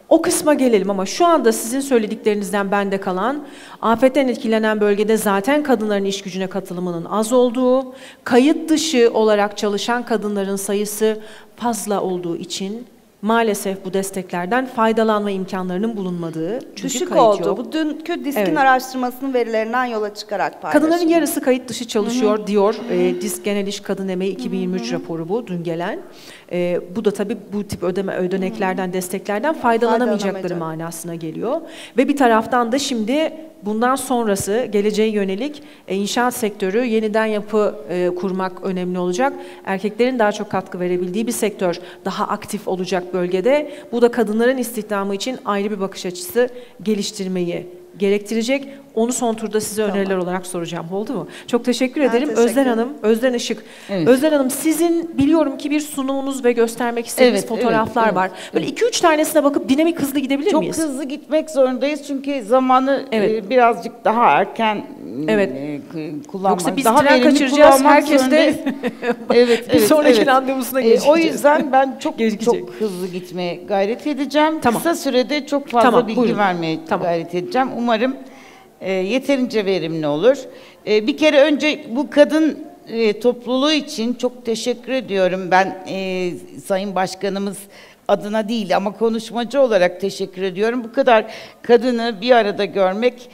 O kısma gelelim ama şu anda sizin söylediklerinizden bende kalan, afetten etkilenen bölgede zaten kadınların iş gücüne katılımının az olduğu, kayıt dışı olarak çalışan kadınların sayısı fazla olduğu için maalesef bu desteklerden faydalanma imkanlarının bulunmadığı. Çünkü düşük kayıt oldu. yok. Bu dünkü DİSK'in araştırmasının verilerinden yola çıkarak paylaşıldı. Kadınların yarısı kayıt dışı çalışıyor diyor. DİSK Genel İş Kadın Emeği 2023 raporu bu, dün gelen. Bu da tabii bu tip ödeneklerden, desteklerden faydalanamayacakları manasına geliyor. Ve bir taraftan da şimdi bundan sonrası geleceğe yönelik inşaat sektörü yeniden yapı kurmak önemli olacak. Erkeklerin daha çok katkı verebildiği bir sektör daha aktif olacak bölgede. Bu da kadınların istihdamı için ayrı bir bakış açısı geliştirmeyi gerektirecek. Onu son turda size öneriler olarak soracağım. Oldu mu? Çok teşekkür ederim. Özden Hanım, Özden Işık. Evet. Özden Hanım, sizin biliyorum ki bir sunumunuz ve göstermek istediğiniz fotoğraflar var. Böyle 2-3 tanesine bakıp dinamik hızlı gidebilir miyiz? Çok hızlı gitmek zorundayız çünkü zamanı birazcık daha erken kullanmak. Yoksa biz tren kaçıracağız. Herkes de bir sonraki randevusuna geçeceğiz. O yüzden ben çok hızlı gitmeye gayret edeceğim. Kısa sürede çok fazla bilgi vermeye gayret edeceğim. Umarım yeterince verimli olur. Bir kere önce bu kadın topluluğu için çok teşekkür ediyorum. Ben Sayın Başkanımız adına değil ama konuşmacı olarak teşekkür ediyorum. Bu kadar kadını bir arada görmek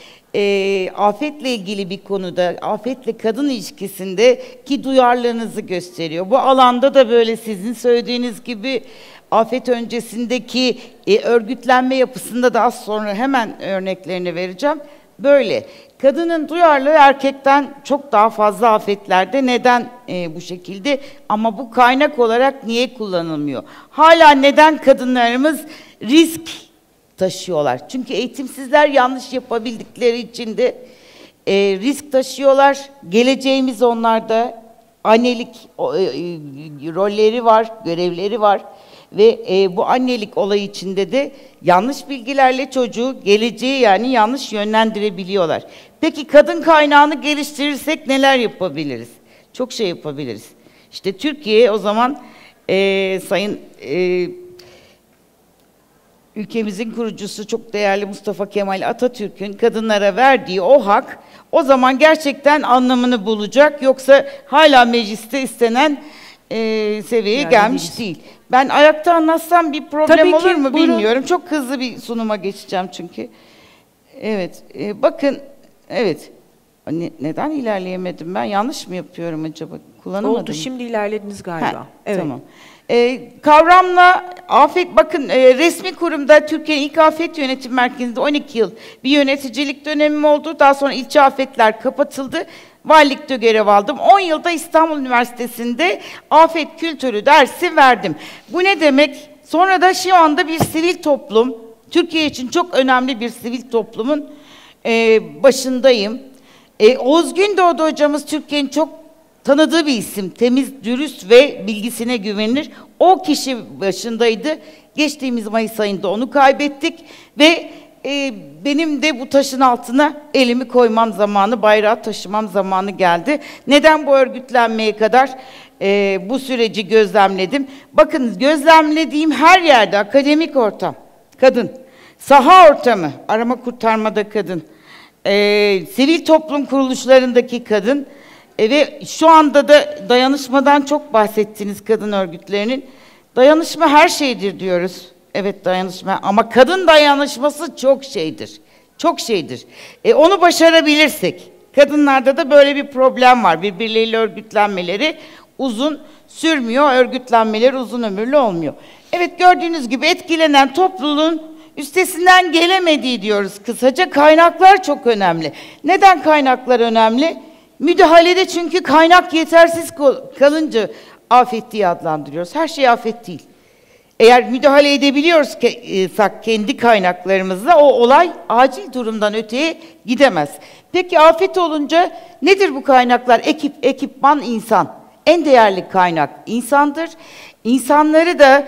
afetle ilgili bir konuda, afetle kadın ilişkisindeki duyarlılığınızı gösteriyor. Bu alanda da böyle sizin söylediğiniz gibi afet öncesindeki örgütlenme yapısında da az sonra hemen örneklerini vereceğim. Böyle. Kadının duyarlılığı erkekten çok daha fazla afetlerde. Neden bu şekilde? Ama bu kaynak olarak niye kullanılmıyor? Hala neden kadınlarımız risk taşıyorlar? Çünkü eğitimsizler yanlış yapabildikleri için de risk taşıyorlar. Geleceğimiz onlarda. Annelik rolleri var, görevleri var. Ve bu annelik olayı içinde de yanlış bilgilerle çocuğu, geleceği yani yanlış yönlendirebiliyorlar. Peki kadın kaynağını geliştirirsek neler yapabiliriz? Çok şey yapabiliriz. İşte Türkiye o zaman Sayın ülkemizin kurucusu çok değerli Mustafa Kemal Atatürk'ün kadınlara verdiği o hak o zaman gerçekten anlamını bulacak. Yoksa hala mecliste istenen seviyeye gelmiş değil. Ben ayakta anlatsam bir problem olur mu bilmiyorum. Çok hızlı bir sunuma geçeceğim çünkü. Evet, bakın, evet. Neden ilerleyemedim ben? Yanlış mı yapıyorum acaba? Kullanamadım. Oldu, şimdi ilerlediniz galiba. Evet. Tamam. Kavramla afet, bakın resmi kurumda Türkiye'nin ilk afet yönetim merkezinde 12 yıl bir yöneticilik dönemim oldu. Daha sonra ilçe afetler kapatıldı. Valilikte görev aldım. 10 yılda İstanbul Üniversitesi'nde afet kültürü dersi verdim. Bu ne demek? Sonra da şu anda bir sivil toplum, Türkiye için çok önemli bir sivil toplumun başındayım. Oğuz Gündoğdu hocamız Türkiye'nin çok tanıdığı bir isim. Temiz, dürüst ve bilgisine güvenilir. O kişi başındaydı. Geçtiğimiz Mayıs ayında onu kaybettik ve benim de bu taşın altına elimi koymam zamanı, bayrağı taşımam zamanı geldi. Neden bu örgütlenmeye kadar bu süreci gözlemledim? Bakın gözlemlediğim her yerde akademik ortam, kadın, saha ortamı, arama kurtarmada kadın, sivil toplum kuruluşlarındaki kadın ve şu anda da dayanışmadan çok bahsettiniz kadın örgütlerinin. Dayanışma her şeydir diyoruz. Evet, dayanışma ama kadın dayanışması çok şeydir. Çok şeydir. Onu başarabilirsek, kadınlarda da böyle bir problem var. Birbirleriyle örgütlenmeleri uzun sürmüyor, örgütlenmeleri uzun ömürlü olmuyor. Evet, gördüğünüz gibi etkilenen topluluğun üstesinden gelemediği diyoruz kısaca. Kaynaklar çok önemli. Neden kaynaklar önemli? Müdahalede çünkü kaynak yetersiz kalınca afet diye adlandırıyoruz. Her şey afet değil. Eğer müdahale edebiliyorsak kendi kaynaklarımızla o olay acil durumdan öteye gidemez. Peki afet olunca nedir bu kaynaklar? Ekipman, insan. En değerli kaynak insandır. İnsanları da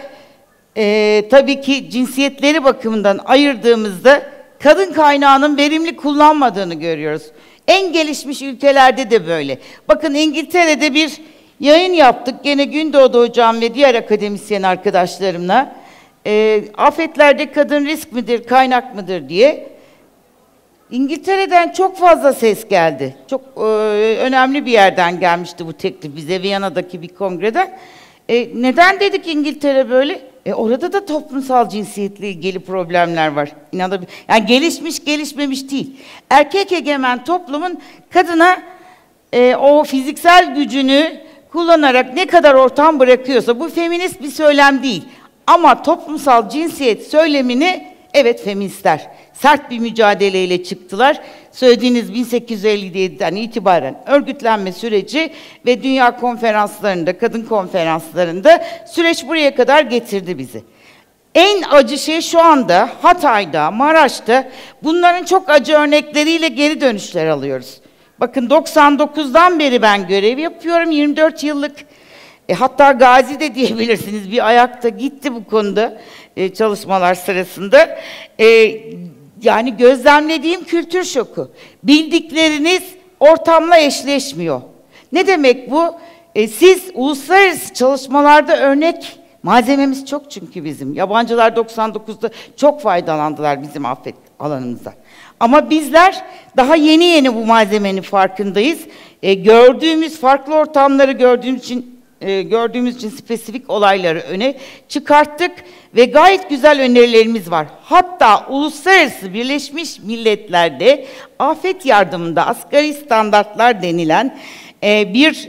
tabii ki cinsiyetleri bakımından ayırdığımızda kadın kaynağının verimli kullanmadığını görüyoruz. En gelişmiş ülkelerde de böyle. Bakın İngiltere'de bir yayın yaptık gene Gündoğdu hocam ve diğer akademisyen arkadaşlarımla. Afetlerde kadın risk midir, kaynak mıdır diye. İngiltere'den çok fazla ses geldi. Çok önemli bir yerden gelmişti bu teklif bize, Viyana'daki bir kongreden. Neden dedik İngiltere böyle? Orada da toplumsal cinsiyetle ilgili problemler var. Yani gelişmiş, gelişmemiş değil. Erkek egemen toplumun kadına o fiziksel gücünü kullanarak ne kadar ortam bırakıyorsa, bu feminist bir söylem değil. Ama toplumsal cinsiyet söylemini evet feministler sert bir mücadeleyle çıktılar. Söylediğiniz 1857'den itibaren örgütlenme süreci ve dünya konferanslarında, kadın konferanslarında süreç buraya kadar getirdi bizi. En acı şey şu anda Hatay'da, Maraş'ta bunların çok acı örnekleriyle geri dönüşler alıyoruz. Bakın 99'dan beri ben görev yapıyorum, 24 yıllık. Hatta gazi de diyebilirsiniz, bir ayakta gitti bu konuda çalışmalar sırasında. Yani gözlemlediğim kültür şoku. Bildikleriniz ortamla eşleşmiyor. Ne demek bu? Siz uluslararası çalışmalarda örnek malzememiz çok çünkü bizim. Yabancılar 99'da çok faydalandılar bizim afet alanımızda. Ama bizler daha yeni yeni bu malzemenin farkındayız. Gördüğümüz farklı ortamları gördüğümüz için spesifik olayları öne çıkarttık ve gayet güzel önerilerimiz var. Hatta Uluslararası Birleşmiş Milletler'de afet yardımında asgari standartlar denilen bir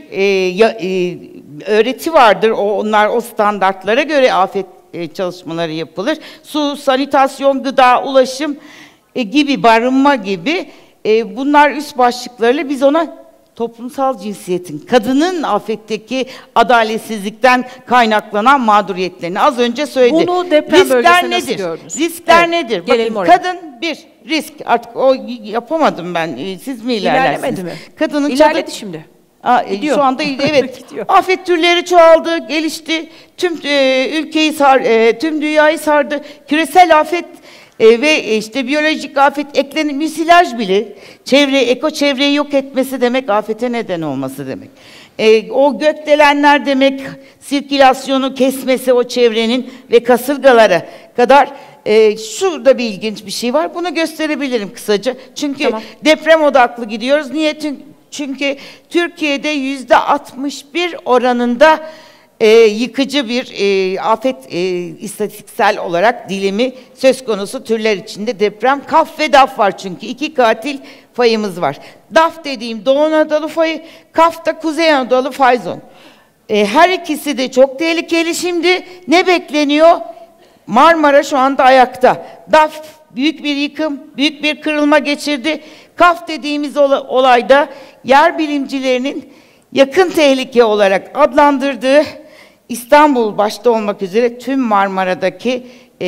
öğreti vardır. Onlar o standartlara göre afet çalışmaları yapılır. Su, sanitasyon, gıda, ulaşım gibi, barınma gibi bunlar üst başlıklarıyla biz ona toplumsal cinsiyetin, kadının afetteki adaletsizlikten kaynaklanan mağduriyetlerini az önce söyledi. Bunu deprem bölgesinde nasıl gördünüz? Riskler nedir? Gelelim Bakın, oraya. kadın bir risk. Artık o yapamadım ben. Siz mi ilerlersiniz? İlerlemedi mi? Kadının İlerledi şimdi. Şu anda evet. Gidiyor. Afet türleri çoğaldı, gelişti. Tüm ülkeyi tüm dünyayı sardı. Küresel afet ve işte biyolojik afet eklenin, müsilaj bile çevreyi yok etmesi demek, afete neden olması demek. O gökdelenler demek, sirkülasyonu kesmesi o çevrenin ve kasırgalara kadar. Şurada bir ilginç bir şey var. Bunu gösterebilirim kısaca. Çünkü deprem odaklı gidiyoruz. Niye? Çünkü Türkiye'de %61 oranında yıkıcı bir afet istatistiksel olarak dilimi söz konusu türler içinde deprem. Kaf ve Daf var çünkü. 2 katil fayımız var. Daf dediğim Doğu Anadolu fayı, Kaf da Kuzey Anadolu fay zonu. Her ikisi de çok tehlikeli şimdi. Ne bekleniyor? Marmara şu anda ayakta. Daf büyük bir yıkım, büyük bir kırılma geçirdi. Kaf dediğimiz olayda yer bilimcilerinin yakın tehlike olarak adlandırdığı İstanbul başta olmak üzere tüm Marmara'daki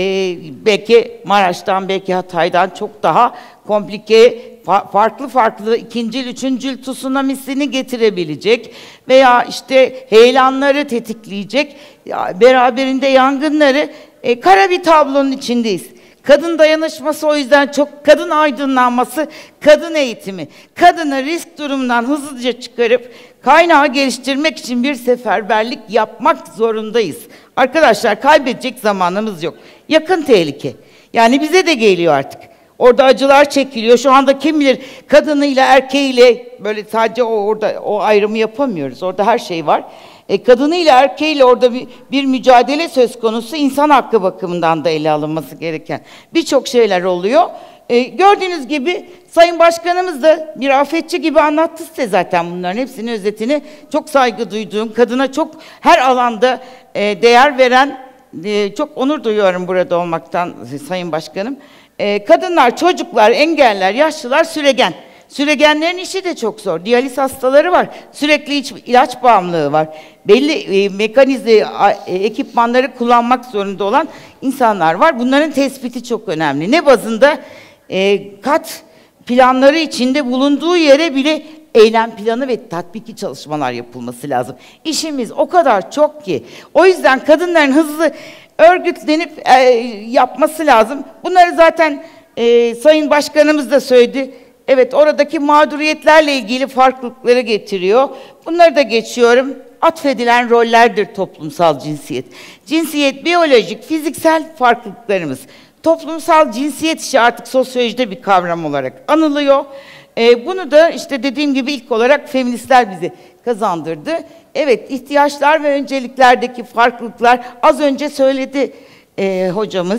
belki Maraş'tan, belki Hatay'dan çok daha komplike, farklı ikincil, üçüncül tsunamisini getirebilecek veya işte heyelanları tetikleyecek, beraberinde yangınları, kara bir tablonun içindeyiz. Kadın dayanışması o yüzden çok, kadın aydınlanması, kadın eğitimi, kadını risk durumundan hızlıca çıkarıp kaynağı geliştirmek için bir seferberlik yapmak zorundayız. Arkadaşlar kaybedecek zamanımız yok. Yakın tehlike. Yani bize de geliyor artık. Orada acılar çekiliyor. Şu anda kim bilir kadınıyla erkeğiyle böyle sadece orada o ayrımı yapamıyoruz. Orada her şey var. Kadınıyla erkeğiyle orada bir mücadele söz konusu, insan hakkı bakımından da ele alınması gereken birçok şeyler oluyor. Gördüğünüz gibi Sayın Başkanımız da bir afetçi gibi anlattı size zaten bunların hepsinin özetini. Çok saygı duyduğum, kadına çok her alanda değer veren, çok onur duyuyorum burada olmaktan Sayın Başkanım. Kadınlar, çocuklar, engeller, yaşlılar süregen. Süregenlerin işi de çok zor. Diyaliz hastaları var. Sürekli ilaç bağımlılığı var. Belli mekanizma ekipmanları kullanmak zorunda olan insanlar var. Bunların tespiti çok önemli. Ne bazında? Kat planları içinde bulunduğu yere bile eylem planı ve tatbiki çalışmalar yapılması lazım. İşimiz o kadar çok ki. O yüzden kadınların hızlı örgütlenip yapması lazım. Bunları zaten Sayın Başkanımız da söyledi. Evet, oradaki mağduriyetlerle ilgili farklılıkları getiriyor. Bunları da geçiyorum. atfedilen rollerdir toplumsal cinsiyet. Cinsiyet, biyolojik, fiziksel farklılıklarımız. Toplumsal cinsiyet işi artık sosyolojide bir kavram olarak anılıyor. Bunu da işte dediğim gibi ilk olarak feministler bize kazandırdı. Evet, ihtiyaçlar ve önceliklerdeki farklılıklar az önce söyledi hocamız.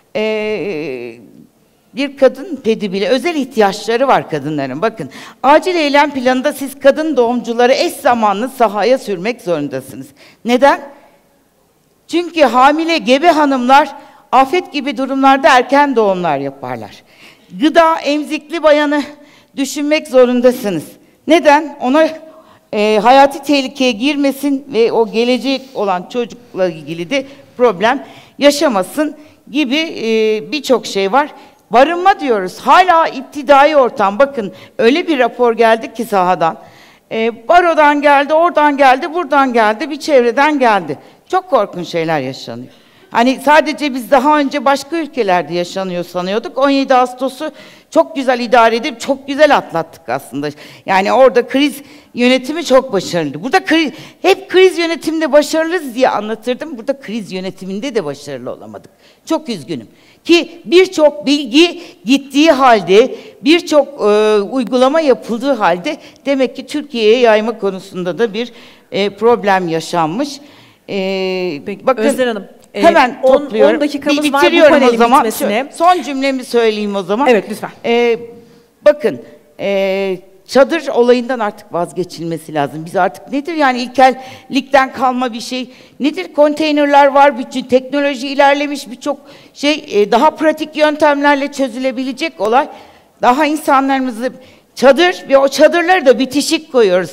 Bir kadın pedi bile özel ihtiyaçları var kadınların. Bakın, acil eylem planında siz kadın doğumcuları eş zamanlı sahaya sürmek zorundasınız. Neden? Çünkü hamile gebe hanımlar afet gibi durumlarda erken doğumlar yaparlar. Gıda emzikli bayanı düşünmek zorundasınız. Neden? Ona hayati tehlikeye girmesin ve o gelecek olan çocukla ilgili de problem yaşamasın gibi birçok şey var. Barınma diyoruz. Hala iptidai ortam. Bakın öyle bir rapor geldi ki sahadan. Barodan geldi, oradan geldi, buradan geldi, bir çevreden geldi. Çok korkunç şeyler yaşanıyor. Hani sadece biz daha önce başka ülkelerde yaşanıyor sanıyorduk. 17 Ağustos'u çok güzel idare edip çok güzel atlattık aslında. Yani orada kriz yönetimi çok başarılı. Burada hep kriz yönetiminde başarılıyız diye anlatırdım. Burada kriz yönetiminde de başarılı olamadık. Çok üzgünüm. Ki birçok bilgi gittiği halde, birçok uygulama yapıldığı halde demek ki Türkiye'ye yayma konusunda da bir problem yaşanmış. Peki, bakın, Özden Hanım. Hemen topluyorum. 10 dakikamız var bitiriyorum bu panelin o zaman. bitmesine. Son cümlemi söyleyeyim o zaman. Evet, lütfen. Bakın, çadır olayından artık vazgeçilmesi lazım. Biz artık nedir yani ilkellikten kalma bir şey? Nedir? Konteynerler var, bütün teknoloji ilerlemiş, birçok şey daha pratik yöntemlerle çözülebilecek olay. Daha insanlarımızı çadır ve o çadırları da bitişik koyuyoruz.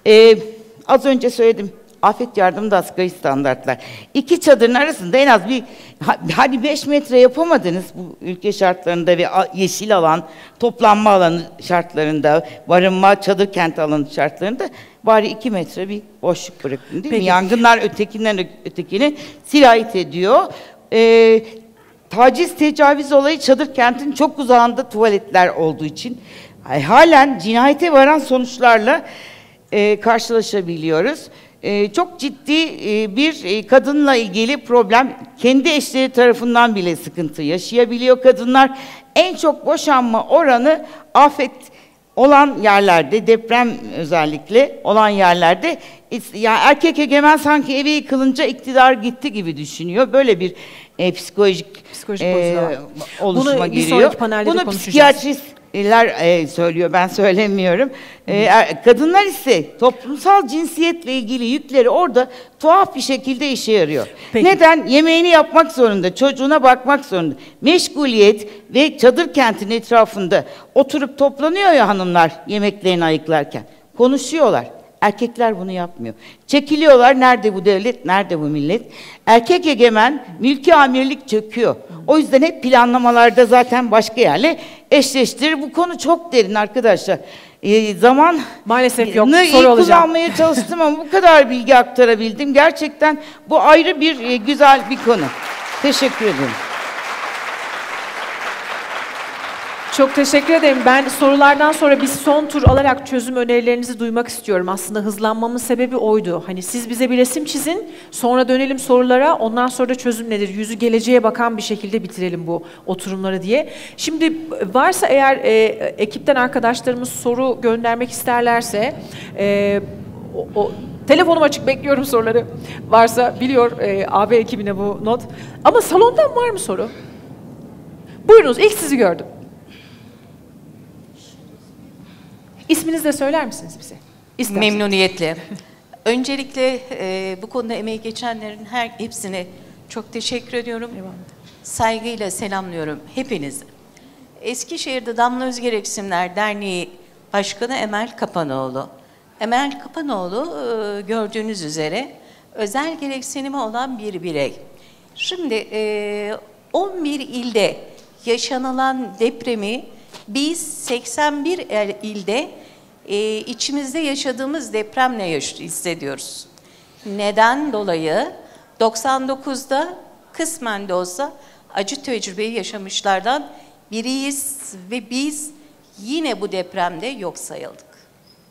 Az önce söyledim. Afet yardımında asgari standartlar. İki çadırın arasında en az hadi 5 metre yapamadınız bu ülke şartlarında ve yeşil alan, toplanma alanı şartlarında, barınma, çadır kent alanı şartlarında bari 2 metre bir boşluk bırakın değil mi? Yangınlar ötekinden ötekine sirayet ediyor. Taciz, tecavüz olayı çadır kentin çok uzağında tuvaletler olduğu için halen cinayete varan sonuçlarla karşılaşabiliyoruz. Çok ciddi bir kadınla ilgili problem, kendi eşleri tarafından bile sıkıntı yaşayabiliyor kadınlar. En çok boşanma oranı afet olan yerlerde, deprem özellikle olan yerlerde, ya erkek egemen sanki evi yıkılınca iktidar gitti gibi düşünüyor. Böyle bir psikolojik oluşuma giriyor. Bunu psikiyatristler söylüyor, ben söylemiyorum. Kadınlar ise toplumsal cinsiyetle ilgili yükleri orada tuhaf bir şekilde işe yarıyor. Peki. Neden? Yemeğini yapmak zorunda, çocuğuna bakmak zorunda. Meşguliyet ve çadır kentin etrafında oturup toplanıyor ya hanımlar yemeklerini ayıklarken. Konuşuyorlar. Erkekler bunu yapmıyor. Çekiliyorlar. Nerede bu devlet, nerede bu millet? Erkek egemen mülki amirlik çöküyor. O yüzden hep planlamalarda zaten başka yerle eşleştirir. Bu konu çok derin arkadaşlar. Zaman maalesef yok. Soru alacağım. Kullanmaya çalıştım ama bu kadar bilgi aktarabildim. Gerçekten bu ayrı bir güzel bir konu. Teşekkür ederim. Çok teşekkür ederim. Ben sorulardan sonra bir son tur alarak çözüm önerilerinizi duymak istiyorum. Aslında hızlanmamın sebebi oydu. Hani siz bize bir resim çizin, sonra dönelim sorulara, ondan sonra da çözüm nedir? Yüzü geleceğe bakan bir şekilde bitirelim bu oturumları diye. Şimdi varsa eğer ekipten arkadaşlarımız soru göndermek isterlerse, telefonum açık, bekliyorum soruları. Varsa biliyor AB ekibine bu not. Ama salondan var mı soru? Buyurunuz, ilk sizi gördüm. İsminizi de söyler misiniz bize? İsterseniz. Memnuniyetle. Öncelikle bu konuda emeği geçenlerin hepsine çok teşekkür ediyorum. Eyvallah. Saygıyla selamlıyorum hepinizi. Eskişehir'de Damla Özgereksinimler Derneği Başkanı Emel Kapanoğlu. Emel Kapanoğlu gördüğünüz üzere özel gereksinimi olan bir birey. Şimdi 11 ilde yaşanılan depremi biz 81 ilde içimizde yaşadığımız depremle hissediyoruz. Neden dolayı? 99'da kısmen de olsa acı tecrübeyi yaşamışlardan biriyiz ve biz yine bu depremde yok sayıldık.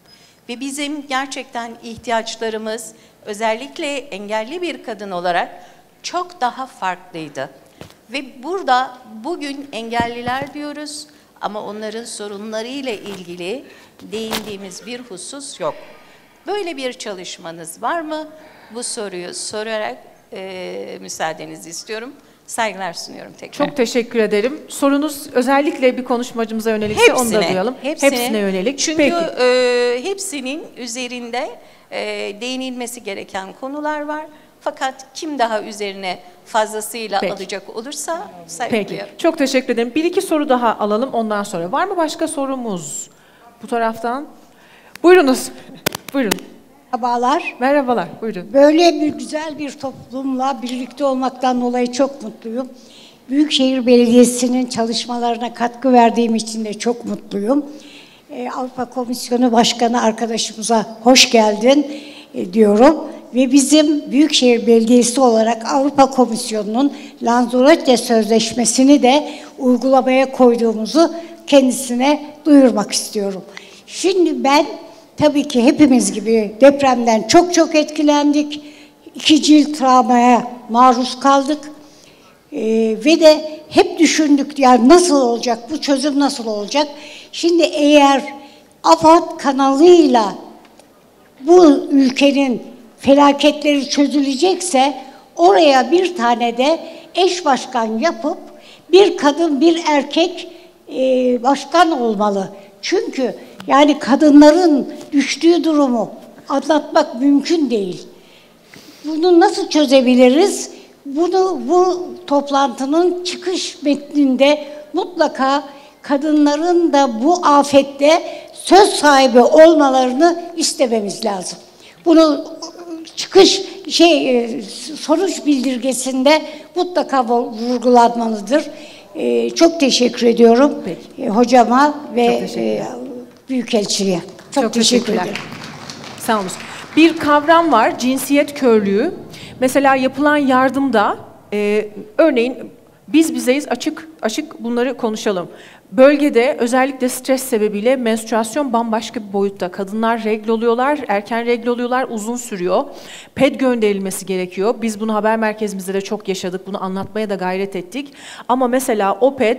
Ve bizim gerçekten ihtiyaçlarımız özellikle engelli bir kadın olarak çok daha farklıydı. Ve burada bugün engelliler diyoruz ama onların sorunlarıyla ilgili değindiğimiz bir husus yok. Böyle bir çalışmanız var mı? Bu soruyu sorarak müsaadenizi istiyorum. Saygılar sunuyorum tekrar. Çok teşekkür ederim. Sorunuz özellikle bir konuşmacımıza yönelikse onu da duyalım. Hepsine yönelik. Çünkü hepsinin üzerinde değinilmesi gereken konular var. Fakat kim daha üzerine fazlasıyla alacak olursa saygı duyarım. Peki. Çok teşekkür ederim. Bir iki soru daha alalım ondan sonra. Var mı başka sorumuz bu taraftan? Buyurunuz. Buyurun. Merhabalar. Merhabalar. Buyurun. Böyle bir güzel bir toplumla birlikte olmaktan dolayı çok mutluyum. Büyükşehir Belediyesi'nin çalışmalarına katkı verdiğim için de çok mutluyum. Avrupa Komisyonu Başkanı arkadaşımıza hoş geldin diyorum. Ve bizim Büyükşehir Belediyesi olarak Avrupa Komisyonu'nun Lanzarote Sözleşmesi'ni de uygulamaya koyduğumuzu kendisine duyurmak istiyorum. Şimdi ben tabii ki hepimiz gibi depremden çok etkilendik. İkicil travmaya maruz kaldık. Ve de hep düşündük yani nasıl olacak, bu çözüm nasıl olacak? Şimdi eğer AFAD kanalıyla bu ülkenin felaketleri çözülecekse oraya bir tane de eş başkan yapıp bir kadın bir erkek başkan olmalı. Çünkü yani kadınların düştüğü durumu anlatmak mümkün değil. Bunu nasıl çözebiliriz? Bu toplantının çıkış metninde mutlaka kadınların da bu afette söz sahibi olmalarını istememiz lazım. Bunu sonuç bildirgesinde mutlaka vurgulanmalıdır. Çok teşekkür ediyorum hocama ve Büyükelçiliğe. Çok teşekkür ederim. Sağ olun. Bir kavram var, cinsiyet körlüğü. Mesela yapılan yardımda, örneğin biz bizeyiz, açık bunları konuşalım. Bölgede özellikle stres sebebiyle menstruasyon bambaşka bir boyutta. Kadınlar regl oluyorlar, erken regl oluyorlar, uzun sürüyor. PED gönderilmesi gerekiyor. Biz bunu haber merkezimizde de çok yaşadık, bunu anlatmaya da gayret ettik. Ama mesela o PED,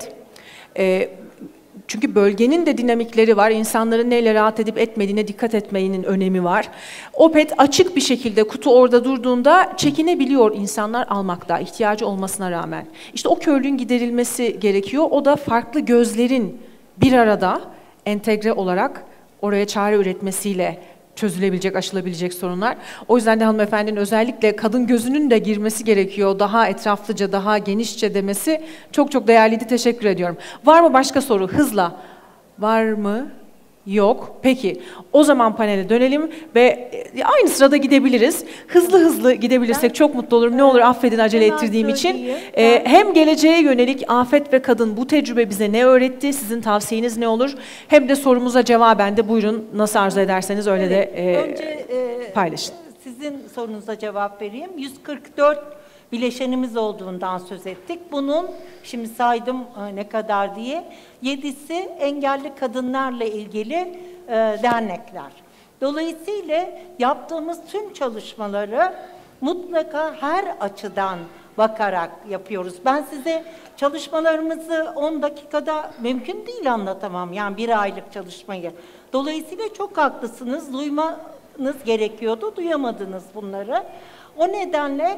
çünkü bölgenin de dinamikleri var, insanların neyle rahat edip etmediğine dikkat etmenin önemi var. O PED açık bir şekilde kutu orada durduğunda çekinebiliyor insanlar almakta, ihtiyacı olmasına rağmen. İşte o körlüğün giderilmesi gerekiyor. O da farklı gözlerin bir arada entegre olarak oraya çare üretmesiyle çözülebilecek, aşılabilecek sorunlar. O yüzden de hanımefendinin özellikle kadın gözünün de girmesi gerekiyor. Daha etraflıca, daha genişçe demesi çok değerliydi. Teşekkür ediyorum. Var mı başka soru? Hızla. Var mı? Yok. Peki. O zaman panele dönelim ve aynı sırada gidebiliriz. Hızlı gidebilirsek çok mutlu olurum. Ne olur affedin acele ettirdiğim için. Hem geleceğe yönelik afet ve kadın bu tecrübe bize ne öğretti? Sizin tavsiyeniz ne olur? Hem de sorumuza cevaben de buyurun nasıl arzu ederseniz öyle de paylaşın. Sizin sorunuza cevap vereyim. 144 bileşenimiz olduğundan söz ettik. Bunun, şimdi saydım ne kadar diye, 7'si engelli kadınlarla ilgili dernekler. Dolayısıyla yaptığımız tüm çalışmaları mutlaka her açıdan bakarak yapıyoruz. Ben size çalışmalarımızı 10 dakikada mümkün değil anlatamam. Yani bir aylık çalışmayı. Dolayısıyla çok haklısınız. Duymanız gerekiyordu. Duyamadınız bunları. O nedenle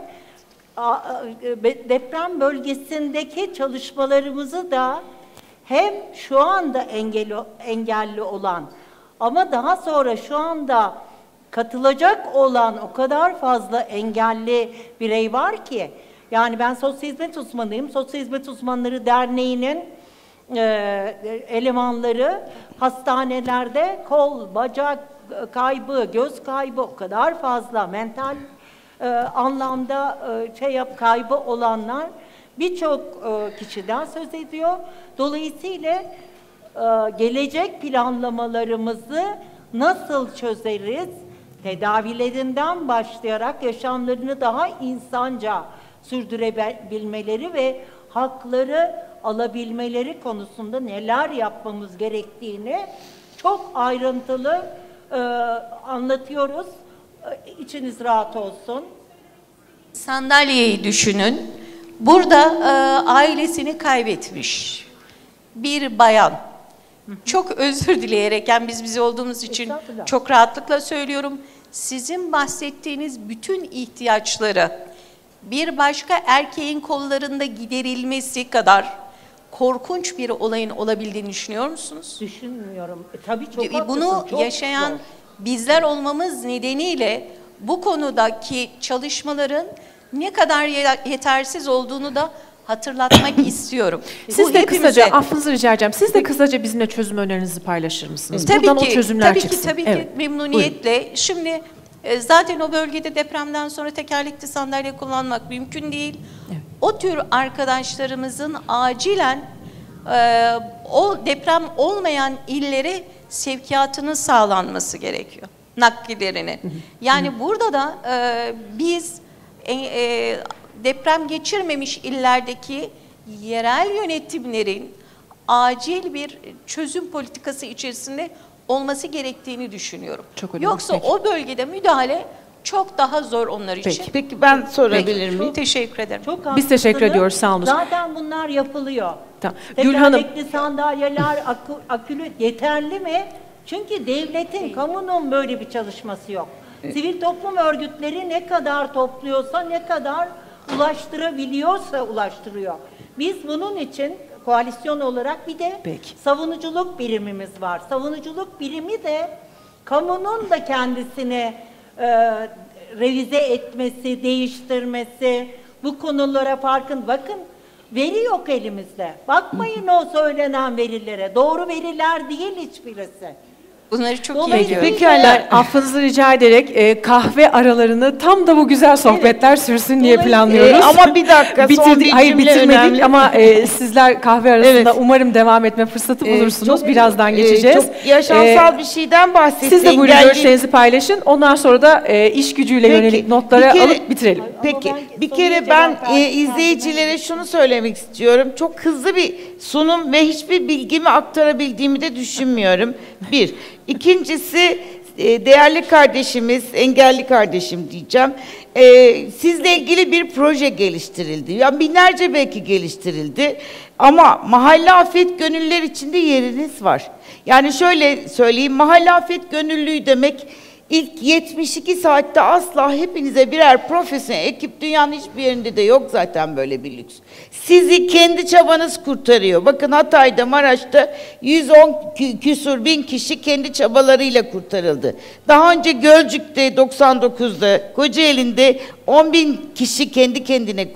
deprem bölgesindeki çalışmalarımızı da hem şu anda engelli olan ama daha sonra şu anda katılacak olan o kadar fazla engelli birey var ki, yani ben sosyal hizmet uzmanıyım. Sosyal Hizmet Uzmanları Derneği'nin elemanları hastanelerde kol, bacak kaybı, göz kaybı o kadar fazla, mental anlamda kaybı olanlar birçok kişiden söz ediyor. Dolayısıyla gelecek planlamalarımızı nasıl çözeriz? Tedavilerinden başlayarak yaşamlarını daha insanca sürdürebilmeleri ve hakları alabilmeleri konusunda neler yapmamız gerektiğini çok ayrıntılı anlatıyoruz. İçiniz rahat olsun. Sandalyeyi düşünün. Burada ailesini kaybetmiş bir bayan. Çok özür dileyerek, yani biz bize olduğumuz için çok rahatlıkla söylüyorum. Sizin bahsettiğiniz bütün ihtiyaçları bir başka erkeğin kollarında giderilmesi kadar korkunç bir olayın olabildiğini düşünüyor musunuz? Düşünmüyorum. Tabii çok haklısın. Bunu Çok yaşayan zor. bizler olmamız nedeniyle bu konudaki çalışmaların ne kadar yetersiz olduğunu da hatırlatmak istiyorum. Siz de kısaca, affınızı rica edeceğim, siz de kısaca bizimle çözüm önerinizi paylaşır mısınız? Tabii Buradan ki, o çözümler tabii çıksın. ki, tabii Evet. ki memnuniyetle. Buyurun. Şimdi zaten o bölgede depremden sonra tekerlekli sandalye kullanmak mümkün değil. Evet. O tür arkadaşlarımızın acilen o deprem olmayan illere sevkiyatının sağlanması gerekiyor. Naklilerinin. Yani burada da biz deprem geçirmemiş illerdeki yerel yönetimlerin acil bir çözüm politikası içerisinde olması gerektiğini düşünüyorum. Yoksa peki, o bölgede müdahale çok daha zor onlar için. Peki ben sorabilir miyim? Çok teşekkür ederim. Çok biz teşekkür ediyoruz, sağ olun. Zaten bunlar yapılıyor. Tamam. Gül Hanım. Tekerlekli sandalyeler, akülü yeterli mi? Çünkü devletin, kamunun böyle bir çalışması yok. Sivil toplum örgütleri ne kadar topluyorsa, ne kadar ulaştırabiliyorsa ulaştırıyor. Biz bunun için koalisyon olarak bir de savunuculuk birimimiz var. Savunuculuk birimi de kamunun da kendisini revize etmesi, değiştirmesi, bu konulara bakın veri yok elimizde. Bakmayın o söylenen verilere. Doğru veriler değil hiçbirisi. Bunları çok iyi biliyorum. Pekala, affınızı rica ederek kahve aralarını tam da bu güzel sohbetler sürsün diye planlıyoruz. Ama bir dakika, son bir hayır, cümle bitirmedik önemli. ama sizler kahve arasında umarım devam etme fırsatı bulursunuz. Birazdan geçeceğiz. Çok yaşamsal bir şeyden bahsetti. Siz de buyurun görüşlerinizi paylaşın. Ondan sonra da iş gücüyle yönelik notları alıp bitirelim. Peki, bir kere ben izleyicilere şunu söylemek istiyorum. Çok hızlı bir sunum ve hiçbir bilgimi aktarabildiğimi de düşünmüyorum. Bir. İkincisi, değerli kardeşimiz, engelli kardeşim diyeceğim, sizle ilgili bir proje geliştirildi. Yani binlerce belki geliştirildi ama mahalle afet gönüllüler içinde yeriniz var. Yani şöyle söyleyeyim, mahalle afet gönüllüyü demek, İlk 72 saatte asla hepinize birer profesyonel ekip, dünyanın hiçbir yerinde de yok zaten böyle bir lüks. Sizi kendi çabanız kurtarıyor. Bakın Hatay'da, Maraş'ta 110 küsur bin kişi kendi çabalarıyla kurtarıldı. Daha önce Gölcük'te 99'da, Kocaeli'nde 10 bin kişi kendi kendine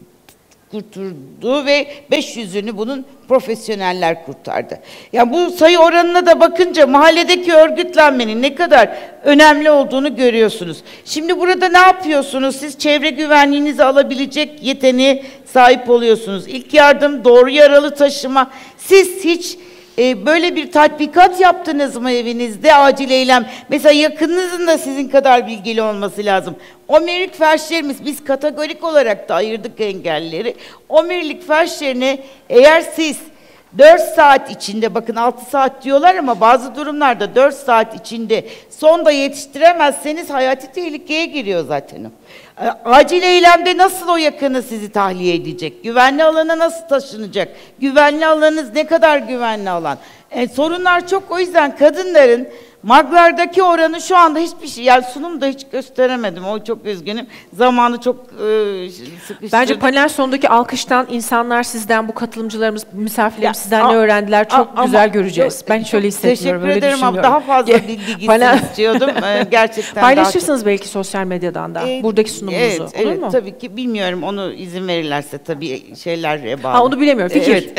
kurtuldu ve 500'ünü bunun profesyoneller kurtardı. Yani bu sayı oranına da bakınca mahalledeki örgütlenmenin ne kadar önemli olduğunu görüyorsunuz. Şimdi burada ne yapıyorsunuz? Siz çevre güvenliğinizi alabilecek yeteneğe sahip oluyorsunuz. İlk yardım, doğru yaralı taşıma. Siz hiç böyle bir tatbikat yaptınız mı evinizde, acil eylem? Mesela yakınınızın da sizin kadar bilgili olması lazım. Omurilik felçlerimiz, biz kategorik olarak da ayırdık engellileri. Omurilik felçlerini eğer siz 4 saat içinde, bakın 6 saat diyorlar ama bazı durumlarda 4 saat içinde sonda yetiştiremezseniz hayati tehlikeye giriyor zaten. Acil eylemde nasıl o yakını sizi tahliye edecek? Güvenli alana nasıl taşınacak? Güvenli alanınız ne kadar güvenli alan? Sorunlar çok, o yüzden kadınların MAG'lardaki oranı şu anda hiçbir şey, yani sunumda hiç gösteremedim, o çok üzgünüm. Zamanı çok sıkıştırdık. Bence panel sonundaki alkıştan insanlar sizden, bu katılımcılarımız, misafirlerimiz sizden ne öğrendiler çok güzel göreceğiz. Ben hiç öyle hissetmiyorum, teşekkür ederim ama daha fazla bilgi gitsin istiyordum. Gerçekten paylaşırsınız belki sosyal medyadan da buradaki sunumumuzu, olur evet, mu? Tabii ki, bilmiyorum, onu izin verirlerse tabii şeyler bağlı. Onu bilemiyorum, fikir.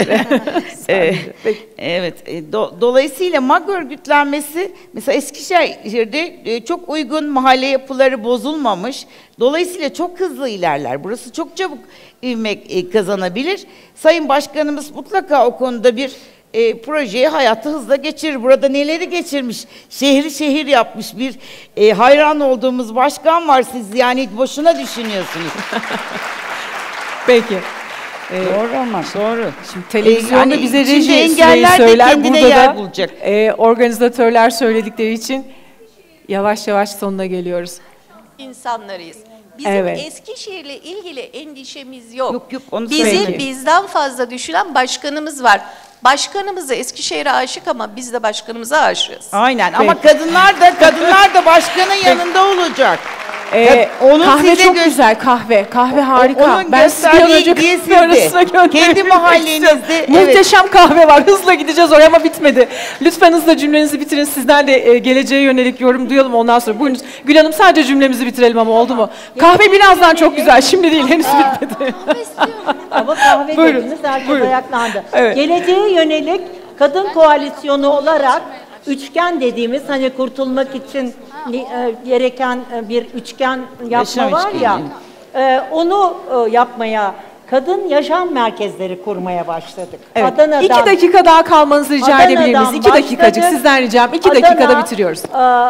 Evet. Dolayısıyla MAG örgütlenmesi, mesela Eskişehir'de çok uygun mahalle yapıları bozulmamış. Dolayısıyla çok hızlı ilerler. Burası çok çabuk ivme kazanabilir. Sayın Başkanımız mutlaka o konuda bir projeyi hayata hızla geçirir. Burada neleri geçirmiş? Şehri şehir yapmış bir hayran olduğumuz başkan var. Siz yani boşuna düşünüyorsunuz. Peki. Doğru ama doğru. Şimdi televizyonda yani bize reji engeller söyler, kendine burada yer da bulacak. Organizatörler söyledikleri için yavaş yavaş sonuna geliyoruz. İnsanlarıyız. Bizim Evet. Eskişehir'le ilgili endişemiz yok. Yok, onu Bizi söyleyeyim. bizden fazla düşünen başkanımız var. Başkanımız da Eskişehir'e aşık ama biz de başkanımıza aşığız. Aynen ama kadınlar da başkanın yanında olacak. Onun Kahve size çok güzel, kahve harika. Onun Ben sizi bir an önce gösterdiği kahve arasına sizde. göndermek Kendi mahallenizde, istiyorum. Muhteşem kahve var. Hızla gideceğiz oraya ama bitmedi. Lütfen hızla cümlenizi bitirin. Sizden de geleceğe yönelik yorum duyalım ondan sonra. Buyurunuz. Gül Hanım sadece cümlemizi bitirelim ama oldu mu? Kahve birazdan çok güzel. Şimdi değil, henüz bitmedi. Ama kahve Buyurun, dediniz, herkes buyurun. ayaklandı. Evet. Geleceğe yönelik kadın koalisyonu olarak üçgen dediğimiz, hani kurtulmak için gereken bir üçgen yapma Yaşam var ya, üçgeni. onu yapmaya, kadın yaşam merkezleri kurmaya başladık. Evet. Adana'dan, 2 dakika daha kalmanızı rica Adana'dan edebilir miyiz? 2 dakikacık başladık. sizden ricam. 2 Adana, dakikada bitiriyoruz.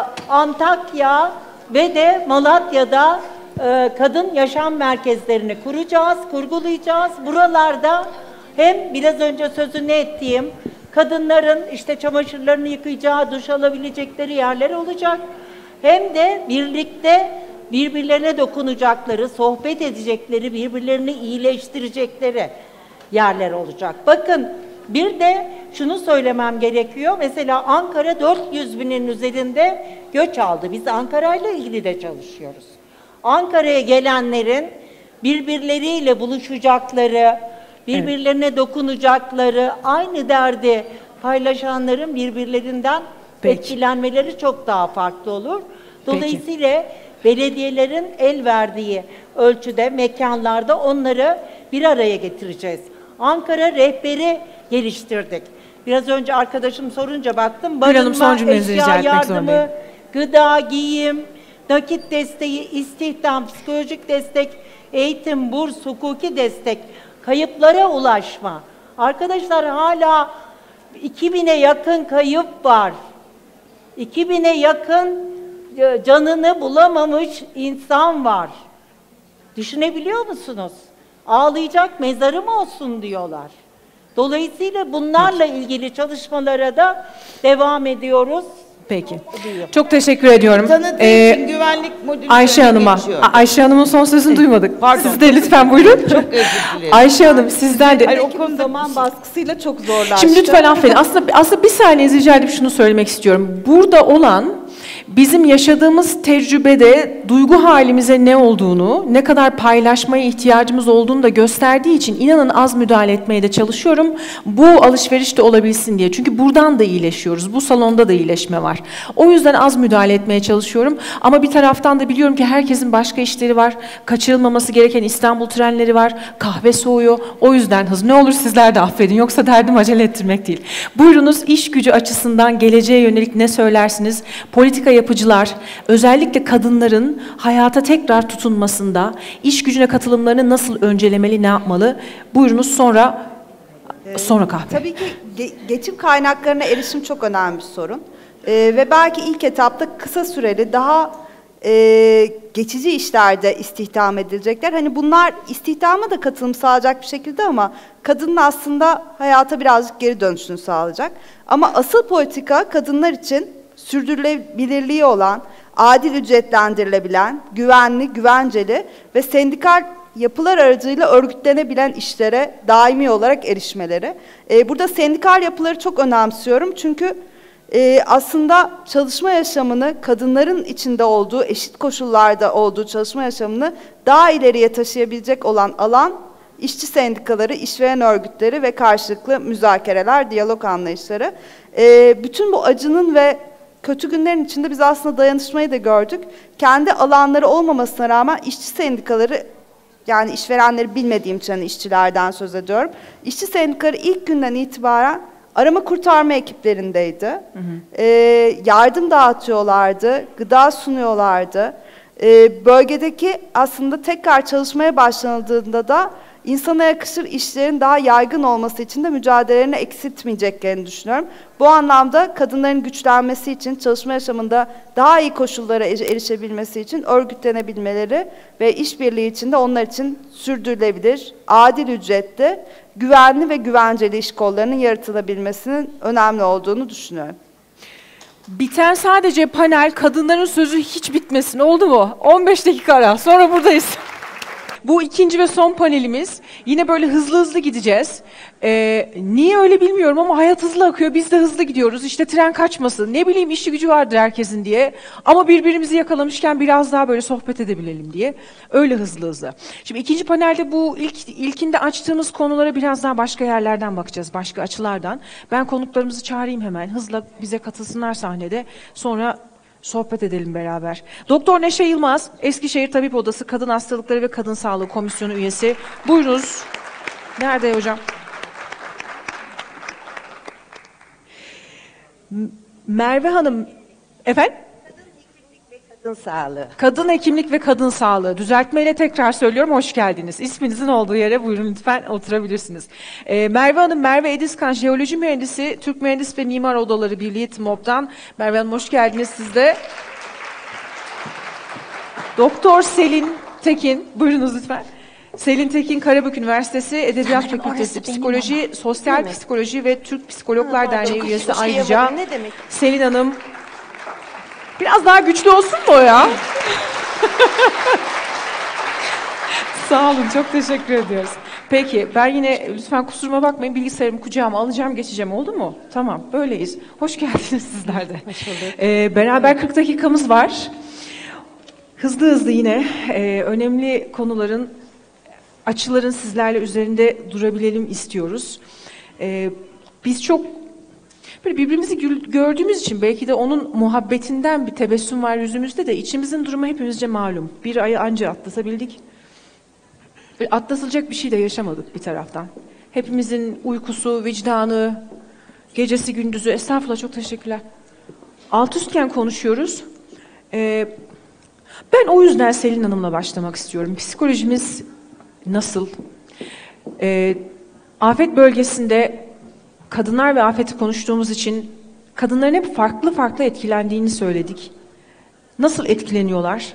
Antakya ve de Malatya'da kadın yaşam merkezlerini kuracağız, kurgulayacağız. Buralarda hem biraz önce sözünü ettiğim kadınların işte çamaşırlarını yıkayacağı, duş alabilecekleri yerler olacak. Hem de birlikte birbirlerine dokunacakları, sohbet edecekleri, birbirlerini iyileştirecekleri yerler olacak. Bakın, bir de şunu söylemem gerekiyor. Mesela Ankara 400 binin üzerinde göç aldı. Biz Ankara'yla ilgili de çalışıyoruz. Ankara'ya gelenlerin birbirleriyle buluşacakları, birbirlerine dokunacakları, aynı derdi paylaşanların birbirlerinden etkilenmeleri çok daha farklı olur. Dolayısıyla belediyelerin el verdiği ölçüde, mekanlarda onları bir araya getireceğiz. Ankara rehberi geliştirdik. Biraz önce arkadaşım sorunca baktım. Barınma, eşya yardımı, gıda, giyim, nakit desteği, istihdam, psikolojik destek, eğitim, burs, hukuki destek, kayıplara ulaşma. Arkadaşlar hala 2000'e yakın kayıp var. 2000'e yakın canını bulamamış insan var. Düşünebiliyor musunuz? Ağlayacak mezarı mı olsun diyorlar. Dolayısıyla bunlarla ilgili çalışmalara da devam ediyoruz. Peki. Çok teşekkür ediyorum. Tanıtım için güvenlik modülü Ayşe Hanım'a. Ayşe Hanım'ın son sözünü duymadık. Siz de lütfen buyurun. Çok özür dilerim. Ayşe Hanım sizden de. Hayır, o konuda zaman baskısıyla çok zorlaştı. Şimdi lütfen affedin. Aslında bir saniye rica edip şunu söylemek istiyorum. Burada olan bizim yaşadığımız tecrübede duygu halimize ne olduğunu, ne kadar paylaşmaya ihtiyacımız olduğunu da gösterdiği için inanın az müdahale etmeye de çalışıyorum. Bu alışveriş de olabilsin diye. Çünkü buradan da iyileşiyoruz. Bu salonda da iyileşme var. O yüzden az müdahale etmeye çalışıyorum. Ama bir taraftan da biliyorum ki herkesin başka işleri var. Kaçırılmaması gereken İstanbul trenleri var. Kahve soğuyor. O yüzden hız. Ne olur sizler de affedin. Yoksa derdim acele ettirmek değil. Buyurunuz, iş gücü açısından geleceğe yönelik ne söylersiniz? Politika yapıcılar, özellikle kadınların hayata tekrar tutunmasında iş gücüne katılımlarını nasıl öncelemeli, ne yapmalı? Buyurunuz, sonra kahve. Tabii ki geçim kaynaklarına erişim çok önemli bir sorun. Ve belki ilk etapta kısa süreli daha geçici işlerde istihdam edilecekler. Hani bunlar istihdama da katılım sağlayacak bir şekilde ama kadının aslında hayata birazcık geri dönüşünü sağlayacak. Ama asıl politika kadınlar için sürdürülebilirliği olan, adil ücretlendirilebilen, güvenli, güvenceli ve sendikal yapılar aracıyla örgütlenebilen işlere daimi olarak erişmeleri. Burada sendikal yapıları çok önemsiyorum çünkü aslında çalışma yaşamını, kadınların içinde olduğu, eşit koşullarda olduğu çalışma yaşamını daha ileriye taşıyabilecek olan alan, işçi sendikaları, işveren örgütleri ve karşılıklı müzakereler, diyalog anlayışları. Bütün bu acının ve kötü günlerin içinde biz aslında dayanışmayı da gördük. Kendi alanları olmamasına rağmen işçi sendikaları, yani işverenleri bilmediğim için işçilerden söz ediyorum. İşçi sendikaları ilk günden itibaren arama kurtarma ekiplerindeydi. Yardım dağıtıyorlardı, gıda sunuyorlardı. Bölgedeki aslında tekrar çalışmaya başlanıldığında da insana yakışır işlerin daha yaygın olması için de mücadelelerini eksiltmeyeceklerini düşünüyorum. Bu anlamda kadınların güçlenmesi için, çalışma yaşamında daha iyi koşullara erişebilmesi için örgütlenebilmeleri ve işbirliği için de onlar için sürdürülebilir, adil ücretli, güvenli ve güvenceli iş kollarının yaratılabilmesinin önemli olduğunu düşünüyorum. Biten sadece panel, kadınların sözü hiç bitmesin, oldu mu? 15 dakika ara, sonra buradayız. Bu ikinci ve son panelimiz. Yine böyle hızlı hızlı gideceğiz. Niye öyle bilmiyorum ama hayat hızlı akıyor. Biz de hızlı gidiyoruz. İşte tren kaçmasın. Ne bileyim işi gücü vardır herkesin diye. Ama birbirimizi yakalamışken biraz daha böyle sohbet edebilelim diye. Öyle hızlı hızlı. Şimdi ikinci panelde bu ilkinde açtığımız konulara biraz daha başka yerlerden bakacağız. Başka açılardan. Ben konuklarımızı çağırayım hemen. Hızla bize katılsınlar sahnede. Sonra sohbet edelim beraber. Doktor Neşe Yılmaz, Eskişehir Tabip Odası Kadın Hastalıkları ve Kadın Sağlığı Komisyonu üyesi. Buyurunuz. Nerede hocam? Merve Hanım, efendim? Kadın sağlığı. Kadın hekimlik ve kadın sağlığı. Düzeltmeyle tekrar söylüyorum, hoş geldiniz. İsminizin olduğu yere buyurun lütfen oturabilirsiniz. Merve Hanım, Merve Ediskan, jeoloji mühendisi, Türk Mühendis ve Mimar Odaları Birliği TMOB'dan. Merve Hanım hoş geldiniz siz de. Doktor Selin Tekin, buyurunuz lütfen. Selin Tekin, Karabük Üniversitesi Edebiyat Fakültesi Psikoloji, Sosyal Psikoloji ve Türk Psikologlar Derneği üyesi ayrıca. Selin Hanım, biraz daha güçlü olsun mu o ya? Sağ olun, çok teşekkür ediyoruz. Peki, ben yine lütfen kusuruma bakmayın, bilgisayarımı kucağıma alacağım, geçeceğim, oldu mu? Tamam, böyleyiz. Hoş geldiniz sizler de. Hoş bulduk. Beraber 40 dakikamız var. Hızlı hızlı yine önemli konuların, açıların sizlerle üzerinde durabilelim istiyoruz. Biz çok böyle birbirimizi gördüğümüz için belki de onun muhabbetinden bir tebessüm var yüzümüzde de içimizin durumu hepimizce malum. Bir ayı anca atlatabildik. Atlatılacak bir şey de yaşamadık bir taraftan. Hepimizin uykusu, vicdanı, gecesi, gündüzü, estağfurullah çok teşekkürler. Alt üstken konuşuyoruz. Ben o yüzden Selin Hanım'la başlamak istiyorum. Psikolojimiz nasıl? Afet bölgesinde kadınlar ve afeti konuştuğumuz için kadınların hep farklı farklı etkilendiğini söyledik. Nasıl etkileniyorlar?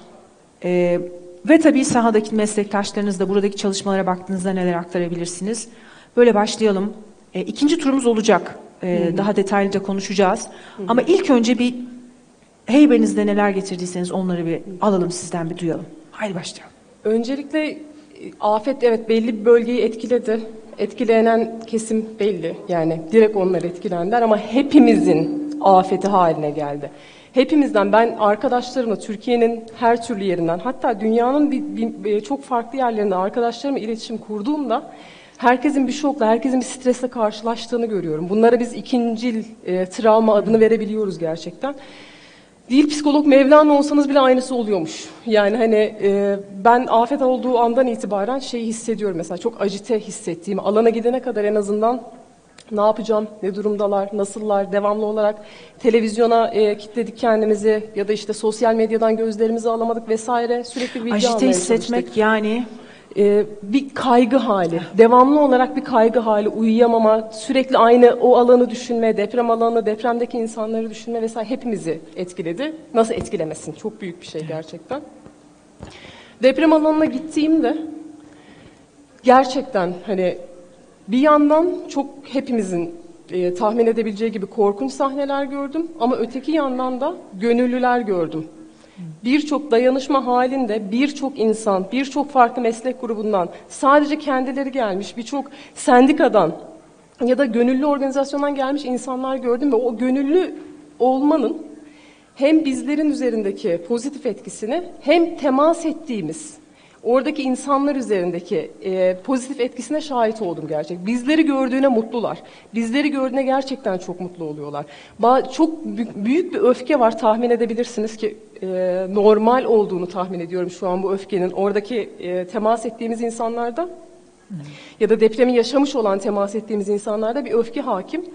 Ve tabii sahadaki meslektaşlarınız da buradaki çalışmalara baktığınızda neler aktarabilirsiniz? Böyle başlayalım. İkinci turumuz olacak. Daha detaylıca konuşacağız. Ama ilk önce bir heybenizde neler getirdiyseniz onları bir alalım sizden, bir duyalım. Haydi başlayalım. Öncelikle afet evet belli bir bölgeyi etkiledi. Etkilenen kesim belli. Yani direkt onlar etkilendiler ama hepimizin afeti haline geldi. Hepimizden, ben arkadaşlarımla Türkiye'nin her türlü yerinden, hatta dünyanın çok farklı yerlerinde arkadaşlarımla iletişim kurduğumda herkesin bir şokla, herkesin bir stresle karşılaştığını görüyorum. Bunlara biz ikincil travma adını verebiliyoruz gerçekten. Değil psikolog Mevlana olsanız bile aynısı oluyormuş. Yani hani ben afet olduğu andan itibaren şeyi hissediyorum mesela, çok ajite hissettiğimi, alana gidene kadar en azından ne yapacağım, ne durumdalar, nasıllar, devamlı olarak televizyona kilitledik kendimizi ya da işte sosyal medyadan gözlerimizi alamadık vesaire, sürekli bilgi almaya çalıştık. Ajite hissetmek yani? Bir kaygı hali, devamlı olarak bir kaygı hali, uyuyamama, sürekli aynı o alanı düşünme, deprem alanı, depremdeki insanları düşünme vesaire hepimizi etkiledi. Nasıl etkilemesin? Çok büyük bir şey gerçekten. Deprem alanına gittiğimde gerçekten hani bir yandan çok hepimizin tahmin edebileceği gibi korkunç sahneler gördüm ama öteki yandan da gönüllüler gördüm. Birçok dayanışma halinde birçok insan, birçok farklı meslek grubundan, sadece kendileri gelmiş, birçok sendikadan ya da gönüllü organizasyondan gelmiş insanlar gördüm ve o gönüllü olmanın hem bizlerin üzerindeki pozitif etkisini hem temas ettiğimiz oradaki insanlar üzerindeki pozitif etkisine şahit oldum gerçekten. Bizleri gördüğüne mutlular. Bizleri gördüğüne gerçekten çok mutlu oluyorlar. Çok büyük bir öfke var, tahmin edebilirsiniz ki normal olduğunu tahmin ediyorum şu an bu öfkenin. Oradaki temas ettiğimiz insanlarda ya da depremi yaşamış olan temas ettiğimiz insanlarda bir öfke hakim.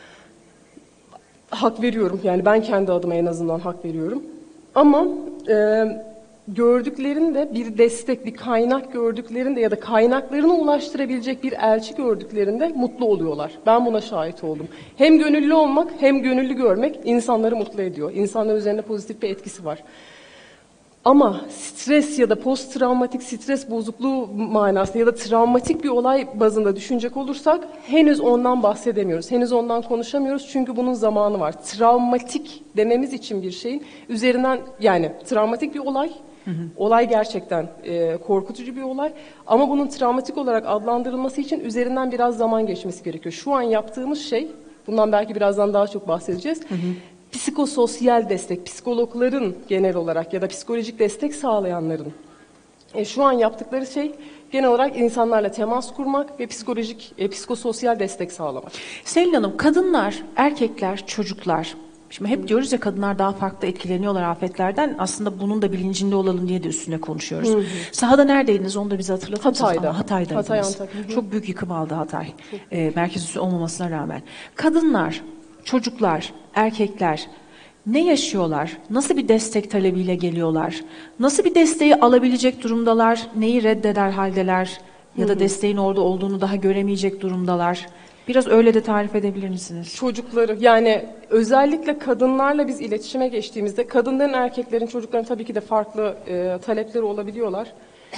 Hak veriyorum. Yani ben kendi adıma en azından hak veriyorum. Ama gördüklerinde bir destek, bir kaynak gördüklerinde ya da kaynaklarına ulaştırabilecek bir elçi gördüklerinde mutlu oluyorlar. Ben buna şahit oldum. Hem gönüllü olmak hem gönüllü görmek insanları mutlu ediyor. İnsanlar üzerinde pozitif bir etkisi var. Ama stres ya da post travmatik stres bozukluğu manasında ya da travmatik bir olay bazında düşünecek olursak henüz ondan bahsedemiyoruz. Henüz ondan konuşamıyoruz çünkü bunun zamanı var. Travmatik dememiz için bir şeyin üzerinden, yani travmatik bir olay, olay gerçekten korkutucu bir olay ama bunun travmatik olarak adlandırılması için üzerinden biraz zaman geçmesi gerekiyor. Şu an yaptığımız şey, bundan belki birazdan daha çok bahsedeceğiz. Psikososyal destek, psikologların genel olarak ya da psikolojik destek sağlayanların şu an yaptıkları şey genel olarak insanlarla temas kurmak ve psikososyal destek sağlamak. Selin Hanım, kadınlar, erkekler, çocuklar, şimdi hep diyoruz ya kadınlar daha farklı etkileniyorlar afetlerden. Aslında bunun da bilincinde olalım diye de üstüne konuşuyoruz. Sahada neredeydiniz? Onu da bize hatırlatır mısınız? Hatay'da. Hatay'daydınız. Hatay, Antakya. Çok büyük yıkım aldı Hatay. Merkez üssü olmamasına rağmen. Kadınlar, çocuklar, erkekler ne yaşıyorlar? Nasıl bir destek talebiyle geliyorlar? Nasıl bir desteği alabilecek durumdalar? Neyi reddeder haldeler? Ya da desteğin orada olduğunu daha göremeyecek durumdalar? Biraz öyle de tarif edebilir misiniz? Çocukları, yani özellikle kadınlarla biz iletişime geçtiğimizde kadınların, erkeklerin, çocukların tabii ki de farklı talepleri olabiliyorlar.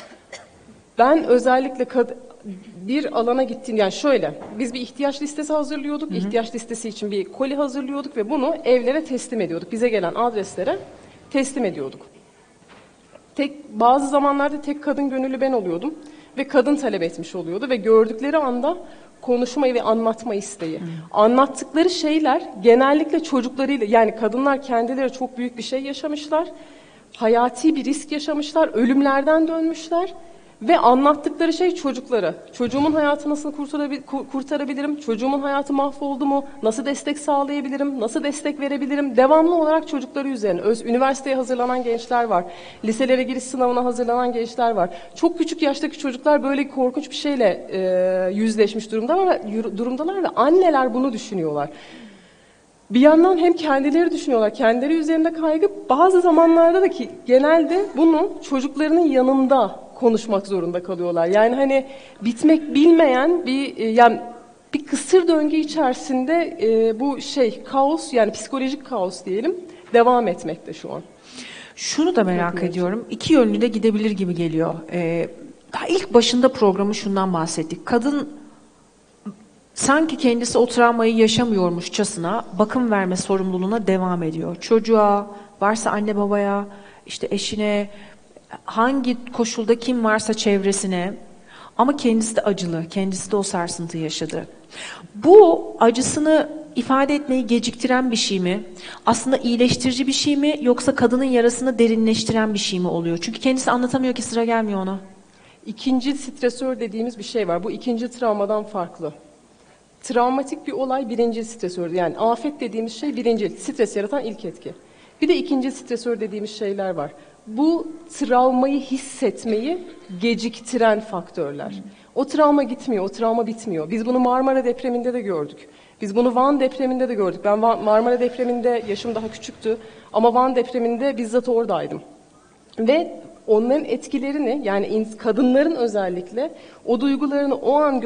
Ben özellikle bir alana gittiğim, yani şöyle, biz bir ihtiyaç listesi hazırlıyorduk. İhtiyaç listesi için bir koli hazırlıyorduk ve bunu evlere teslim ediyorduk. Bize gelen adreslere teslim ediyorduk. Bazı zamanlarda tek kadın gönüllü ben oluyordum ve kadın talep etmiş oluyordu ve gördükleri anda konuşmayı ve anlatma isteği. Anlattıkları şeyler genellikle çocuklarıyla, yani kadınlar kendileri çok büyük bir şey yaşamışlar. Hayati bir risk yaşamışlar, ölümlerden dönmüşler. Ve anlattıkları şey çocukları. Çocuğumun hayatı nasıl kurtarabilirim? Çocuğumun hayatı mahvoldu mu? Nasıl destek sağlayabilirim? Nasıl destek verebilirim? Devamlı olarak çocukları üzerine. Üniversiteye hazırlanan gençler var. Liselere giriş sınavına hazırlanan gençler var. Çok küçük yaştaki çocuklar böyle korkunç bir şeyle yüzleşmiş durumdalar ve anneler bunu düşünüyorlar. Bir yandan hem kendileri düşünüyorlar, kendileri üzerinde kaygı. Bazı zamanlarda da ki genelde bunu çocuklarının yanında konuşmak zorunda kalıyorlar. Yani hani bitmek bilmeyen bir kısır döngü içerisinde bu kaos, yani psikolojik kaos diyelim, devam etmekte şu an. Şunu da merak ediyorum. İki yönlü de gidebilir gibi geliyor. Daha ilk başında programı şundan bahsettik. Kadın sanki kendisi o travmayı yaşamıyormuşçasına bakım verme sorumluluğuna devam ediyor. Çocuğa, varsa anne babaya, işte eşine, hangi koşulda kim varsa çevresine, ama kendisi de acılı, kendisi de o sarsıntı yaşadı. Bu acısını ifade etmeyi geciktiren bir şey mi? Aslında iyileştirici bir şey mi? Yoksa kadının yarasını derinleştiren bir şey mi oluyor? Çünkü kendisi anlatamıyor ki, sıra gelmiyor ona. İkinci stresör dediğimiz bir şey var. Bu ikinci travmadan farklı. Travmatik bir olay birinci stresör. Yani afet dediğimiz şey birinci, stres yaratan ilk etki. Bir de ikinci stresör dediğimiz şeyler var. Bu travmayı hissetmeyi geciktiren faktörler. O travma gitmiyor, o travma bitmiyor. Biz bunu Marmara depreminde de gördük. Biz bunu Van depreminde de gördük. Ben Marmara depreminde yaşım daha küçüktü ama Van depreminde bizzat oradaydım. Ve onların etkilerini, yani kadınların özellikle o duygularını o an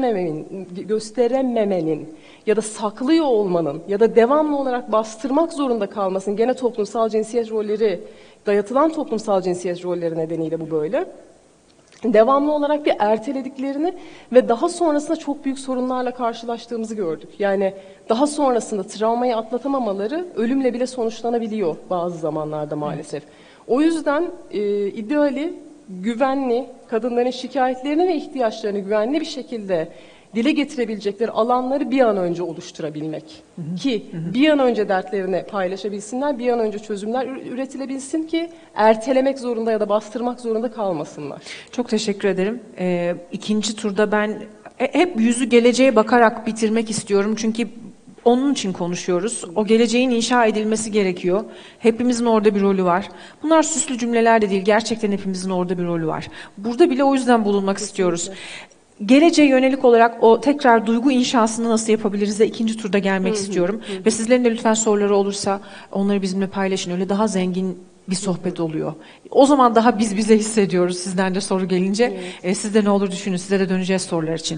gösterememenin ya da saklıyor olmanın ya da devamlı olarak bastırmak zorunda kalmasının, gene toplumsal cinsiyet rolleri, dayatılan toplumsal cinsiyet rolleri nedeniyle bu böyle. Devamlı olarak bir ertelediklerini ve daha sonrasında çok büyük sorunlarla karşılaştığımızı gördük. Yani daha sonrasında travmayı atlatamamaları ölümle bile sonuçlanabiliyor bazı zamanlarda maalesef. O yüzden ideali güvenli, kadınların şikayetlerini ve ihtiyaçlarını güvenli bir şekilde dile getirebilecekleri alanları bir an önce oluşturabilmek. Ki bir an önce dertlerini paylaşabilsinler, bir an önce çözümler üretilebilsin ki ertelemek zorunda ya da bastırmak zorunda kalmasınlar. Çok teşekkür ederim. İkinci turda ben hep yüzü geleceğe bakarak bitirmek istiyorum. Çünkü onun için konuşuyoruz. O geleceğin inşa edilmesi gerekiyor. Hepimizin orada bir rolü var. Bunlar süslü cümleler de değil. Gerçekten hepimizin orada bir rolü var. Burada bile o yüzden bulunmak istiyoruz. Geleceğe yönelik olarak o tekrar duygu inşasını nasıl yapabiliriz de ikinci turda gelmek istiyorum. Ve sizlerin de lütfen soruları olursa onları bizimle paylaşın. Öyle daha zengin bir sohbet oluyor. O zaman daha biz bize hissediyoruz sizden de soru gelince. Siz de ne olur düşünün. Size de döneceğiz sorular için.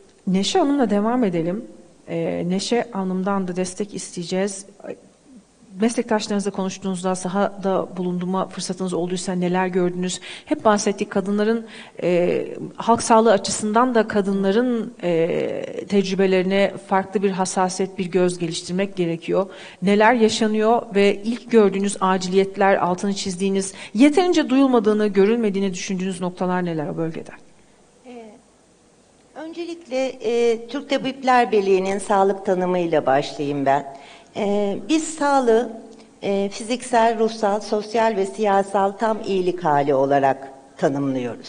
Neşe Hanım'la devam edelim. Neşe Hanım'dan da destek isteyeceğiz. meslektaşlarınızla konuştuğunuzda, sahada bulunma fırsatınız olduysa neler gördünüz? Hep bahsettik, kadınların halk sağlığı açısından da kadınların tecrübelerine farklı bir hassasiyet, bir göz geliştirmek gerekiyor. Neler yaşanıyor ve ilk gördüğünüz aciliyetler, altını çizdiğiniz, yeterince duyulmadığını, görülmediğini düşündüğünüz noktalar neler o bölgede? Öncelikle Türk Tabipler Birliği'nin sağlık tanımıyla başlayayım ben. Biz sağlığı fiziksel, ruhsal, sosyal ve siyasal tam iyilik hali olarak tanımlıyoruz.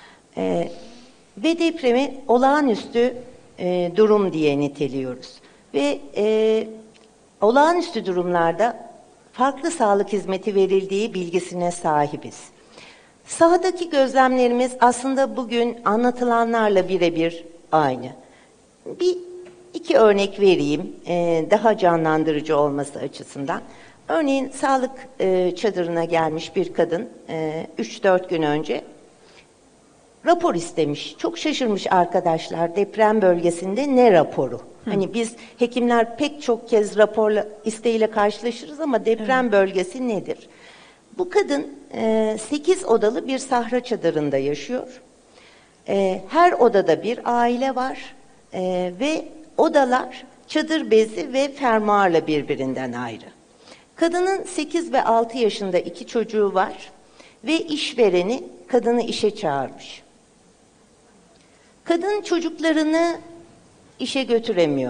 Ve depremi olağanüstü durum diye niteliyoruz. Ve olağanüstü durumlarda farklı sağlık hizmeti verildiği bilgisine sahibiz. Sahadaki gözlemlerimiz aslında bugün anlatılanlarla birebir aynı. İki örnek vereyim, daha canlandırıcı olması açısından. Örneğin sağlık çadırına gelmiş bir kadın 3-4 gün önce rapor istemiş. Çok şaşırmış arkadaşlar, deprem bölgesinde ne raporu? Hani biz hekimler pek çok kez rapor isteğiyle karşılaşırız ama deprem bölgesi nedir? Bu kadın 8 odalı bir sahra çadırında yaşıyor. Her odada bir aile var ve odalar çadır bezi ve fermuarla birbirinden ayrı. Kadının 8 ve 6 yaşında 2 çocuğu var ve işvereni kadını işe çağırmış. Kadın çocuklarını işe götüremiyor.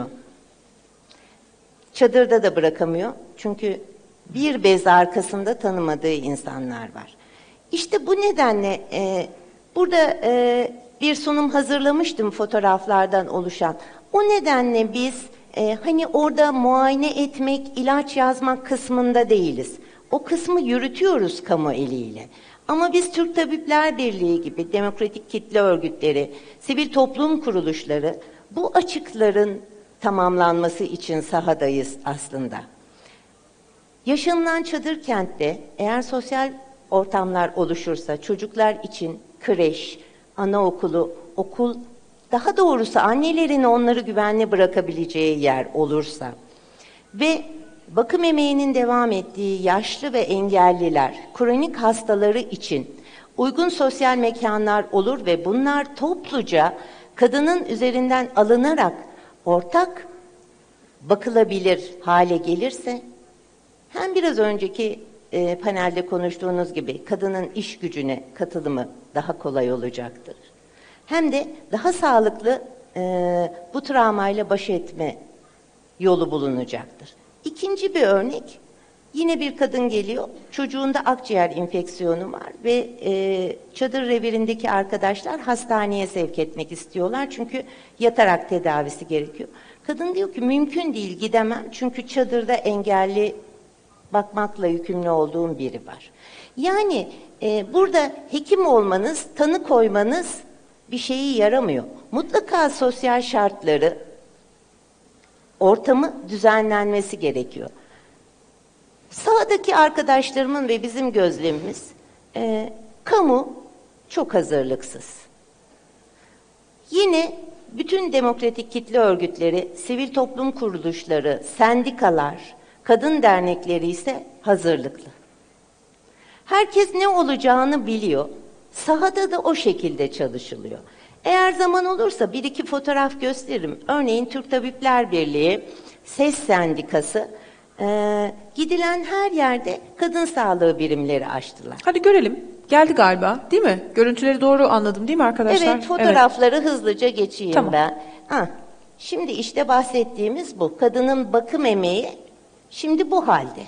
Çadırda da bırakamıyor. Çünkü bir bez arkasında tanımadığı insanlar var. İşte bu nedenle burada bir sunum hazırlamıştım fotoğraflardan oluşan. O nedenle biz hani orada muayene etmek, ilaç yazmak kısmında değiliz. O kısmı yürütüyoruz kamu eliyle. Ama biz Türk Tabipler Birliği gibi demokratik kitle örgütleri, sivil toplum kuruluşları bu açıkların tamamlanması için sahadayız aslında. Yaşanılan çadır kentte eğer sosyal ortamlar oluşursa çocuklar için kreş, anaokulu, okul, daha doğrusu annelerin onları güvenli bırakabileceği yer olursa ve bakım emeğinin devam ettiği yaşlı ve engelliler, kronik hastaları için uygun sosyal mekanlar olur ve bunlar topluca kadının üzerinden alınarak ortak bakılabilir hale gelirse hem biraz önceki panelde konuştuğunuz gibi kadının iş gücüne katılımı daha kolay olacaktır. Hem de daha sağlıklı bu travmayla baş etme yolu bulunacaktır. İkinci bir örnek, yine bir kadın geliyor, çocuğunda akciğer infeksiyonu var ve çadır revirindeki arkadaşlar hastaneye sevk etmek istiyorlar çünkü yatarak tedavisi gerekiyor. Kadın diyor ki mümkün değil, gidemem çünkü çadırda engelli bakmakla yükümlü olduğum biri var. Yani burada hekim olmanız, tanı koymanız bir şeyi yaramıyor. Mutlaka sosyal şartları, ortamı düzenlenmesi gerekiyor. Sahadaki arkadaşlarımın ve bizim gözlemimiz, kamu çok hazırlıksız. Yine bütün demokratik kitle örgütleri, sivil toplum kuruluşları, sendikalar, kadın dernekleri ise hazırlıklı. Herkes ne olacağını biliyor. Sahada da o şekilde çalışılıyor. Eğer zaman olursa bir iki fotoğraf gösteririm. Örneğin Türk Tabipler Birliği, SES Sendikası, gidilen her yerde kadın sağlığı birimleri açtılar. Hadi görelim. Geldi galiba, değil mi? Görüntüleri doğru anladım, değil mi arkadaşlar? Evet, fotoğrafları hızlıca geçeyim tamam. Ben. Şimdi işte bahsettiğimiz bu. Kadının bakım emeği şimdi bu halde.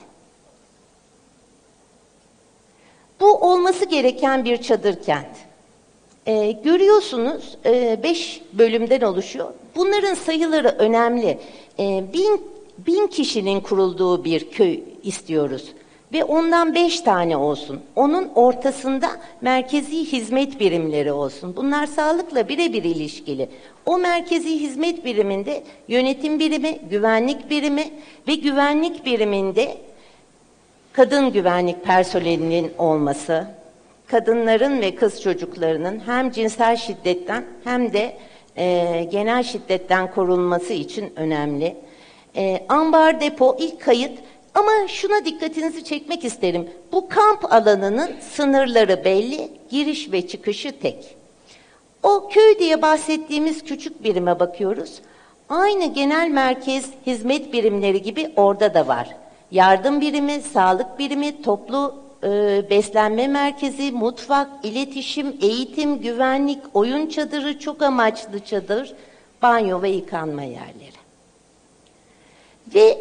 Bu olması gereken bir çadır kent. Görüyorsunuz 5 bölümden oluşuyor. Bunların sayıları önemli. 1000 kişinin kurulduğu bir köy istiyoruz. Ve ondan 5 tane olsun. Onun ortasında merkezi hizmet birimleri olsun. Bunlar sağlıkla birebir ilişkili. O merkezi hizmet biriminde yönetim birimi, güvenlik birimi ve güvenlik biriminde kadın güvenlik personelinin olması, kadınların ve kız çocuklarının hem cinsel şiddetten hem de genel şiddetten korunması için önemli. Ambar depo ilk kayıt Ama şuna dikkatinizi çekmek isterim. Bu kamp alanının sınırları belli, giriş ve çıkışı tek. O köy diye bahsettiğimiz küçük birime bakıyoruz. Aynı genel merkez hizmet birimleri gibi orada da var. Yardım birimi, sağlık birimi, toplu beslenme merkezi, mutfak, iletişim, eğitim, güvenlik, oyun çadırı, çok amaçlı çadır, banyo ve yıkanma yerleri. Ve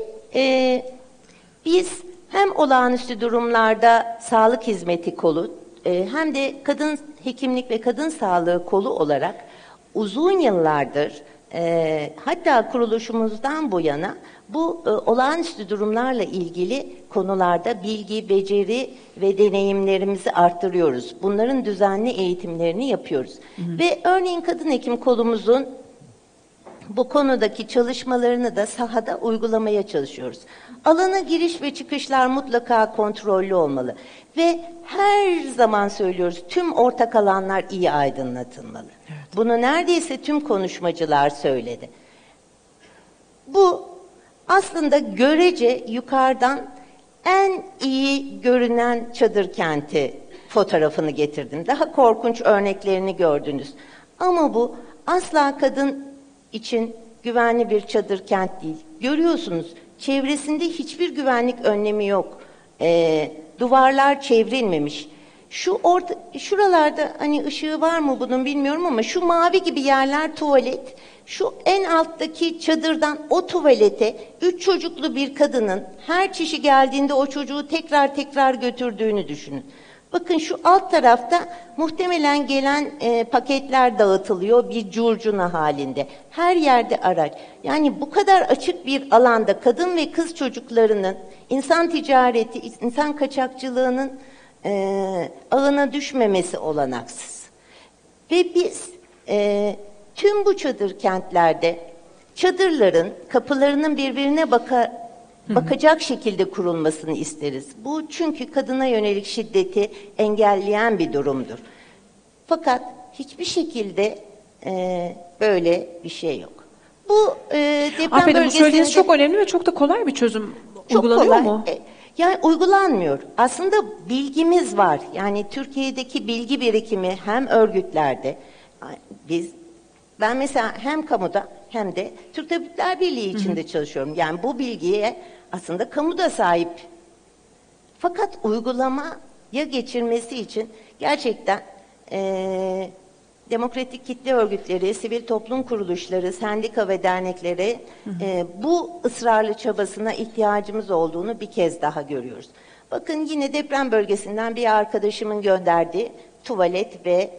biz hem olağanüstü durumlarda sağlık hizmeti kolu hem de kadın hekimlik ve kadın sağlığı kolu olarak uzun yıllardır hatta kuruluşumuzdan bu yana bu olağanüstü durumlarla ilgili konularda bilgi, beceri ve deneyimlerimizi arttırıyoruz. Bunların düzenli eğitimlerini yapıyoruz. Ve örneğin kadın hekim kolumuzun bu konudaki çalışmalarını da sahada uygulamaya çalışıyoruz. Alana giriş ve çıkışlar mutlaka kontrollü olmalı. Ve her zaman söylüyoruz, tüm ortak alanlar iyi aydınlatılmalı. Evet. Bunu neredeyse tüm konuşmacılar söyledi. Bu aslında görece yukarıdan en iyi görünen çadır kenti fotoğrafını getirdim. Daha korkunç örneklerini gördünüz. Ama bu asla kadın için güvenli bir çadır kent değil. Görüyorsunuz, çevresinde hiçbir güvenlik önlemi yok. Duvarlar çevrilmemiş. Şuralarda hani ışığı var mı bunun bilmiyorum ama şu mavi gibi yerler tuvalet. Şu en alttaki çadırdan o tuvalete 3 çocuklu bir kadının her kişi geldiğinde o çocuğu tekrar götürdüğünü düşünün. Bakın şu alt tarafta muhtemelen gelen paketler dağıtılıyor bir curcuna halinde. Her yerde araç. Yani bu kadar açık bir alanda kadın ve kız çocuklarının insan ticareti, insan kaçakçılığının ağına düşmemesi olanaksız. Ve biz tüm bu çadır kentlerde çadırların kapılarının birbirine bakacak şekilde kurulmasını isteriz. Bu çünkü kadına yönelik şiddeti engelleyen bir durumdur. Fakat hiçbir şekilde böyle bir şey yok. Bu deprem bölgesinde... Bu söylediğiniz çok önemli ve çok da kolay bir çözüm. Uygulanıyor mu? Yani uygulanmıyor. Aslında bilgimiz var. Yani Türkiye'deki bilgi birikimi hem örgütlerde, ben mesela hem kamuda hem de Türk Tabipler Birliği içinde çalışıyorum. Yani bu bilgiye aslında kamu da sahip. Fakat uygulamaya geçirmesi için gerçekten demokratik kitle örgütleri, sivil toplum kuruluşları, sendika ve dernekleri bu ısrarlı çabasına ihtiyacımız olduğunu bir kez daha görüyoruz. Bakın yine deprem bölgesinden bir arkadaşımın gönderdiği tuvalet ve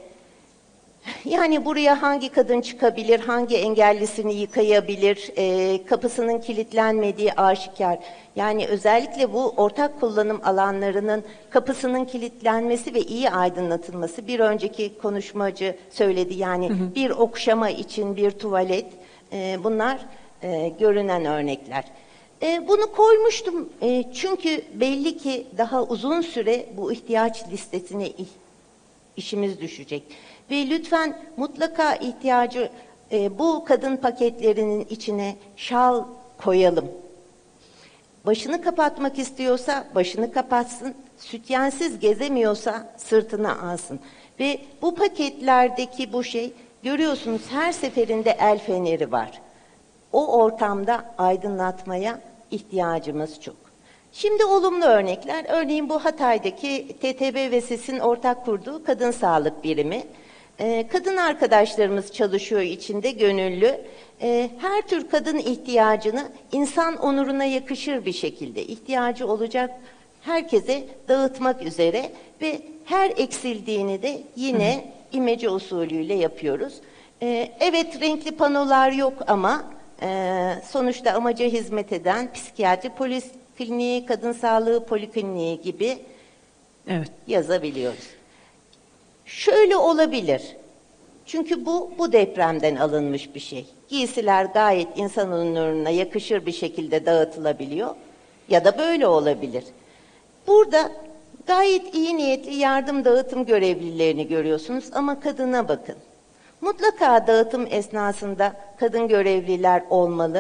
yani buraya hangi kadın çıkabilir, hangi engellisini yıkayabilir, kapısının kilitlenmediği aşikar. Yani özellikle bu ortak kullanım alanlarının kapısının kilitlenmesi ve iyi aydınlatılması, bir önceki konuşmacı söyledi. Yani bir okşama için bir tuvalet, bunlar görünen örnekler. Bunu koymuştum çünkü belli ki daha uzun süre bu ihtiyaç listesine işimiz düşecek. Ve lütfen mutlaka ihtiyacı bu kadın paketlerinin içine şal koyalım. Başını kapatmak istiyorsa başını kapatsın, sütyensiz gezemiyorsa sırtına alsın. Ve bu paketlerdeki bu şey, görüyorsunuz her seferinde el feneri var. O ortamda aydınlatmaya ihtiyacımız çok. Şimdi olumlu örnekler, örneğin bu Hatay'daki TTB ve SES'in ortak kurduğu kadın sağlık birimi. Kadın arkadaşlarımız çalışıyor içinde gönüllü. Her tür kadın ihtiyacını insan onuruna yakışır bir şekilde ihtiyacı olacak herkese dağıtmak üzere ve her eksildiğini de yine imece usulüyle yapıyoruz. Evet, renkli panolar yok ama sonuçta amaca hizmet eden psikiyatri polikliniği, kadın sağlığı polikliniği gibi yazabiliyoruz. Şöyle olabilir. Çünkü bu depremden alınmış bir şey. Giysiler gayet insan onuruna yakışır bir şekilde dağıtılabiliyor. Ya da böyle olabilir. Burada gayet iyi niyetli yardım dağıtım görevlilerini görüyorsunuz ama kadına bakın. Mutlaka dağıtım esnasında kadın görevliler olmalı.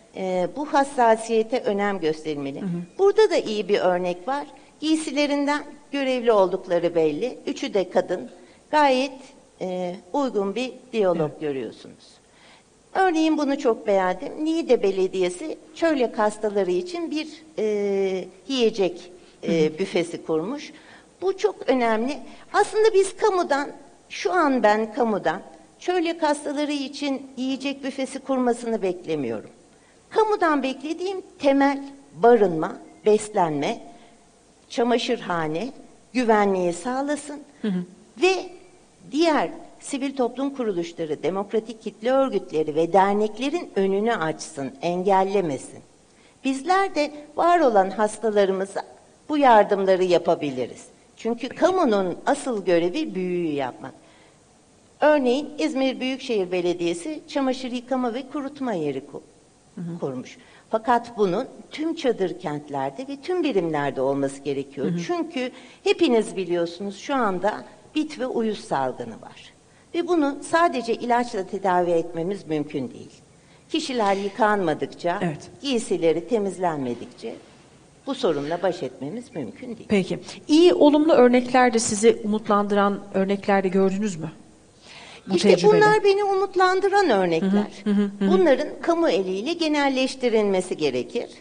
bu hassasiyete önem gösterilmeli. Burada da iyi bir örnek var. Giysilerinden görevli oldukları belli. Üçü de kadın. Gayet uygun bir diyalog görüyorsunuz. Örneğin bunu çok beğendim. Niğde Belediyesi çölyak hastaları için bir yiyecek büfesi kurmuş. Bu çok önemli. Aslında biz kamudan, şu an ben kamudan çölyak hastaları için yiyecek büfesi kurmasını beklemiyorum. Kamudan beklediğim temel barınma, beslenme, çamaşırhane, güvenliği sağlasın ve diğer sivil toplum kuruluşları, demokratik kitle örgütleri ve derneklerin önünü açsın, engellemesin. Bizler de var olan hastalarımıza bu yardımları yapabiliriz. Çünkü kamunun asıl görevi büyüğü yapmak. Örneğin İzmir Büyükşehir Belediyesi çamaşır yıkama ve kurutma yeri kurmuş. Fakat bunun tüm çadır kentlerde ve tüm birimlerde olması gerekiyor. Çünkü hepiniz biliyorsunuz şu anda bit ve uyuz salgını var. Ve bunu sadece ilaçla tedavi etmemiz mümkün değil. Kişiler yıkanmadıkça, giysileri temizlenmedikçe bu sorunla baş etmemiz mümkün değil. Peki. İyi, olumlu örnekler de sizi umutlandıran örnekler de gördünüz mü? İşte bunlar beni umutlandıran örnekler. Bunların kamu eliyle genelleştirilmesi gerekir.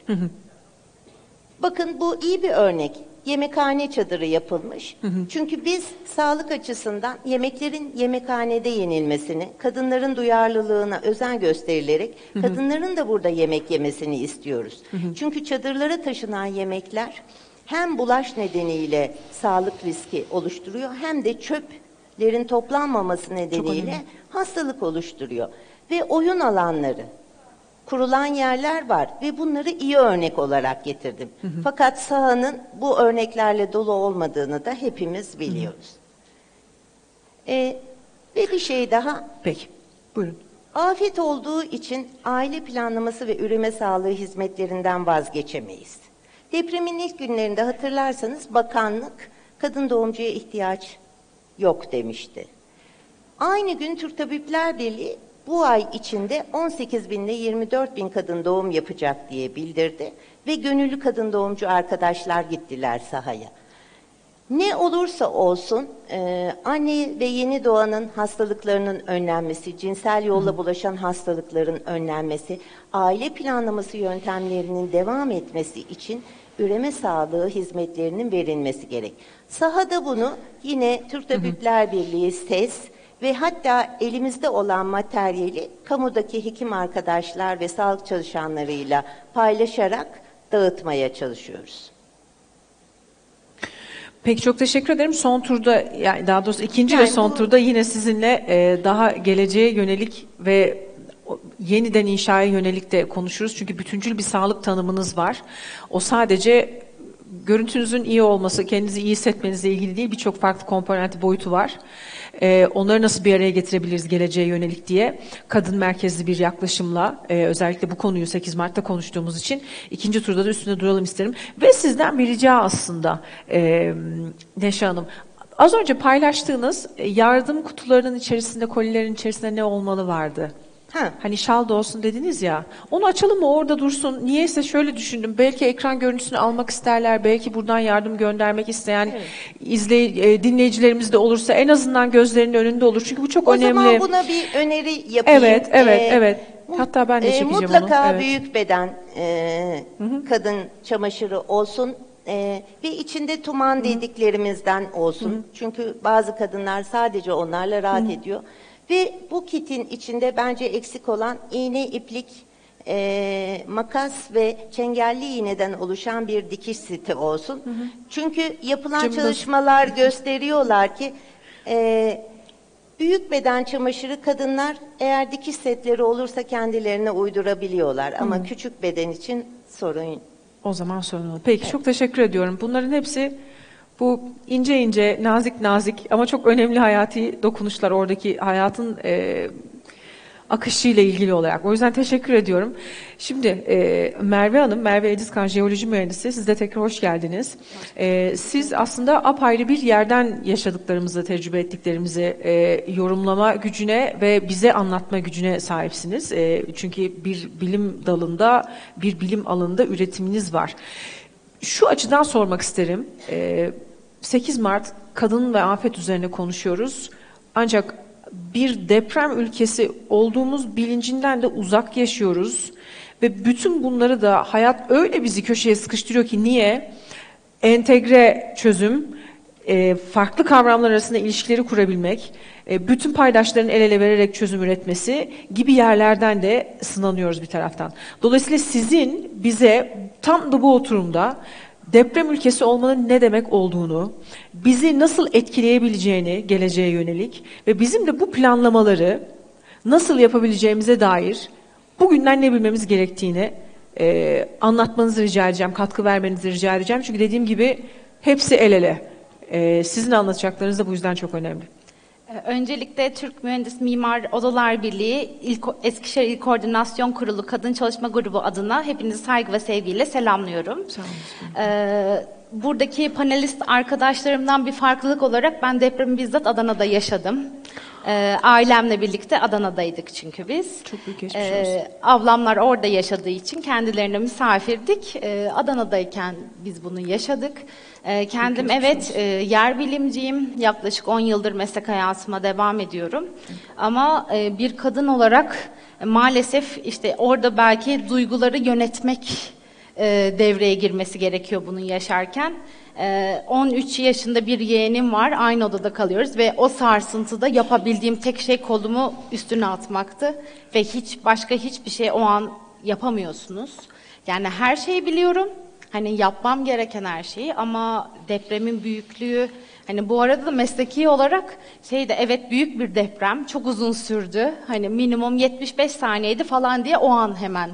Bakın bu iyi bir örnek. Yemekhane çadırı yapılmış. Çünkü biz sağlık açısından yemeklerin yemekhanede yenilmesini, kadınların duyarlılığına özen gösterilerek kadınların da burada yemek yemesini istiyoruz. Çünkü çadırlara taşınan yemekler hem bulaş nedeniyle sağlık riski oluşturuyor hem de çöplerin toplanmaması nedeniyle hastalık oluşturuyor. Ve oyun alanları, kurulan yerler var ve bunları iyi örnek olarak getirdim. Fakat sahanın bu örneklerle dolu olmadığını da hepimiz biliyoruz. Ve bir şey daha. Peki, buyurun. Afet olduğu için aile planlaması ve üreme sağlığı hizmetlerinden vazgeçemeyiz. Depremin ilk günlerinde hatırlarsanız bakanlık kadın doğumcuya ihtiyaç yok demişti. Aynı gün Türk Tabipler Birliği bu ay içinde 18 bin ile 24 bin kadın doğum yapacak diye bildirdi ve gönüllü kadın doğumcu arkadaşlar gittiler sahaya. Ne olursa olsun anne ve yeni doğanın hastalıklarının önlenmesi, cinsel yolla bulaşan hastalıkların önlenmesi, aile planlaması yöntemlerinin devam etmesi için üreme sağlığı hizmetlerinin verilmesi gerek. Sahada bunu yine Türk Tabipler Birliği, SES ve hatta elimizde olan materyali kamudaki hekim arkadaşlar ve sağlık çalışanlarıyla paylaşarak dağıtmaya çalışıyoruz. Peki, çok teşekkür ederim. Son turda, yani daha doğrusu ikinci ve son turda yine sizinle daha geleceğe yönelik ve yeniden inşaya yönelik de konuşuruz. Çünkü bütüncül bir sağlık tanımınız var. O sadece görüntünüzün iyi olması, kendinizi iyi hissetmenizle ilgili değil, birçok farklı komponenti, boyutu var. Onları nasıl bir araya getirebiliriz geleceğe yönelik diye kadın merkezli bir yaklaşımla, özellikle bu konuyu 8 Mart'ta konuştuğumuz için ikinci turda da üstünde duralım isterim. Ve sizden bir rica aslında Neşe Hanım. Az önce paylaştığınız yardım kutularının içerisinde, kolilerin içerisinde ne olmalı vardı? Hani şal da olsun dediniz ya. Onu açalım mı, orada dursun? Niyeyse şöyle düşündüm. Belki ekran görüntüsünü almak isterler. Belki buradan yardım göndermek isteyen dinleyicilerimiz de olursa en azından gözlerinin önünde olur. Çünkü bu çok önemli. O zaman buna bir öneri yapayım. Evet. Hatta ben de çekeceğim onu. Mutlaka büyük beden kadın çamaşırı olsun. Ve içinde tuman dediklerimizden olsun. Çünkü bazı kadınlar sadece onlarla rahat ediyor. Ve bu kitin içinde bence eksik olan iğne, iplik, makas ve çengelli iğneden oluşan bir dikiş seti olsun. Çünkü yapılan çalışmalar gösteriyorlar ki büyük beden çamaşırı kadınlar eğer dikiş setleri olursa kendilerine uydurabiliyorlar. Ama küçük beden için sorun. O zaman sorun olur. Peki, çok teşekkür ediyorum. Bunların hepsi bu ince ince, nazik nazik ama çok önemli hayati dokunuşlar, oradaki hayatın akışıyla ilgili olarak. O yüzden teşekkür ediyorum. Şimdi Merve Hanım, Merve Edizkan, jeoloji mühendisi. Siz de tekrar hoş geldiniz. Siz aslında apayrı bir yerden yaşadıklarımızı, tecrübe ettiklerimizi yorumlama gücüne ve bize anlatma gücüne sahipsiniz. Çünkü bir bilim dalında, bir bilim alanında üretiminiz var. Şu açıdan sormak isterim. 8 Mart kadın ve afet üzerine konuşuyoruz. Ancak bir deprem ülkesi olduğumuz bilincinden de uzak yaşıyoruz. Ve bütün bunları da hayat öyle bizi köşeye sıkıştırıyor ki niye? Entegre çözüm, farklı kavramlar arasında ilişkileri kurabilmek, bütün paydaşların el ele vererek çözüm üretmesi gibi yerlerden de sınanıyoruz bir taraftan. Dolayısıyla sizin bize tam da bu oturumda deprem ülkesi olmanın ne demek olduğunu, bizi nasıl etkileyebileceğini geleceğe yönelik ve bizim de bu planlamaları nasıl yapabileceğimize dair bugünden ne bilmemiz gerektiğini anlatmanızı rica edeceğim, katkı vermenizi rica edeceğim. Çünkü dediğim gibi hepsi el ele. Sizin anlatacaklarınız da bu yüzden çok önemli. Öncelikle Türk Mühendis Mimar Odalar Birliği Eskişehir İl Koordinasyon Kurulu Kadın Çalışma Grubu adına hepinizi saygı ve sevgiyle selamlıyorum. Sağ olun. Buradaki panelist arkadaşlarımdan bir farklılık olarak ben depremi bizzat Adana'da yaşadım. Ailemle birlikte Adana'daydık çünkü biz. Çok büyük geçmiş olsun. Ablamlar orada yaşadığı için kendilerine misafirdik. Adana'dayken biz bunu yaşadık. Kendim evet yer bilimciyim. Yaklaşık 10 yıldır meslek hayatıma devam ediyorum. Ama bir kadın olarak maalesef işte orada belki duyguları yönetmek devreye girmesi gerekiyor bunu yaşarken. 13 yaşında bir yeğenim var. Aynı odada kalıyoruz ve o sarsıntıda yapabildiğim tek şey kolumu üstüne atmaktı. Ve başka hiçbir şey o an yapamıyorsunuz. Yani her şeyi biliyorum. Hani yapmam gereken her şeyi ama depremin büyüklüğü, hani bu arada da mesleki olarak evet büyük bir deprem, çok uzun sürdü. Hani minimum 75 saniyeydi falan diye o an hemen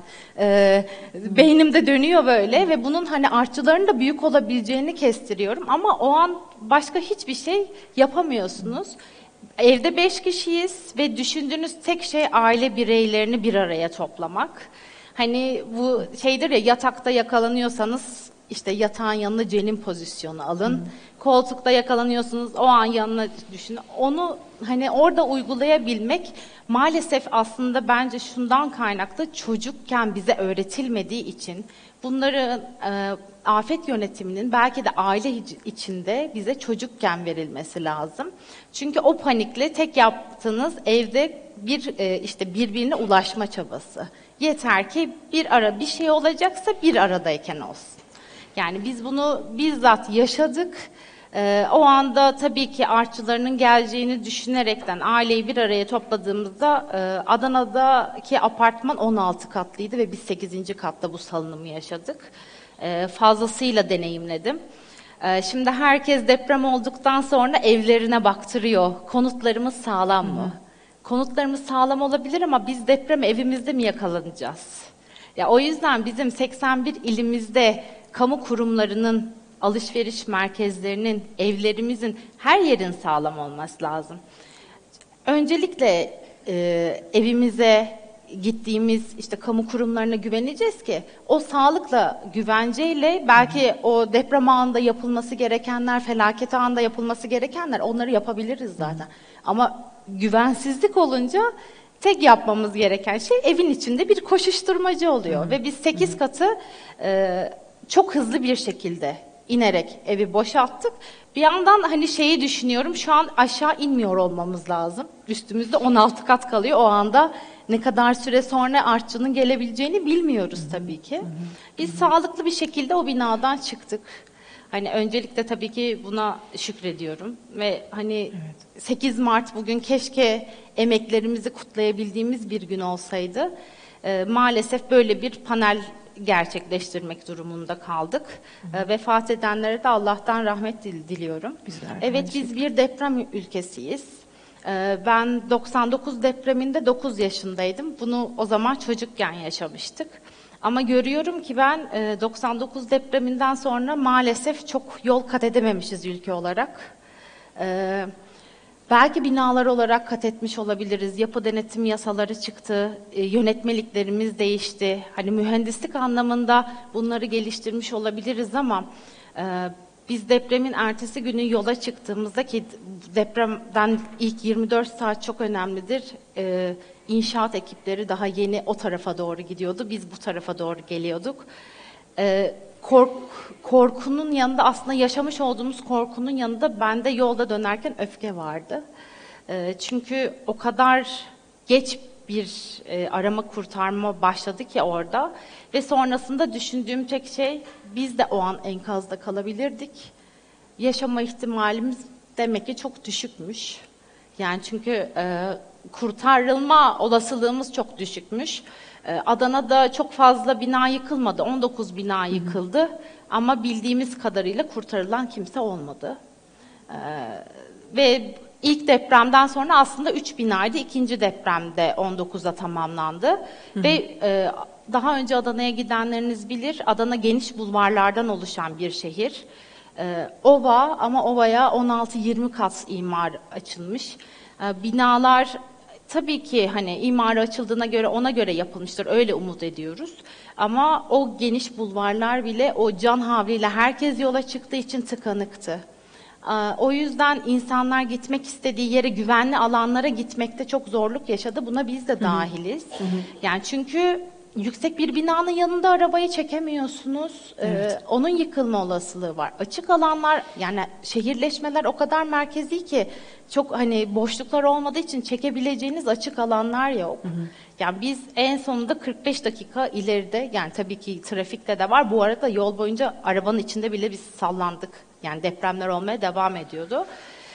beynimde dönüyor böyle ve bunun hani artçılarının da büyük olabileceğini kestiriyorum ama o an başka hiçbir şey yapamıyorsunuz. Evde 5 kişiyiz ve düşündüğünüz tek şey aile bireylerini bir araya toplamak. Hani bu ya yatakta yakalanıyorsanız işte yatağın yanına cenin pozisyonu alın. Koltukta yakalanıyorsunuz o an yanına düşünün. Onu hani orada uygulayabilmek maalesef aslında bence şundan kaynaklı çocukken bize öğretilmediği için bunları afet yönetiminin belki de aile içinde bize çocukken verilmesi lazım. Çünkü o panikle tek yaptığınız evde işte birbirine ulaşma çabası. Yeter ki bir şey olacaksa bir aradayken olsun. Yani biz bunu bizzat yaşadık. O anda tabii ki artçılarının geleceğini düşünerekten aileyi bir araya topladığımızda Adana'daki apartman 16 katlıydı ve biz 8. katta bu salınımı yaşadık. Fazlasıyla deneyimledim. Şimdi herkes deprem olduktan sonra evlerine baktırıyor. Konutlarımız sağlam mı? Konutlarımız sağlam olabilir ama biz deprem evimizde mi yakalanacağız? Ya o yüzden bizim 81 ilimizde kamu kurumlarının, alışveriş merkezlerinin, evlerimizin, her yerin sağlam olması lazım. Öncelikle evimize gittiğimiz işte kamu kurumlarına güveneceğiz ki o sağlıkla, güvenceyle belki o deprem anında yapılması gerekenler, felaket anında yapılması gerekenler onları yapabiliriz zaten. Ama güvensizlik olunca tek yapmamız gereken şey evin içinde bir koşuşturmacı oluyor. Ve biz 8 katı çok hızlı bir şekilde inerek evi boşalttık. Bir yandan hani şeyi düşünüyorum, şu an aşağı inmiyor olmamız lazım. Üstümüzde 16 kat kalıyor. O anda ne kadar süre sonra artçının gelebileceğini bilmiyoruz tabii ki. Biz sağlıklı bir şekilde o binadan çıktık. Hani öncelikle tabii ki buna şükrediyorum ve hani 8 Mart bugün keşke emeklerimizi kutlayabildiğimiz bir gün olsaydı. Maalesef böyle bir panel gerçekleştirmek durumunda kaldık. Vefat edenlere de Allah'tan rahmet diliyorum. Evet, biz bir deprem ülkesiyiz. Ben 99 depreminde 9 yaşındaydım. Bunu o zaman çocukken yaşamıştık. Ama görüyorum ki ben 99 depreminden sonra maalesef çok yol kat edememişiz ülke olarak. Belki binalar olarak kat etmiş olabiliriz. Yapı denetim yasaları çıktı, yönetmeliklerimiz değişti. Hani mühendislik anlamında bunları geliştirmiş olabiliriz ama biz depremin ertesi günü yola çıktığımızda, ki depremden ilk 24 saat çok önemlidir. İnşaat ekipleri daha yeni o tarafa doğru gidiyordu. Biz bu tarafa doğru geliyorduk. Korkunun yanında, aslında yaşamış olduğumuz korkunun yanında bende yolda dönerken öfke vardı. Çünkü o kadar geç bir arama kurtarma başladı ki orada ve sonrasında düşündüğüm tek şey, biz de o an enkazda kalabilirdik. Yaşama ihtimalimiz demek ki çok düşükmüş. Yani çünkü kurtarılma olasılığımız çok düşükmüş. Adana'da çok fazla bina yıkılmadı. 19 bina yıkıldı. Ama bildiğimiz kadarıyla kurtarılan kimse olmadı. Ve ilk depremden sonra aslında 3 binaydı. İkinci depremde 19'a tamamlandı. Ve daha önce Adana'ya gidenleriniz bilir. Adana geniş bulvarlardan oluşan bir şehir. Ova, ama ovaya 16-20 kat imar açılmış. Binalar tabii ki hani imarı açıldığına göre ona göre yapılmıştır, öyle umut ediyoruz. Ama o geniş bulvarlar bile o can havliyle herkes yola çıktığı için tıkanıktı. O yüzden insanlar gitmek istediği yere, güvenli alanlara gitmekte çok zorluk yaşadı. Buna biz de dahiliz. Yani çünkü yüksek bir binanın yanında arabayı çekemiyorsunuz. Evet. Onun yıkılma olasılığı var. Açık alanlar, yani şehirleşmeler o kadar merkezi ki çok hani boşluklar olmadığı için çekebileceğiniz açık alanlar yok. Yani biz en sonunda 45 dakika ileride, yani tabii ki trafikte de var. Bu arada yol boyunca arabanın içinde bile biz sallandık. Yani depremler olmaya devam ediyordu.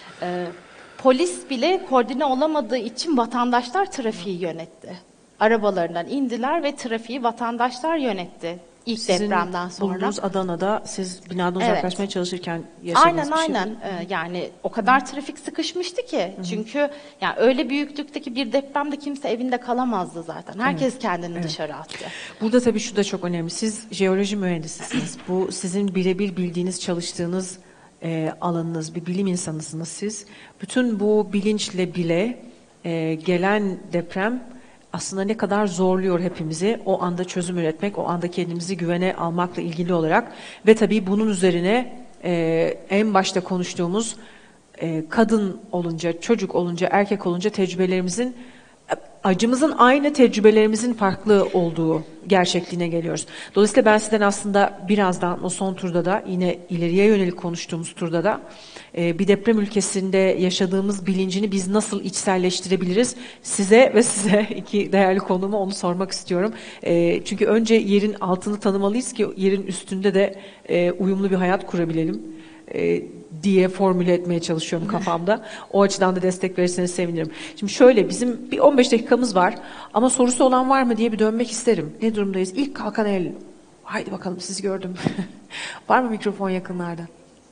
Polis bile koordine olamadığı için vatandaşlar trafiği yönetti. Arabalarından indiler ve trafiği vatandaşlar yönetti ilk depremden sonra. Sizin bulunduğunuz Adana'da siz binadan uzaklaşmaya çalışırken yaşadığınız aynen. Yani o kadar trafik sıkışmıştı ki. Çünkü yani öyle büyüklükteki bir depremde kimse evinde kalamazdı zaten. Herkes kendini dışarı attı. Burada tabii şu da çok önemli. Siz jeoloji mühendisisiniz. Bu sizin birebir bildiğiniz, çalıştığınız alanınız, bir bilim insanısınız siz. Bütün bu bilinçle bile gelen deprem aslında ne kadar zorluyor hepimizi o anda çözüm üretmek, o anda kendimizi güvene almakla ilgili olarak ve tabii bunun üzerine en başta konuştuğumuz kadın olunca, çocuk olunca, erkek olunca tecrübelerimizin, acımızın aynı, tecrübelerimizin farklı olduğu gerçekliğine geliyoruz. Dolayısıyla ben sizden aslında birazdan o son turda da, yine ileriye yönelik konuştuğumuz turda da bir deprem ülkesinde yaşadığımız bilincini biz nasıl içselleştirebiliriz? Size ve size, iki değerli konuğuma onu sormak istiyorum. Çünkü önce yerin altını tanımalıyız ki yerin üstünde de uyumlu bir hayat kurabilelim diye formüle etmeye çalışıyorum kafamda. O açıdan da destek verirseniz sevinirim. Şimdi şöyle, bizim bir 15 dakikamız var ama sorusu olan var mı diye bir dönmek isterim. Ne durumdayız? İlk kalkan el. Haydi bakalım, sizi gördüm. Var mı mikrofon yakınlarda?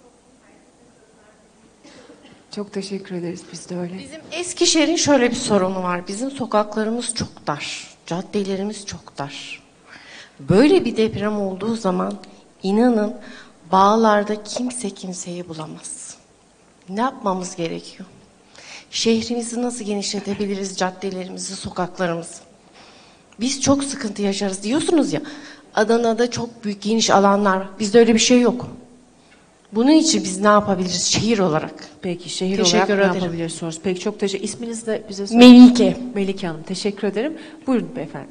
Çok teşekkür ederiz, biz de öyle. Bizim Eskişehir'in şöyle bir sorunu var. Bizim sokaklarımız çok dar. Caddelerimiz çok dar. Böyle bir deprem olduğu zaman inanın bağlarda kimse kimseyi bulamaz. Ne yapmamız gerekiyor? Şehrimizi nasıl genişletebiliriz, caddelerimizi, sokaklarımızı? Biz çok sıkıntı yaşarız diyorsunuz ya. Adana'da çok büyük geniş alanlar var. Bizde öyle bir şey yok. Bunun için biz ne yapabiliriz şehir olarak? Peki, şehir olarak ne yapabiliriz sorusu. Peki, çok teşekkür. İsminizi de bize söyleyin. Melike. Melike Hanım, teşekkür ederim. Buyurun beyefendi.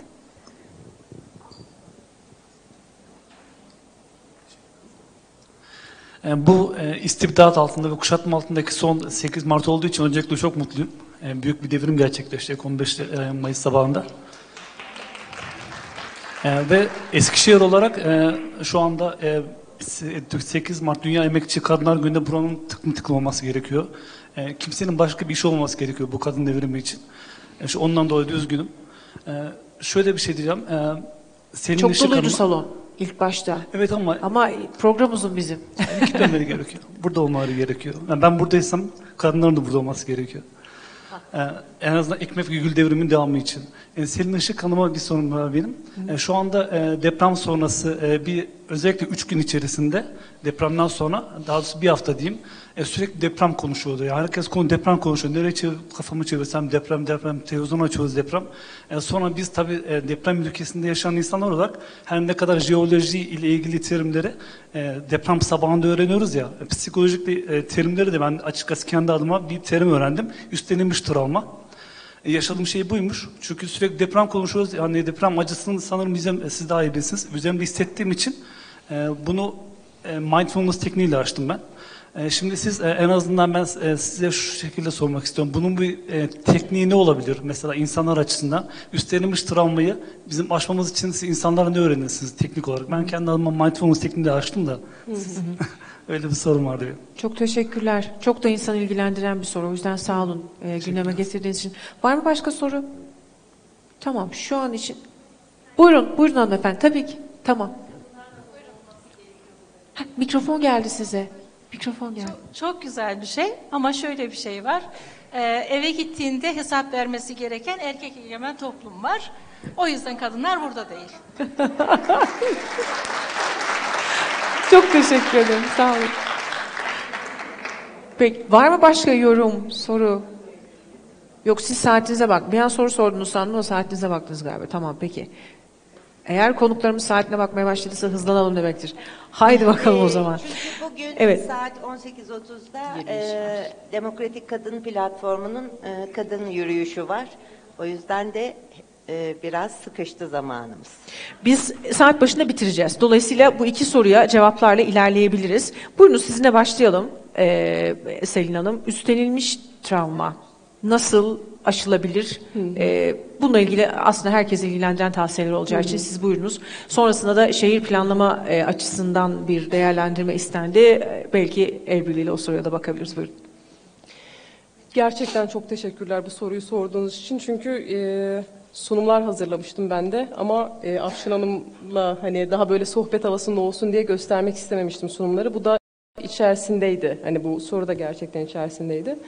Bu istibdat altında ve kuşatma altındaki son 8 Mart olduğu için öncelikle çok mutluyum. Büyük bir devrim gerçekleşti 15 Mayıs sabahında. Ve Eskişehir olarak şu anda 8 Mart Dünya Emekçi Kadınlar Günü'nde buranın tıklım olması gerekiyor. Kimsenin başka bir işi olmaması gerekiyor bu kadın devrimi için. Ondan dolayı üzgünüm. Şöyle bir şey diyeceğim. Çok doluydu salon ilk başta. Evet ama program uzun bizim. Gitmeleri gerekiyor. Burada olmaları gerekiyor. Yani ben buradaysam kadınların da burada olması gerekiyor. En azından Ekmek ve Gül devriminin devamı için. Selin Işık Hanım'a bir sorum var benim. Şu anda deprem sonrası özellikle 3 gün içerisinde depremden sonra, daha doğrusu bir hafta diyeyim, sürekli deprem konuşuyordu. Yani herkes deprem konuşuyor. Nereye kafamı çevirsem deprem, televizyon açıyoruz deprem. Sonra biz tabii deprem ülkesinde yaşayan insanlar olarak her ne kadar jeoloji ile ilgili terimleri deprem sabahında öğreniyoruz ya, psikolojik terimleri de ben açıkçası kendi adıma bir terim öğrendim. Üstlenilmiş travma. Yaşadığım şey buymuş. Çünkü sürekli deprem konuşuyoruz. Yani deprem acısını sanırım siz daha iyi bilirsiniz. Üzerimde hissettiğim için bunu mindfulness tekniğiyle açtım ben. Şimdi siz en azından ben size şu şekilde sormak istiyorum. Bunun bir tekniği ne olabilir? Mesela insanlar açısından üstlenilmiş travmayı bizim aşmamız için siz insanlar ne öğrenirsiniz teknik olarak? Ben kendi adıma mindfulness tekniğiyle açtım da. Öyle bir sorum vardı benim. Çok teşekkürler. Çok da insan ilgilendiren bir soru. O yüzden sağ olun gündeme getirdiğiniz için. Var mı başka soru? Tamam, şu an için. Buyurun hanımefendi. Tabii ki. Tamam. Mikrofon geldi size. Mikrofon geldi. Çok güzel bir şey ama şöyle bir şey var. Eve gittiğinde hesap vermesi gereken erkek egemen toplum var. O yüzden kadınlar burada değil. Çok teşekkür ederim. Sağ olun. Peki, var mı başka yorum, soru? Yok, siz saatinize bak. Bir an soru sordunuz sandım ama saatinize baktınız galiba. Tamam, peki. Eğer konuklarımız saatine bakmaya başladıysa hızlanalım demektir. Haydi bakalım o zaman. Çünkü bugün evet. saat 18.30'da Demokratik Kadın Platformu'nun kadın yürüyüşü var. O yüzden de biraz sıkıştı zamanımız. Biz saat başında bitireceğiz. Dolayısıyla bu iki soruya cevaplarla ilerleyebiliriz. Buyurun sizinle başlayalım Selin Hanım. Üstlenilmiş travma nasıl aşılabilir? Bununla ilgili aslında herkesi ilgilendiren tavsiyeler olacağı için siz buyurunuz. Sonrasında da şehir planlama açısından bir değerlendirme istendi. Belki el birliğiyle o soruya da bakabiliriz. Buyurun. Gerçekten çok teşekkürler bu soruyu sorduğunuz için. Çünkü sunumlar hazırlamıştım ben de ama Afşin Hanım'la hani daha böyle sohbet havasında olsun diye göstermek istememiştim sunumları. Bu da içerisindeydi. Hani bu soru da gerçekten içerisindeydi.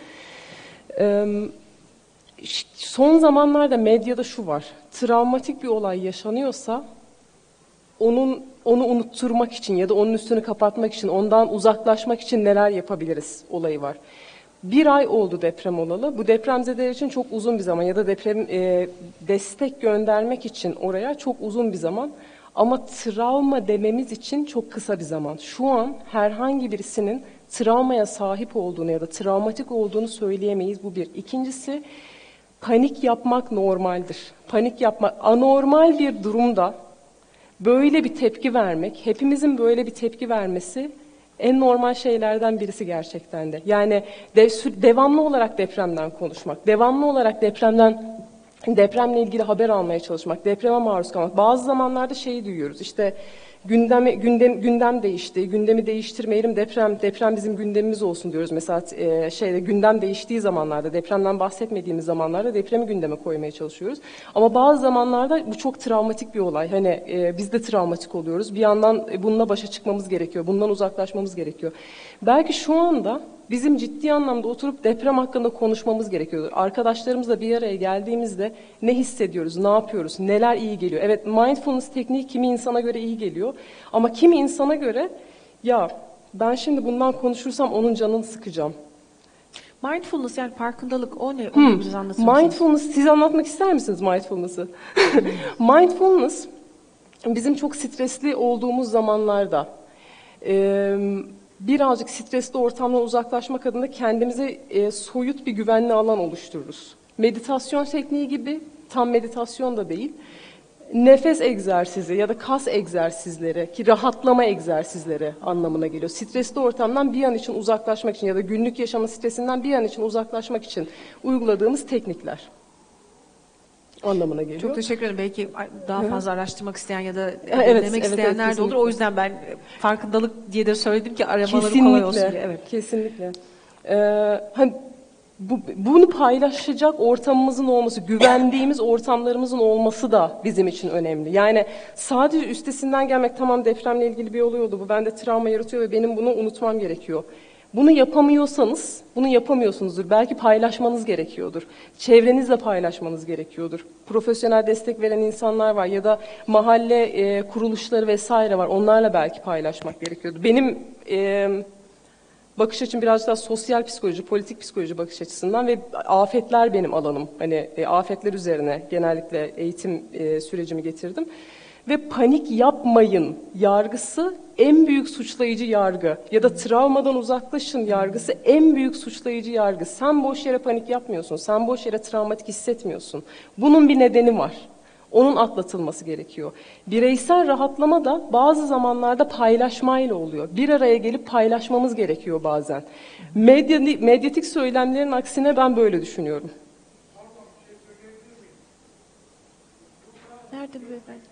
Son zamanlarda medyada şu var. Travmatik bir olay yaşanıyorsa onu unutturmak için ya da onun üstünü kapatmak için, ondan uzaklaşmak için neler yapabiliriz olayı var. 1 ay oldu deprem olalı. Bu depremzedeler için çok uzun bir zaman ya da destek göndermek için oraya çok uzun bir zaman. Ama travma dememiz için çok kısa bir zaman. Şu an herhangi birisinin travmaya sahip olduğunu ya da travmatik olduğunu söyleyemeyiz. Bu bir. İkincisi, panik yapmak normaldir. Panik yapmak, anormal bir durumda böyle bir tepki vermek, hepimizin böyle bir tepki vermesi en normal şeylerden birisi gerçekten de. Yani devamlı olarak depremden konuşmak, devamlı olarak depremle ilgili haber almaya çalışmak, depreme maruz kalmak. Bazı zamanlarda şeyi duyuyoruz, işte gündem değişti, gündemi değiştirmeyelim, deprem bizim gündemimiz olsun diyoruz. Mesela gündem değiştiği zamanlarda, depremden bahsetmediğimiz zamanlarda depremi gündeme koymaya çalışıyoruz. Ama bazı zamanlarda bu çok travmatik bir olay. Hani biz de travmatik oluyoruz. Bir yandan bununla başa çıkmamız gerekiyor, bundan uzaklaşmamız gerekiyor. Belki şu anda bizim ciddi anlamda oturup deprem hakkında konuşmamız gerekiyordur. Arkadaşlarımızla bir araya geldiğimizde ne hissediyoruz, ne yapıyoruz, neler iyi geliyor? Evet, mindfulness tekniği kimi insana göre iyi geliyor. Ama kimi insana göre ya ben şimdi bundan konuşursam onun canını sıkacağım. Mindfulness yani farkındalık o ne? Onu bize anlatır mısınız? Mindfulness, siz anlatmak ister misiniz mindfulness'ı? Mindfulness bizim çok stresli olduğumuz zamanlarda birazcık stresli ortamdan uzaklaşmak adına kendimize soyut bir güvenli alan oluştururuz. Meditasyon tekniği gibi, tam meditasyon da değil, nefes egzersizi ya da kas egzersizleri ki rahatlama egzersizleri anlamına geliyor. Stresli ortamdan bir an için uzaklaşmak için ya da günlük yaşama stresinden bir an için uzaklaşmak için uyguladığımız teknikler anlamına geliyor. Çok teşekkür ederim. Belki daha fazla araştırmak isteyen ya da denemek isteyenler de olur. O yüzden ben farkındalık diye de söyledim ki aramaları kolay olsun diye. Evet. Kesinlikle. Hani bunu paylaşacak ortamımızın olması, güvendiğimiz ortamlarımızın olması da bizim için önemli. Yani sadece üstesinden gelmek, tamam depremle ilgili bir olay oldu, bu bende travma yaratıyor ve benim bunu unutmam gerekiyor. Bunu yapamıyorsanız, bunu yapamıyorsunuzdur. Belki paylaşmanız gerekiyordur. Çevrenizle paylaşmanız gerekiyordur. Profesyonel destek veren insanlar var ya da mahalle kuruluşları vesaire var. Onlarla belki paylaşmak gerekiyordur. Benim bakış açım biraz daha sosyal psikoloji, politik psikoloji bakış açısından ve afetler benim alanım. Hani afetler üzerine genellikle eğitim sürecimi getirdim. Ve panik yapmayın yargısı en büyük suçlayıcı yargı ya da travmadan uzaklaşın yargısı en büyük suçlayıcı yargı. Sen boş yere panik yapmıyorsun, sen boş yere travmatik hissetmiyorsun. Bunun bir nedeni var. Onun atlatılması gerekiyor. Bireysel rahatlama da bazı zamanlarda paylaşmayla oluyor. Bir araya gelip paylaşmamız gerekiyor bazen. Medyatik söylemlerin aksine ben böyle düşünüyorum. Nerede bu beyefendi?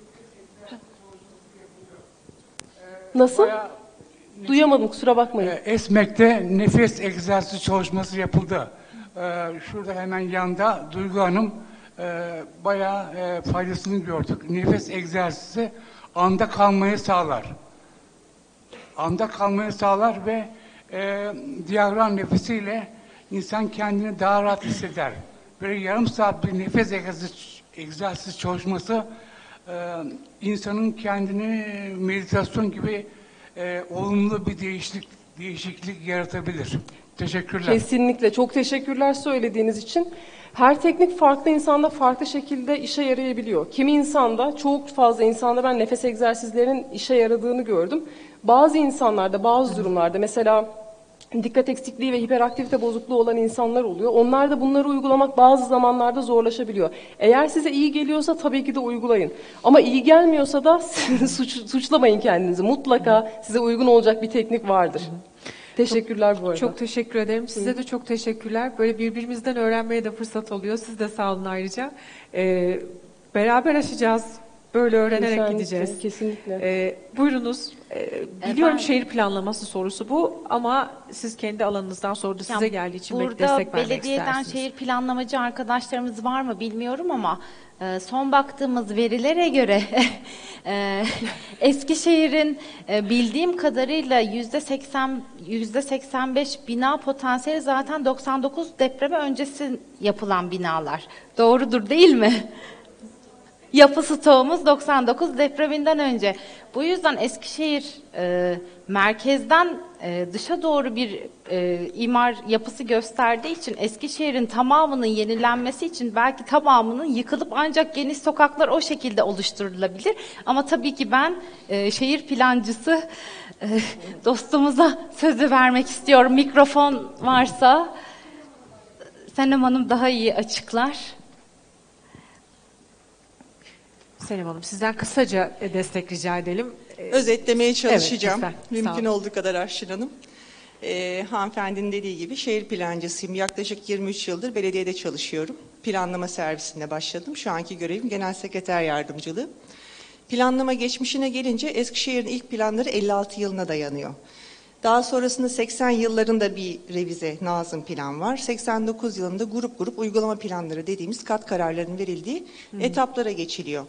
Nasıl? Duyamadım, kusura bakmayın. Esmek'te nefes egzersizi çalışması yapıldı. Şurada hemen yanında Duygu Hanım bayağı faydasını gördük. Nefes egzersizi anda kalmayı sağlar. Anda kalmayı sağlar ve diyafram nefesiyle insan kendini daha rahat hisseder. Böyle yarım saat bir nefes egzersizi çalışması insanın kendini meditasyon gibi olumlu bir değişiklik yaratabilir. Teşekkürler. Kesinlikle. Çok teşekkürler söylediğiniz için. Her teknik farklı insanda farklı şekilde işe yarayabiliyor. Kimi insanda, çok fazla insanda ben nefes egzersizlerinin işe yaradığını gördüm. Bazı insanlarda, bazı durumlarda mesela dikkat eksikliği ve hiperaktivite bozukluğu olan insanlar oluyor. Onlar da bunları uygulamak bazı zamanlarda zorlaşabiliyor. Eğer size iyi geliyorsa tabii ki de uygulayın. Ama iyi gelmiyorsa da suçlamayın kendinizi. Mutlaka size uygun olacak bir teknik vardır. Teşekkürler bu arada. Çok teşekkür ederim. Size de çok teşekkürler. Böyle birbirimizden öğrenmeye de fırsat oluyor. Siz de sağ olun ayrıca. Beraber aşacağız. Böyle öğrenerek gideceğiz. Kesinlikle. Buyurunuz. Biliyorum şehir planlaması sorusu bu ama siz kendi alanınızdan sordu. Size geldiği için destek vermek istersiniz. Burada belediyeden şehir planlamacı arkadaşlarımız var mı bilmiyorum ama son baktığımız verilere göre Eskişehir'in bildiğim kadarıyla %85 bina potansiyeli zaten 99 depremi öncesi yapılan binalar. Doğrudur değil mi? Yapı stoğumuz 99 depreminden önce. Bu yüzden Eskişehir merkezden dışa doğru bir imar yapısı gösterdiği için Eskişehir'in tamamının yenilenmesi için belki tamamının yıkılıp ancak geniş sokaklar o şekilde oluşturulabilir. Ama tabii ki ben şehir plancısı dostumuza sözü vermek istiyorum. Mikrofon varsa Senem Hanım daha iyi açıklar. Senem Hanım, sizden kısaca destek rica edelim. Özetlemeye çalışacağım. Evet, mümkün olduğu kadar Arşin Hanım. Hanımefendinin dediği gibi şehir plancısıyım. Yaklaşık 23 yıldır belediyede çalışıyorum. Planlama servisinde başladım. Şu anki görevim genel sekreter yardımcılığı. Planlama geçmişine gelince Eskişehir'in ilk planları 56 yılına dayanıyor. Daha sonrasında 80 yıllarında bir revize nazım plan var. 89 yılında grup grup uygulama planları dediğimiz kat kararlarının verildiği etaplara geçiliyor.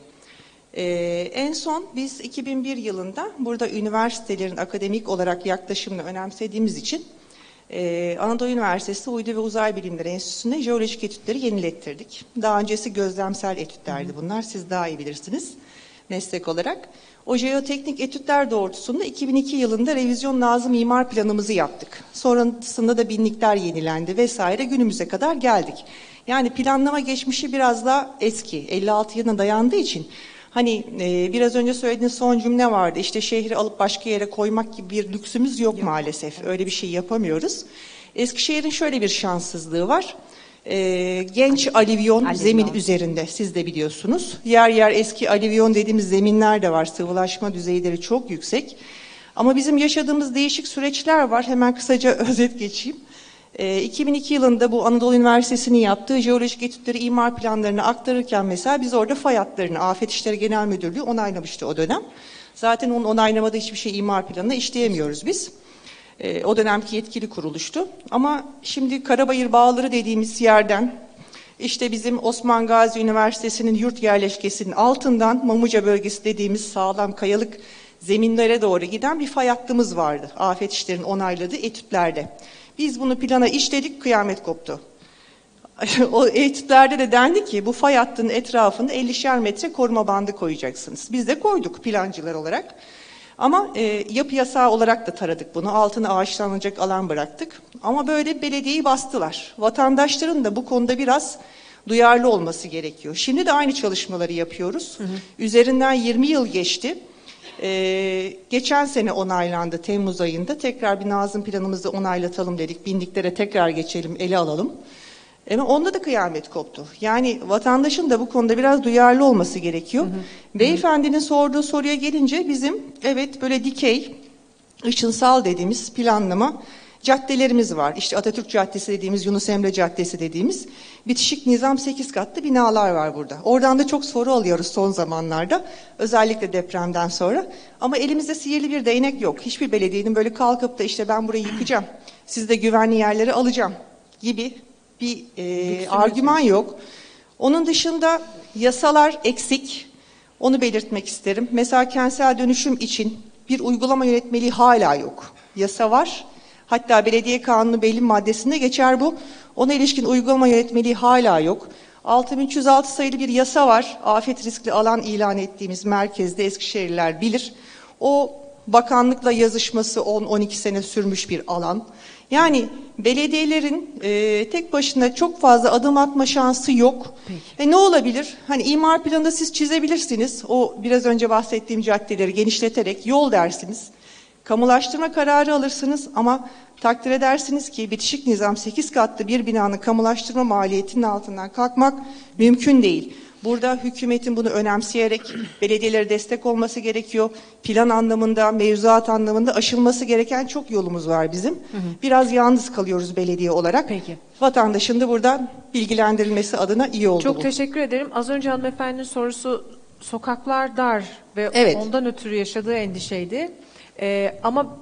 En son biz 2001 yılında burada üniversitelerin akademik olarak yaklaşımını önemsediğimiz için Anadolu Üniversitesi Uydu ve Uzay Bilimleri Enstitüsü'nde jeolojik etütleri yenilettirdik. Daha öncesi gözlemsel etütlerdi bunlar, siz daha iyi bilirsiniz meslek olarak. O jeoteknik etütler doğrultusunda 2002 yılında revizyon nazım imar planımızı yaptık. Sonrasında da binlikler yenilendi vesaire, günümüze kadar geldik. Yani planlama geçmişi biraz daha eski, 56 yılına dayandığı için hani biraz önce söylediğiniz son cümle vardı. İşte şehri alıp başka yere koymak gibi bir lüksümüz yok maalesef. Öyle bir şey yapamıyoruz. Eskişehir'in şöyle bir şanssızlığı var. Genç alüvyon zemin üzerinde, siz de biliyorsunuz. Yer yer eski alüvyon dediğimiz zeminler de var. Sıvılaşma düzeyleri çok yüksek. Ama bizim yaşadığımız değişik süreçler var. Hemen kısaca özet geçeyim. 2002 yılında bu Anadolu Üniversitesi'nin yaptığı jeolojik etütleri imar planlarını aktarırken mesela biz orada fay hatlarını Afet İşleri Genel Müdürlüğü onaylamıştı o dönem. Zaten onun onaylamadığı hiçbir şey imar planına işleyemiyoruz biz. O dönemki yetkili kuruluştu. Ama şimdi Karabayır Bağları dediğimiz yerden işte bizim Osman Gazi Üniversitesi'nin yurt yerleşkesinin altından Mamuca bölgesi dediğimiz sağlam kayalık zeminlere doğru giden bir fay hattımız vardı. Afet İşleri'nin onayladığı etütlerde. Biz bunu plana işledik, kıyamet koptu. O etütlerde de dendi ki bu fay hattının etrafında 50'şer metre koruma bandı koyacaksınız. Biz de koyduk plancılar olarak. Ama yapı yasağı olarak da taradık bunu. Altına ağaçlanacak alan bıraktık. Ama böyle belediyeyi bastılar. Vatandaşların da bu konuda biraz duyarlı olması gerekiyor. Şimdi de aynı çalışmaları yapıyoruz. Üzerinden 20 yıl geçti. Geçen sene onaylandı Temmuz ayında. Tekrar bir Nazım planımızı onaylatalım dedik. Bindiklere tekrar geçelim, ele alalım. Ama onda da kıyamet koptu. Yani vatandaşın da bu konuda biraz duyarlı olması gerekiyor. Beyefendinin sorduğu soruya gelince bizim evet böyle dikey, ışınsal dediğimiz planlama caddelerimiz var. İşte Atatürk Caddesi dediğimiz, Yunus Emre Caddesi dediğimiz bitişik nizam 8 katlı binalar var burada. Oradan da çok soru alıyoruz son zamanlarda. Özellikle depremden sonra. Ama elimizde sihirli bir değnek yok. Hiçbir belediyenin böyle kalkıp da işte ben burayı yıkacağım, siz de güvenli yerleri alacağım gibi bir argüman yok. Onun dışında yasalar eksik. Onu belirtmek isterim. Mesela kentsel dönüşüm için bir uygulama yönetmeliği hala yok. Yasa var. Hatta belediye kanunu belli maddesinde geçer bu. Ona ilişkin uygulama yönetmeliği hala yok. 6306 sayılı bir yasa var. Afet riskli alan ilan ettiğimiz merkezde Eskişehirliler bilir. O bakanlıkla yazışması 10-12 sene sürmüş bir alan. Yani belediyelerin tek başına çok fazla adım atma şansı yok. Ne olabilir? Hani imar planında siz çizebilirsiniz. O biraz önce bahsettiğim caddeleri genişleterek yol dersiniz. Kamulaştırma kararı alırsınız ama takdir edersiniz ki bitişik nizam 8 katlı bir binanın kamulaştırma maliyetinin altından kalkmak mümkün değil. Burada hükümetin bunu önemseyerek belediyelere destek olması gerekiyor. Plan anlamında, mevzuat anlamında aşılması gereken çok yolumuz var bizim. Biraz yalnız kalıyoruz belediye olarak. Vatandaşın da burada bilgilendirilmesi adına iyi oldu Çok bu. teşekkür ederim. Az önce hanımefendinin sorusu sokaklar dar ve ondan ötürü yaşadığı endişeydi. Ama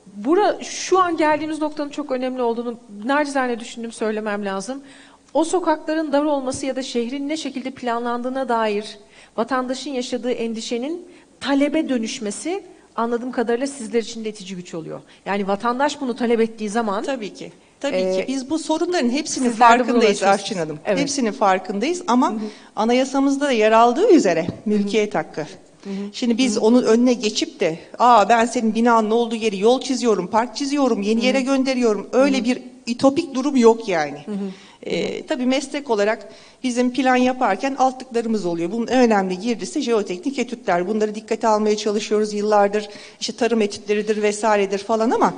şu an geldiğimiz noktanın çok önemli olduğunu nacizane düşündüğüm söylemem lazım. O sokakların dar olması ya da şehrin ne şekilde planlandığına dair vatandaşın yaşadığı endişenin talebe dönüşmesi anladığım kadarıyla sizler için de itici güç oluyor. Yani vatandaş bunu talep ettiği zaman... Tabii ki. Tabii ki. Biz bu sorunların hepsinin farkındayız Arçın Hanım. Evet. Hepsinin farkındayız ama anayasamızda da yer aldığı üzere mülkiyet hakkı. Şimdi biz onun önüne geçip de ben senin binanın olduğu yeri yol çiziyorum, park çiziyorum, yeni yere gönderiyorum. Öyle bir ütopik durum yok yani. Tabii meslek olarak bizim plan yaparken altlıklarımız oluyor. Bunun en önemli girdisi jeoteknik etütler. Bunları dikkate almaya çalışıyoruz yıllardır. İşte tarım etütleridir vesairedir falan ama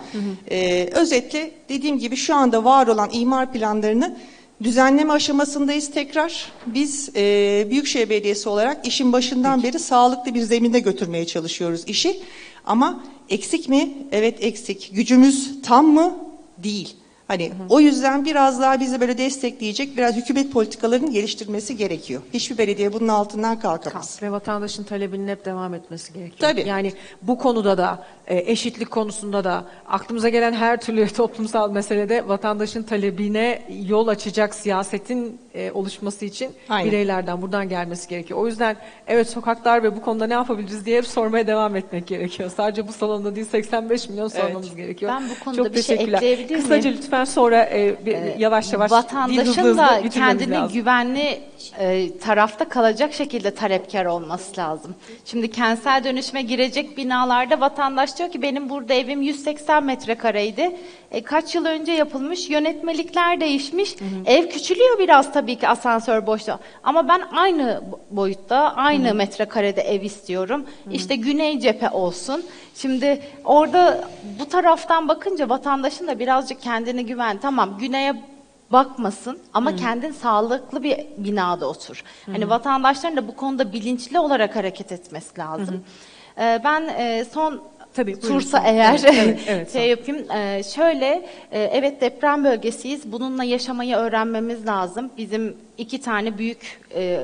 özetle dediğim gibi şu anda var olan imar planlarını düzenleme aşamasındayız tekrar. Biz Büyükşehir Belediyesi olarak işin başından beri sağlıklı bir zeminde götürmeye çalışıyoruz işi. Ama eksik mi? Evet eksik. Gücümüz tam mı? Değil. Hani o yüzden biraz daha bizi böyle destekleyecek biraz hükümet politikalarının geliştirmesi gerekiyor. Hiçbir belediye bunun altından kalkamaz. Ve vatandaşın talebinin hep devam etmesi gerekiyor. Tabii. Yani bu konuda da eşitlik konusunda da aklımıza gelen her türlü toplumsal meselede vatandaşın talebine yol açacak siyasetin oluşması için bireylerden buradan gelmesi gerekiyor. O yüzden evet sokaklar ve bu konuda ne yapabiliriz diye hep sormaya devam etmek gerekiyor. Sadece bu salonda değil 85 milyon sormamız gerekiyor. Ben bu konuda Çok bir şey ekleyebilir miyim? Kısaca lütfen sonra yavaş yavaş vatandaşın da kendini güvenli tarafta kalacak şekilde talepkar olması lazım. Şimdi kentsel dönüşüme girecek binalarda vatandaş diyor ki benim burada evim 180 metrekareydi. Kaç yıl önce yapılmış, yönetmelikler değişmiş. Ev küçülüyor biraz tabii ki asansör boşta. Ama ben aynı boyutta, aynı metrekarede ev istiyorum. İşte güney cephe olsun. Şimdi orada bu taraftan bakınca vatandaşın da birazcık kendine güven. Tamam güneye bakmasın ama kendin sağlıklı bir binada otur. Hani vatandaşların da bu konuda bilinçli olarak hareket etmesi lazım. Ben son tursa eğer yapayım. Şöyle evet deprem bölgesiyiz. Bununla yaşamayı öğrenmemiz lazım. Bizim 2 tane büyük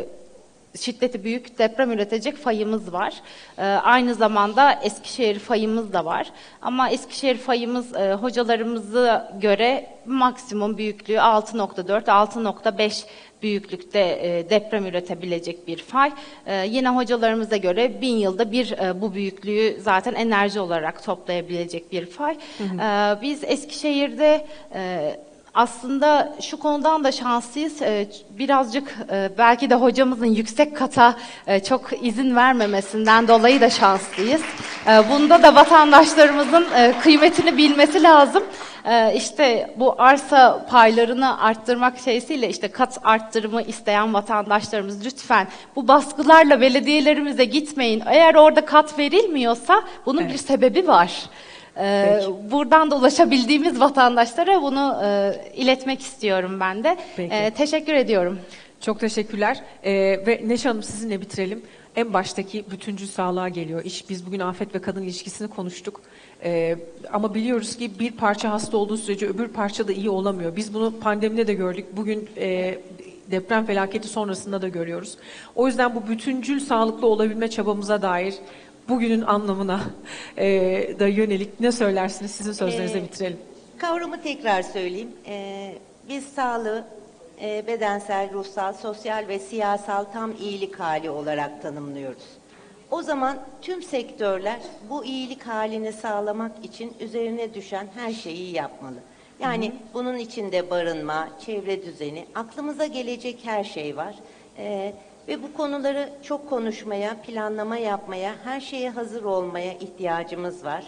şiddeti büyük deprem üretecek fayımız var. Aynı zamanda Eskişehir fayımız da var. Ama Eskişehir fayımız hocalarımıza göre maksimum büyüklüğü 6.4, 6.5 büyüklükte deprem üretebilecek bir fay. Yine hocalarımıza göre 1000 yılda bir bu büyüklüğü zaten enerji olarak toplayabilecek bir fay. Biz Eskişehir'de Aslında şu konudan da şanslıyız. Birazcık belki de hocamızın yüksek kata çok izin vermemesinden dolayı da şanslıyız. Bunda da vatandaşlarımızın kıymetini bilmesi lazım. İşte bu arsa paylarını arttırmak şeysiyle işte kat arttırımı isteyen vatandaşlarımız lütfen bu baskılarla belediyelerimize gitmeyin. Eğer orada kat verilmiyorsa bunun bir sebebi var. Buradan da ulaşabildiğimiz vatandaşlara bunu iletmek istiyorum ben de. Teşekkür ediyorum. Çok teşekkürler. Ve Neşe Hanım sizinle bitirelim. En baştaki bütüncül sağlığa geliyor iş. Biz bugün afet ve kadın ilişkisini konuştuk. Ama biliyoruz ki bir parça hasta olduğu sürece öbür parça da iyi olamıyor. Biz bunu pandemide de gördük. Bugün deprem felaketi sonrasında da görüyoruz. O yüzden bu bütüncül sağlıklı olabilme çabamıza dair bugünün anlamına da yönelik ne söylersiniz? Sizin sözlerinize bitirelim. Kavramı tekrar söyleyeyim. Biz sağlığı bedensel, ruhsal, sosyal ve siyasal tam iyilik hali olarak tanımlıyoruz. O zaman tüm sektörler bu iyilik halini sağlamak için üzerine düşen her şeyi yapmalı. Yani bunun içinde barınma, çevre düzeni, aklımıza gelecek her şey var. Ve bu konuları çok konuşmaya, planlama yapmaya, her şeye hazır olmaya ihtiyacımız var.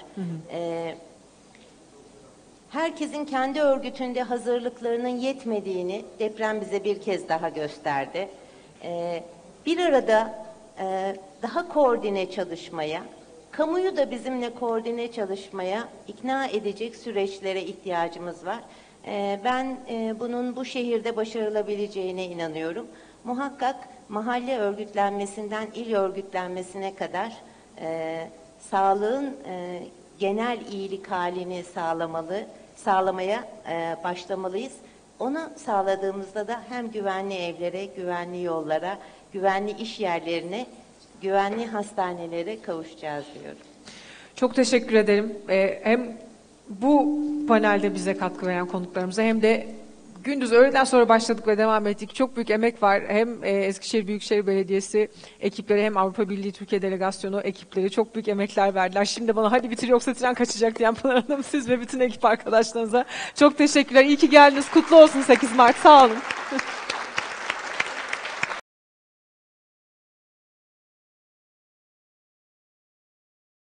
Herkesin kendi örgütünde hazırlıklarının yetmediğini deprem bize bir kez daha gösterdi. Bir arada daha koordine çalışmaya, kamuyu da bizimle koordine çalışmaya ikna edecek süreçlere ihtiyacımız var. Ben bunun bu şehirde başarılabileceğine inanıyorum. Muhakkak mahalle örgütlenmesinden il örgütlenmesine kadar sağlığın genel iyilik halini sağlamaya başlamalıyız. Onu sağladığımızda da hem güvenli evlere, güvenli yollara, güvenli iş yerlerine, güvenli hastanelere kavuşacağız diyorum. Çok teşekkür ederim. Hem bu panelde bize katkı veren konuklarımıza hem de gündüz öğleden sonra başladık ve devam ettik. Çok büyük emek var. Hem Eskişehir Büyükşehir Belediyesi ekipleri hem Avrupa Birliği Türkiye Delegasyonu ekipleri çok büyük emekler verdiler. Şimdi bana hadi bitir yoksa tren kaçacak diyen Pınar Hanım, siz ve bütün ekip arkadaşlarınıza çok teşekkürler. İyi ki geldiniz. Kutlu olsun 8 Mart. Sağ olun.